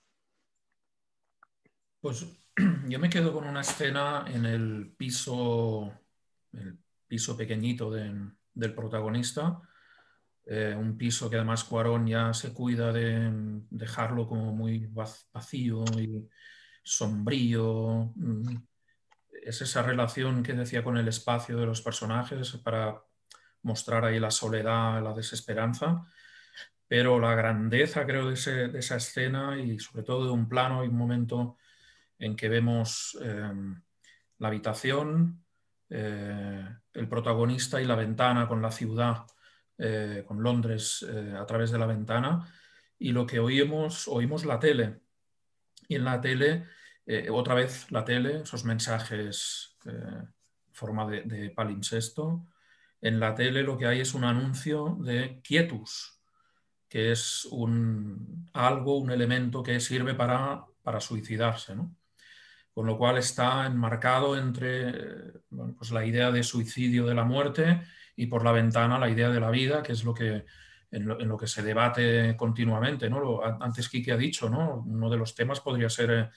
Pues yo me quedo con una escena en el piso pequeñito del protagonista, un piso que además Cuarón ya se cuida de dejarlo como muy vacío y sombrío. Es esa relación que decía con el espacio de los personajes para mostrar ahí la soledad, la desesperanza, pero la grandeza, creo, de esa escena, y sobre todo de un plano y un momento en que vemos la habitación, el protagonista y la ventana con la ciudad, con Londres a través de la ventana, y lo que oímos la tele. Y en la tele, otra vez la tele, esos mensajes en forma de palimpsesto. En la tele lo que hay es un anuncio de quietus, que es un elemento que sirve para suicidarse, ¿no? Con lo cual está enmarcado entre pues la idea de suicidio, de la muerte, y por la ventana la idea de la vida, que es en lo que se debate continuamente, ¿no? Antes Quique ha dicho, ¿no? Uno de los temas podría ser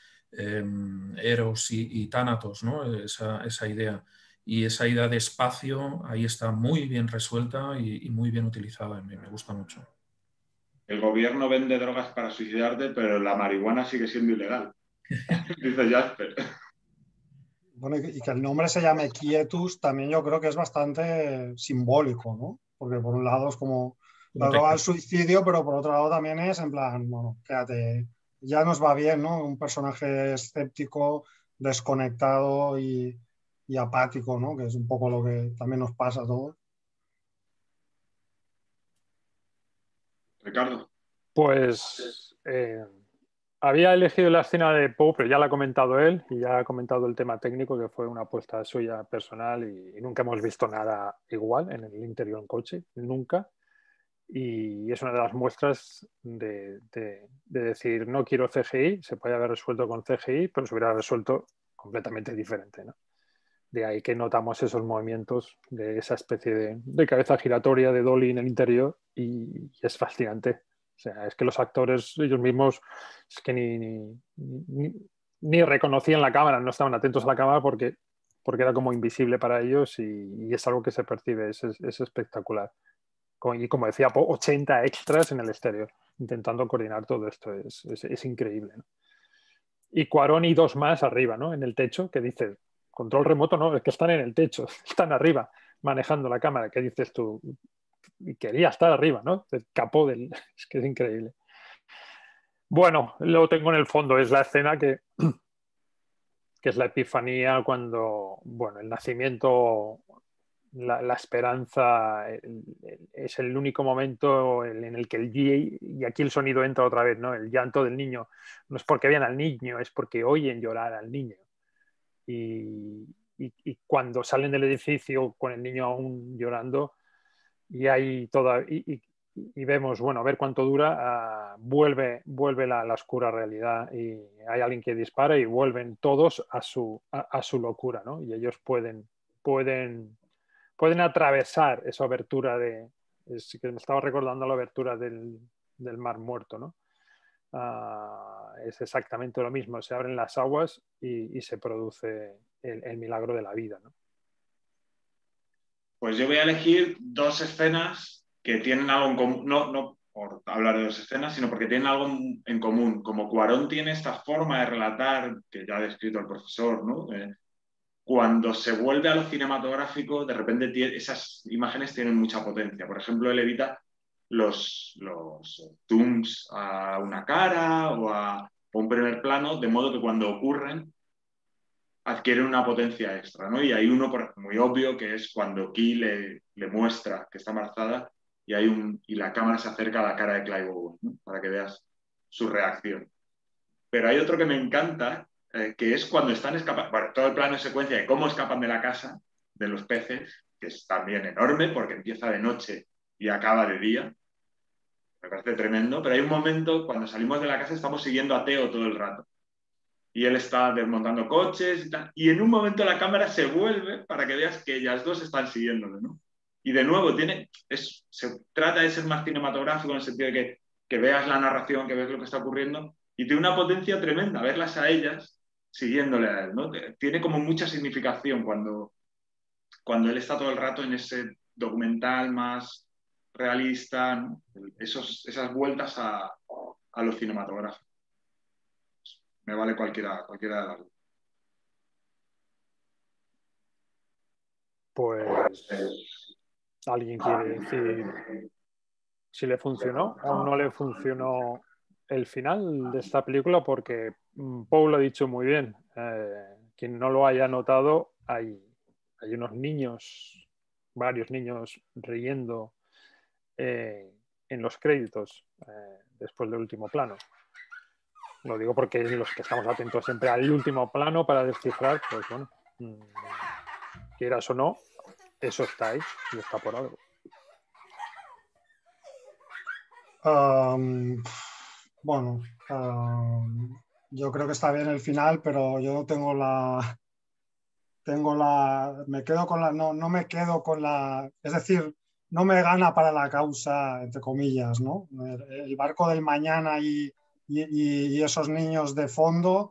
Eros y Tánatos, ¿no? Esa idea. Y esa idea de espacio ahí está muy bien resuelta y muy bien utilizada. Me gusta mucho. El gobierno vende drogas para suicidarte, pero la marihuana sigue siendo ilegal. Dice Jasper. Bueno, y que el nombre se llame Quietus también yo creo que es bastante simbólico, ¿no? Porque por un lado es como la droga del suicidio, pero por otro lado también es en plan, bueno, quédate, ya nos va bien, ¿no? Un personaje escéptico, desconectado y apático, ¿no? Que es un poco lo que también nos pasa a todos. Ricardo. Pues había elegido la escena de Poe, pero ya la ha comentado él y ya ha comentado el tema técnico, que fue una apuesta suya personal, y nunca hemos visto nada igual en el interior del coche, nunca. Y es una de las muestras de decir, no quiero CGI, se puede haber resuelto con CGI, pero se hubiera resuelto completamente diferente, ¿no? De ahí que notamos esos movimientos de esa especie de cabeza giratoria de Dolly en el interior, y es fascinante. O sea, es que los actores ellos mismos es que ni reconocían la cámara, no estaban atentos a la cámara porque era como invisible para ellos, y es algo que se percibe, es espectacular. Y como decía, 80 extras en el exterior intentando coordinar todo esto, es increíble, ¿no? Y Cuarón y 2 más arriba, ¿no? En el techo, que dices, control remoto, no, es que están en el techo, están arriba manejando la cámara. ¿Qué dices tú? Y quería estar arriba, ¿no? El capó es que es increíble. Bueno, lo tengo en el fondo, es la escena que es la epifanía, cuando, bueno, el nacimiento, la esperanza, es el único momento en el que y aquí el sonido entra otra vez, ¿no? El llanto del niño no es porque vean al niño, es porque oyen llorar al niño. Y cuando salen del edificio con el niño aún llorando, y hay y vemos, bueno, a ver cuánto dura, vuelve la oscura realidad y hay alguien que dispara y vuelven todos a su locura, ¿no? Y ellos pueden atravesar esa abertura es que me estaba recordando la abertura del Mar Muerto, ¿no? Es exactamente lo mismo, se abren las aguas y se produce el milagro de la vida, ¿no? Pues yo voy a elegir dos escenas que tienen algo en común, no por hablar de dos escenas, sino porque tienen algo en común. Como Cuarón tiene esta forma de relatar, que ya ha descrito el profesor, ¿no? Cuando se vuelve a lo cinematográfico, de repente esas imágenes tienen mucha potencia. Por ejemplo, él evita los zooms a una cara o a un primer plano, de modo que cuando ocurren adquieren una potencia extra, ¿no? Y hay uno muy obvio que es cuando Key le muestra que está embarazada y la cámara se acerca a la cara de Clive Owen, ¿no? Para que veas su reacción. Pero hay otro que me encanta, que es cuando están escapando, bueno, todo el plano de secuencia de cómo escapan de la casa de los peces, que es también enorme porque empieza de noche y acaba de día. Me parece tremendo, pero hay un momento cuando salimos de la casa estamos siguiendo a Theo todo el rato. Y él está desmontando coches y tal. Y en un momento la cámara se vuelve para que veas que ellas dos están siguiéndolo, ¿no? Y de nuevo, se trata de ser más cinematográfico en el sentido de que veas la narración, que ves lo que está ocurriendo, y tiene una potencia tremenda verlas a ellas siguiéndole a él, ¿no? Tiene como mucha significación cuando él está todo el rato en ese documental más realista, ¿no? Esas vueltas a lo cinematográfico. Me vale cualquiera de las dos. Pues, ¿alguien quiere decir si le funcionó o no le funcionó el final de esta película? Porque Paul lo ha dicho muy bien. Quien no lo haya notado, hay unos niños, varios niños riendo en los créditos después del último plano. Lo digo porque los que estamos atentos siempre al último plano para descifrar, pues bueno, quieras o no, eso está ahí y está por algo. Yo creo que está bien el final, pero yo me quedo con no me quedo con es decir, no me gana para la causa, entre comillas, ¿no? El barco del mañana y esos niños de fondo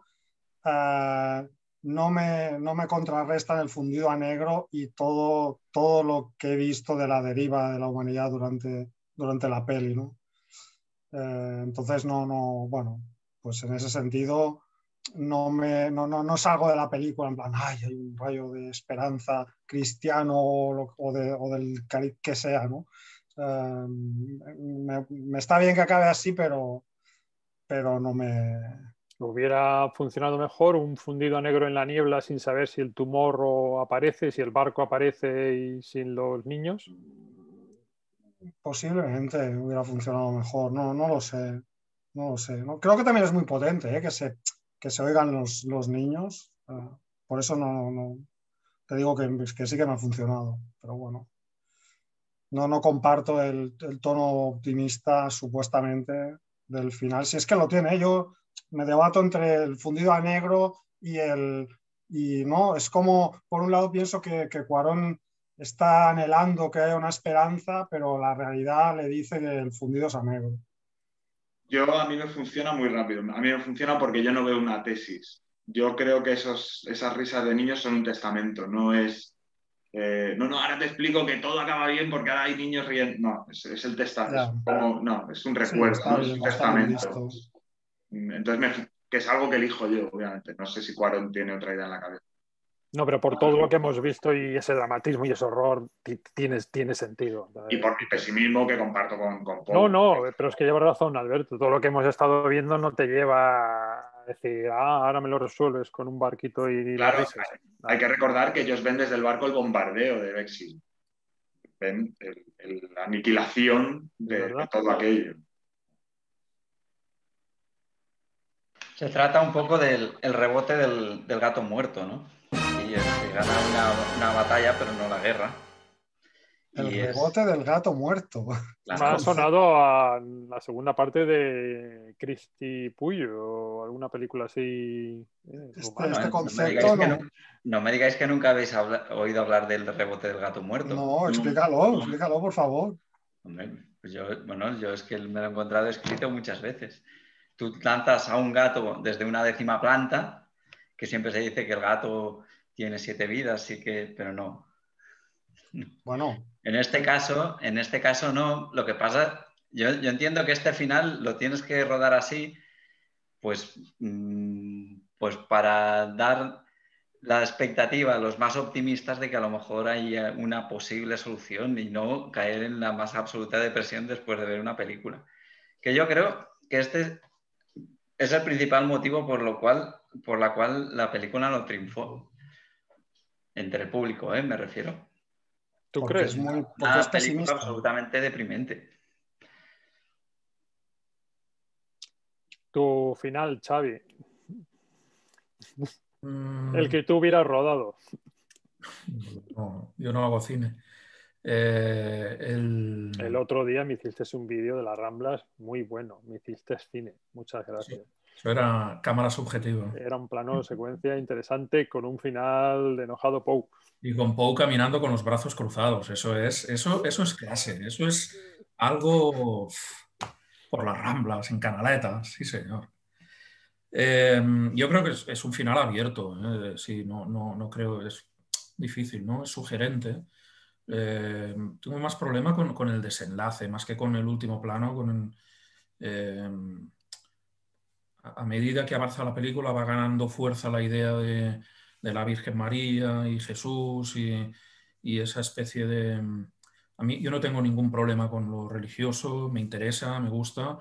no me contrarrestan el fundido a negro y todo lo que he visto de la deriva de la humanidad durante la peli, ¿no? Entonces bueno, pues en ese sentido no salgo de la película en plan, ay, hay un rayo de esperanza cristiano o del cariz que sea, ¿no? Me está bien que acabe así, pero no me... ¿Hubiera funcionado mejor un fundido a negro en la niebla sin saber si el tumor aparece, si el barco aparece y sin los niños? Posiblemente hubiera funcionado mejor, no lo sé. No, creo que también es muy potente, que se oigan los niños. Por eso no te digo que sí que me ha funcionado, pero bueno. No comparto el tono optimista supuestamente del final. Si es que lo tiene, yo me debato entre el fundido a negro y no, es como, por un lado pienso que Cuarón está anhelando que haya una esperanza, pero la realidad le dice que el fundido es a negro. A mí me funciona muy rápido. A mí me funciona porque yo no veo una tesis. Yo creo que esas risas de niños son un testamento. No es, ahora te explico que todo acaba bien porque ahora hay niños riendo. No, es el testamento. Es un recuerdo, sí, es un testamento. Entonces, que es algo que elijo yo, obviamente. No sé si Cuarón tiene otra idea en la cabeza. No, pero por todo lo que hemos visto y ese dramatismo y ese horror tiene sentido. Y por mi pesimismo que comparto con Paul. No, pero es que lleva razón, Alberto. Todo lo que hemos estado viendo no te lleva a decir, ahora me lo resuelves con un barquito y claro, las risas. Hay que recordar que ellos ven desde el barco el bombardeo de Bexhill. Ven la aniquilación de todo aquello. Se trata un poco del rebote del gato muerto, ¿no? Y se gana una batalla, pero no la guerra. El rebote del gato muerto. Me ha sonado a la segunda parte de Cristi Puyo o alguna película así. Este concepto no me digáis que nunca habéis oído hablar del rebote del gato muerto. No, explícalo, por favor. Hombre, pues yo es que me lo he encontrado escrito muchas veces. Tú lanzas a un gato desde una 10ª planta, que siempre se dice que el gato tiene 7 vidas, pero no. Bueno. En este caso no. Lo que pasa, yo entiendo que este final lo tienes que rodar así, pues para dar la expectativa a los más optimistas de que a lo mejor hay una posible solución y no caer en la más absoluta depresión después de ver una película. Que yo creo que este es el principal motivo por la cual la película no triunfó. Entre el público, me refiero. ¿Tú crees? Es una película absolutamente deprimente. Tu final, Xavi. El que tú hubieras rodado. No, yo no hago cine. El otro día me hiciste un vídeo de las Ramblas muy bueno. Me hiciste cine. Muchas gracias. Sí. Eso era cámara subjetiva. Era un plano de secuencia interesante con un final de enojado Pou. Y con Pou caminando con los brazos cruzados. Eso es clase. Eso es algo por las Ramblas, en Canaletas. Sí, señor. Yo creo que es un final abierto. Sí, no creo. Es difícil, ¿no? Es sugerente. Tengo más problema con el desenlace, más que con el último plano. A medida que avanza la película va ganando fuerza la idea de la Virgen María y Jesús y esa especie de... A mí yo no tengo ningún problema con lo religioso, me interesa, me gusta,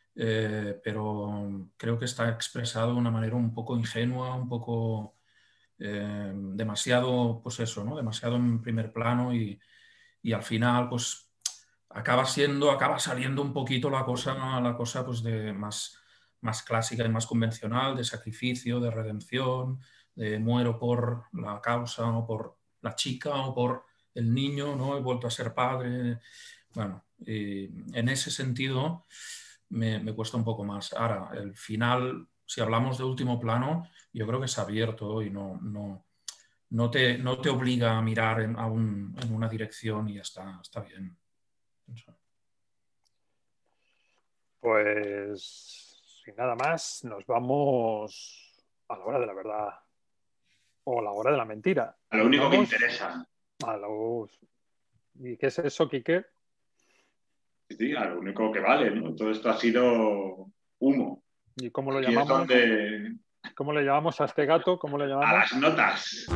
pero creo que está expresado de una manera un poco ingenua, un poco demasiado, pues eso, ¿no? Demasiado en primer plano y al final pues acaba saliendo un poquito la cosa pues de más clásica y más convencional, de sacrificio, de redención, de muero por la causa o por la chica o por el niño, ¿no? He vuelto a ser padre. Bueno, en ese sentido me cuesta un poco más. Ahora, el final, si hablamos de último plano, yo creo que es abierto y no te obliga a mirar en una dirección y ya está bien. Pues sin nada más, nos vamos a la hora de la verdad o a la hora de la mentira. A lo único que interesa. ¿Y qué es eso, Quique? Sí, a lo único que vale, ¿no? Todo esto ha sido humo. ¿Y cómo lo llamamos? ¿Cómo le llamamos a este gato? ¿Cómo le llamamos? A las notas.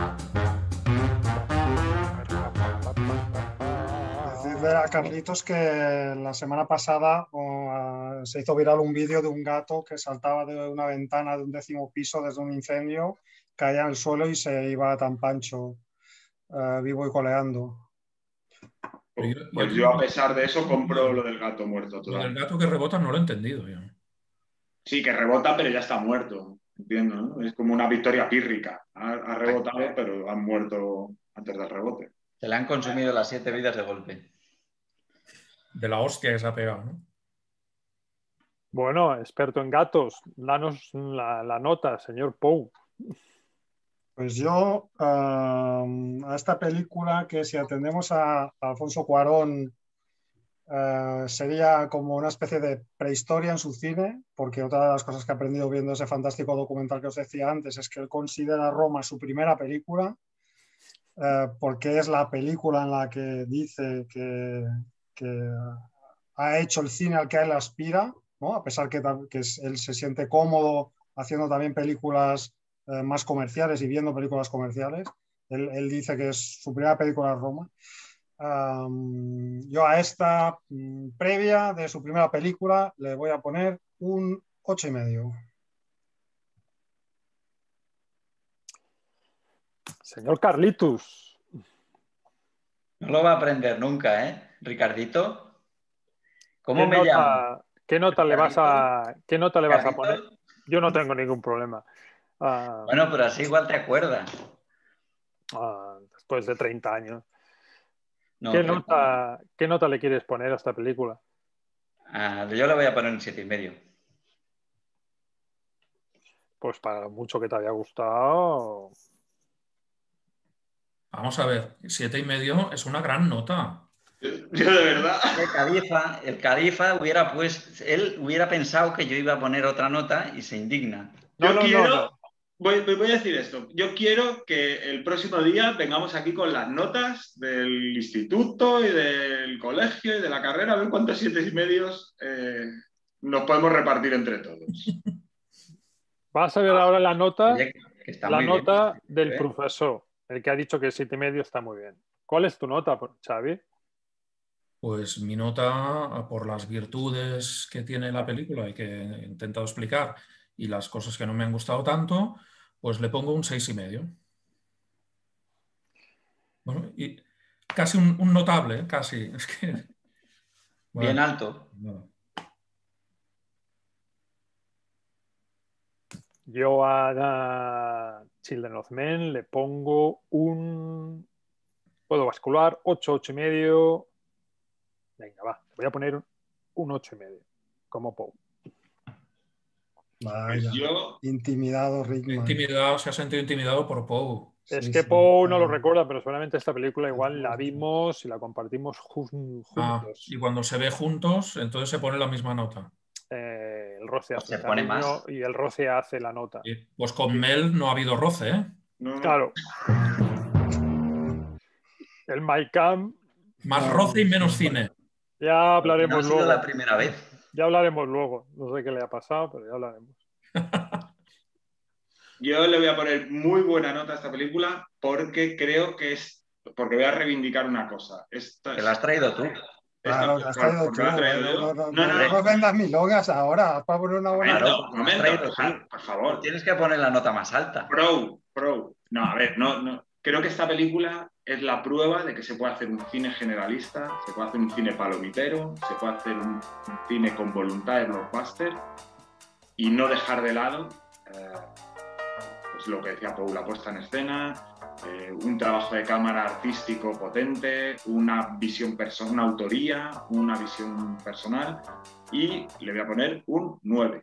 Decirle a Carlitos que la semana pasada se hizo viral un vídeo de un gato que saltaba de una ventana de un 10º piso desde un incendio, caía en el suelo y se iba tan pancho, vivo y coleando. Pues yo, a pesar de eso, compro lo del gato muerto. Lo del gato que rebota no lo he entendido yo. Sí, que rebota, pero ya está muerto. Entiendo, ¿no? Es como una victoria pírrica. Ha rebotado, pero han muerto antes del rebote. Se le han consumido las 7 vidas de golpe. De la hostia que se ha pegado, ¿no? Bueno, experto en gatos, danos la nota, señor Pou. Pues yo, a esta película, que si atendemos a Alfonso Cuarón, sería como una especie de prehistoria en su cine, porque otra de las cosas que he aprendido viendo ese fantástico documental que os decía antes es que él considera Roma su primera película, porque es la película en la que dice que ha hecho el cine al que él aspira, ¿no? A pesar que él se siente cómodo haciendo también películas más comerciales y viendo películas comerciales. Él dice que es su primera película Roma. Yo a esta previa de su primera película le voy a poner un 8,5. Señor Carlitos. No lo va a aprender nunca, ¿eh? Ricardito. ¿Cómo me llamo? ¿Qué nota le vas a poner? Yo no tengo ningún problema. Bueno, pero así igual te acuerdas. Después de 30 años. No, ¿Qué nota le quieres poner a esta película? Yo le voy a poner un 7,5. Pues para lo mucho que te haya gustado. Vamos a ver, 7,5 es una gran nota. Yo de verdad. El Califa él hubiera pensado que yo iba a poner otra nota y se indigna. No. Voy a decir esto. Yo quiero que el próximo día vengamos aquí con las notas del instituto y del colegio y de la carrera, a ver cuántos 7,5 nos podemos repartir entre todos. Vas a ver ahora la nota, bien, del profesor, el que ha dicho que 7,5 está muy bien. ¿Cuál es tu nota, Xavi? Pues mi nota, por las virtudes que tiene la película y que he intentado explicar y las cosas que no me han gustado tanto, pues le pongo un 6,5. Bueno, y casi un notable, casi. Es que, bueno, bien alto. No. Yo a Children of Men le pongo puedo bascular, 8, 8,5. Venga, va, voy a poner un 8,5, como Poe. Vaya, intimidado Rickman. Se ha sentido intimidado por Poe. Es que Poe no lo recuerda, pero seguramente esta película igual la vimos y la compartimos juntos. Y cuando se ve juntos, entonces se pone la misma nota. El roce hace se pone más. Y el roce hace la nota. Pues con Mel no ha habido roce, ¿eh? No. Claro. El My Camp. Más roce y menos cine. Ya hablaremos luego. La primera vez. Ya hablaremos luego. No sé qué le ha pasado, pero ya hablaremos. Yo le voy a poner muy buena nota a esta película porque creo que porque voy a reivindicar una cosa. Te la has traído tú. Claro, te has traído tú. No vendas milongas ahora, para poner una buena nota. Momento, por favor. Tienes que poner la nota más alta. Pro. No, a ver, no. Creo que esta película es la prueba de que se puede hacer un cine generalista, se puede hacer un cine palomitero, se puede hacer un cine con voluntad de blockbuster y no dejar de lado pues lo que decía Paul, la puesta en escena, un trabajo de cámara artístico potente, una visión personal, una autoría, una visión personal, y le voy a poner un 9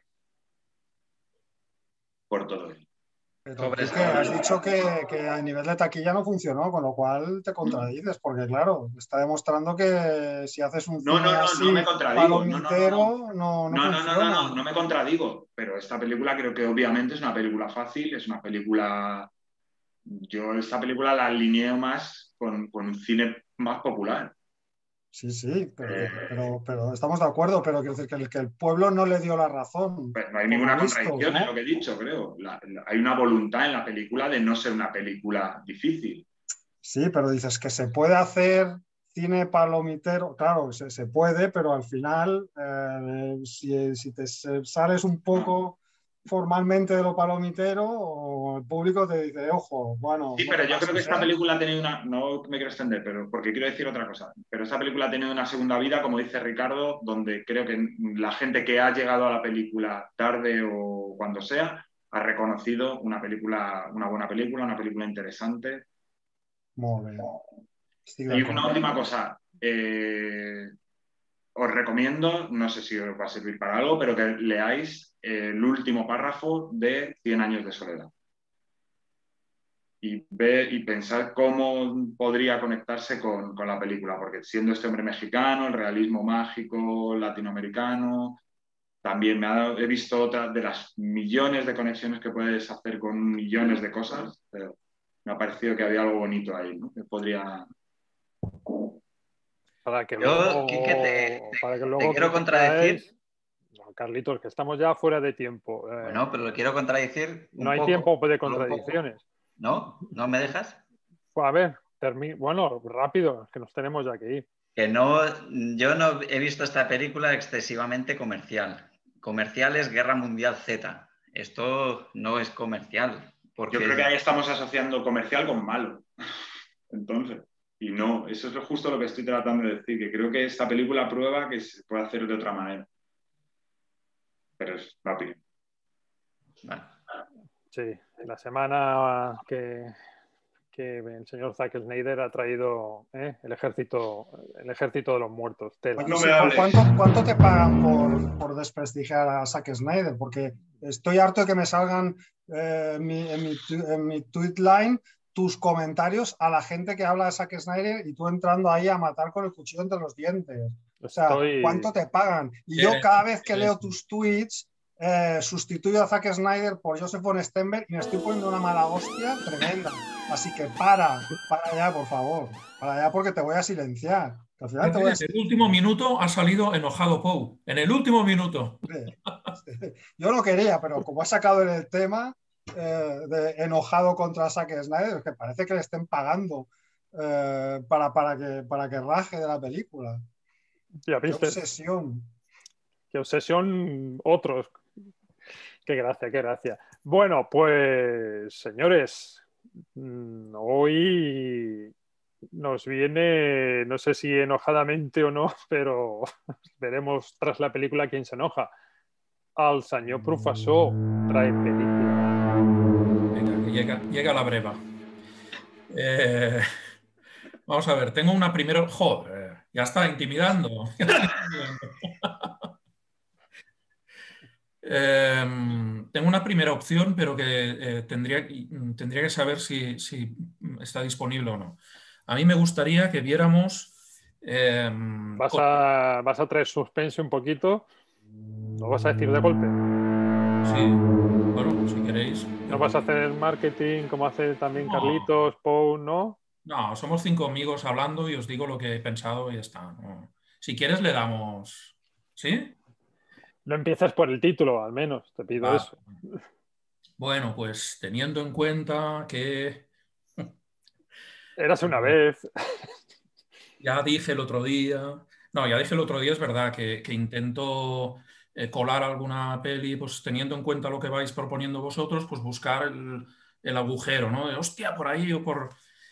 por todo ello. Pero es que has dicho que a nivel de taquilla no funcionó, con lo cual te contradices, porque claro, está demostrando que si haces un cine así, me contradigo. palomitero, no funciona. No me contradigo, pero esta película creo que obviamente es una película fácil, es una película... Yo esta película la alineo más con un cine más popular. Sí, pero estamos de acuerdo, pero quiero decir que el pueblo no le dio la razón. Pues no hay ninguna contradicción en lo que he dicho, creo. Hay una voluntad en la película de no ser una película difícil. Sí, pero dices que se puede hacer cine palomitero. Claro, se puede, pero al final, si te sales un poco formalmente de lo palomitero, el público te dice, ojo, bueno... Sí, pero yo creo que esta película ha tenido una... No me quiero extender, pero porque quiero decir otra cosa. Pero esta película ha tenido una segunda vida, como dice Ricardo, donde creo que la gente que ha llegado a la película tarde o cuando sea, ha reconocido una buena película, una película interesante. Muy bien. Y una última cosa. Os recomiendo, no sé si os va a servir para algo, pero que leáis el último párrafo de 100 años de soledad. Y pensar cómo podría conectarse con la película, porque siendo este hombre mexicano, el realismo mágico latinoamericano, también he visto otra de las millones de conexiones que puedes hacer con millones de cosas, pero me ha parecido que había algo bonito ahí, ¿no? Que podría... Para que luego te quiero contradecir. No, Carlitos, que estamos ya fuera de tiempo. Bueno, pero lo quiero contradecir. No hay tiempo de contradicciones. ¿No? ¿No me dejas? Pues a ver, bueno, rápido, que nos tenemos ya que ir. Yo no he visto esta película excesivamente comercial. Comercial es Guerra Mundial Z. Esto no es comercial. Yo creo que ahí estamos asociando comercial con malo. Entonces... Y no, eso es justo lo que estoy tratando de decir, que creo que esta película prueba que se puede hacer de otra manera. Pero es rápido. Sí, la semana que que el señor Zack Snyder ha traído el ejército de los muertos. No me hables. ¿Cuánto te pagan por desprestigiar a Zack Snyder? Porque estoy harto de que me salgan en mi tweet line tus comentarios a la gente que habla de Zack Snyder y tú entrando ahí a matar con el cuchillo entre los dientes. O sea, ¿cuánto te pagan? Y yo cada vez que leo tus tweets sustituyo a Zack Snyder por Joseph von Sternberg y me estoy poniendo una mala hostia tremenda. Así que para ya, por favor. Para ya, porque te voy a silenciar. Al final te voy a... En el último minuto ha salido enojado Pou. En el último minuto. Yo no quería, pero como ha sacado en el tema de enojado contra Zack Snyder, que parece que le estén pagando para que raje de la película. Ya viste. Qué obsesión otros. Qué gracia. Bueno, pues señores, hoy nos viene, no sé si enojadamente o no, pero veremos tras la película quién se enoja. El senyor professor trae película. Venga, llega la breva. Vamos a ver, tengo una primera... Joder, ya está intimidando. Tengo una primera opción, pero que tendría que saber si está disponible o no. A mí me gustaría que viéramos... ¿Vas a traer suspense un poquito? ¿Lo vas a decir de golpe? Sí, bueno, si queréis. ¿No vas a hacer marketing como hace también Carlitos, Pou, no? No, somos 5 amigos hablando y os digo lo que he pensado y ya está. No. Si quieres le damos... ¿Sí? No empieces por el título, al menos, te pido eso. Bueno, pues teniendo en cuenta que... Eras una vez. Ya dije el otro día... No, ya dije el otro día, es verdad, que intento colar alguna peli, pues teniendo en cuenta lo que vais proponiendo vosotros, pues buscar el agujero, ¿no? De, hostia, por ahí o por...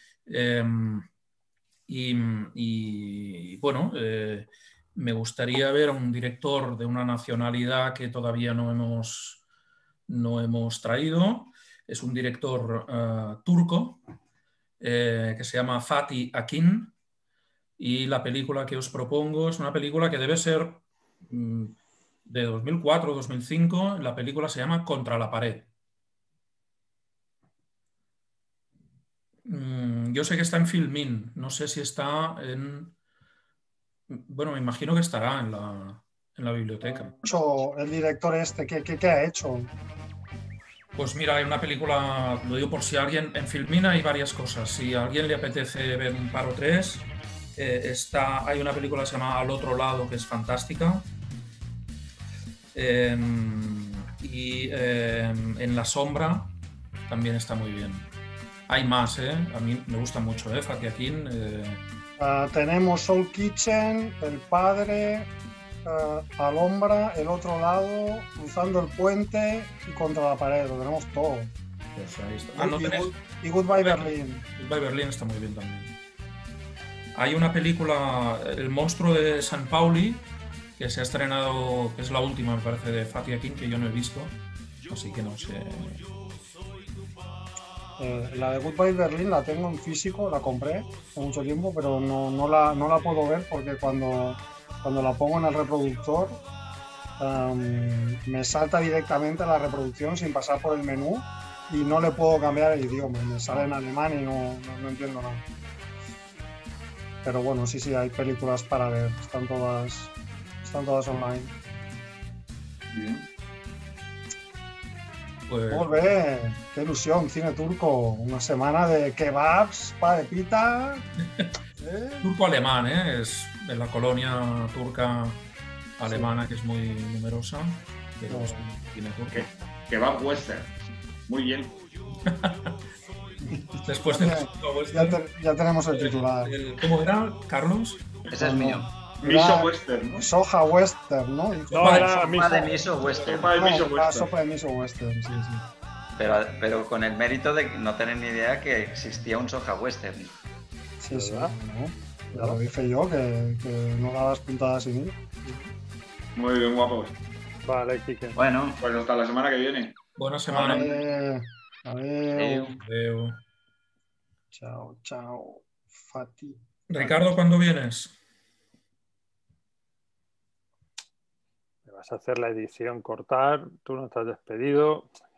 y bueno... me gustaría ver a un director de una nacionalidad que todavía no hemos traído. Es un director turco que se llama Fatih Akin, y la película que os propongo es una película que debe ser de 2004 o 2005. La película se llama Contra la pared. Yo sé que está en Filmin, no sé si está en... Bueno, me imagino que estará en la biblioteca. El director ¿qué ha hecho? Pues mira, hay una película, lo digo por si alguien, en Filmin hay varias cosas. Si a alguien le apetece ver un par o tres, hay una película que se llama Al otro lado, que es fantástica. Y En la sombra también está muy bien. Hay más, a mí me gusta mucho, Fatih Akin. Tenemos Soul Kitchen, El Padre, Alhombra, El otro lado, Cruzando el puente y Contra la pared. Lo tenemos todo. Pues ahí está. Y Goodbye Berlin. Goodbye Berlin está muy bien también. Hay una película, El monstruo de San Pauli, que se ha estrenado, que es la última, me parece, de Fatih Akin, que yo no he visto. Así que no sé... La de Goodbye Berlin la tengo en físico, la compré hace mucho tiempo, pero no la puedo ver porque cuando la pongo en el reproductor me salta directamente la reproducción sin pasar por el menú y no le puedo cambiar el idioma, me sale en alemán y no entiendo nada. Pero bueno, sí, hay películas para ver, están todas online. Bien. Pues... Volve, qué ilusión, cine turco, una semana de kebabs, pa de pita. Turco-alemán, es de la colonia turca alemana, que es muy numerosa, pero es cine turco. Kebab western, muy bien. Después de ya tenemos el titular. ¿Cómo era, Carlos? Ese es mío. Miso western, ¿no? Soja western, ¿no? Sopa de miso western. Sopa de miso western, sí. Pero con el mérito de no tener ni idea que existía un soja western. Sí, ¿no? Ya lo dije yo, que no dabas puntadas sin ir. Muy bien, guapos. Vale, Quique. Bueno. Pues hasta la semana que viene. Buena semana. Adiós. Adeu. Chao, chao, Fati. Ricardo, ¿cuándo vienes? Me vas a hacer la edición cortar, tú no estás despedido.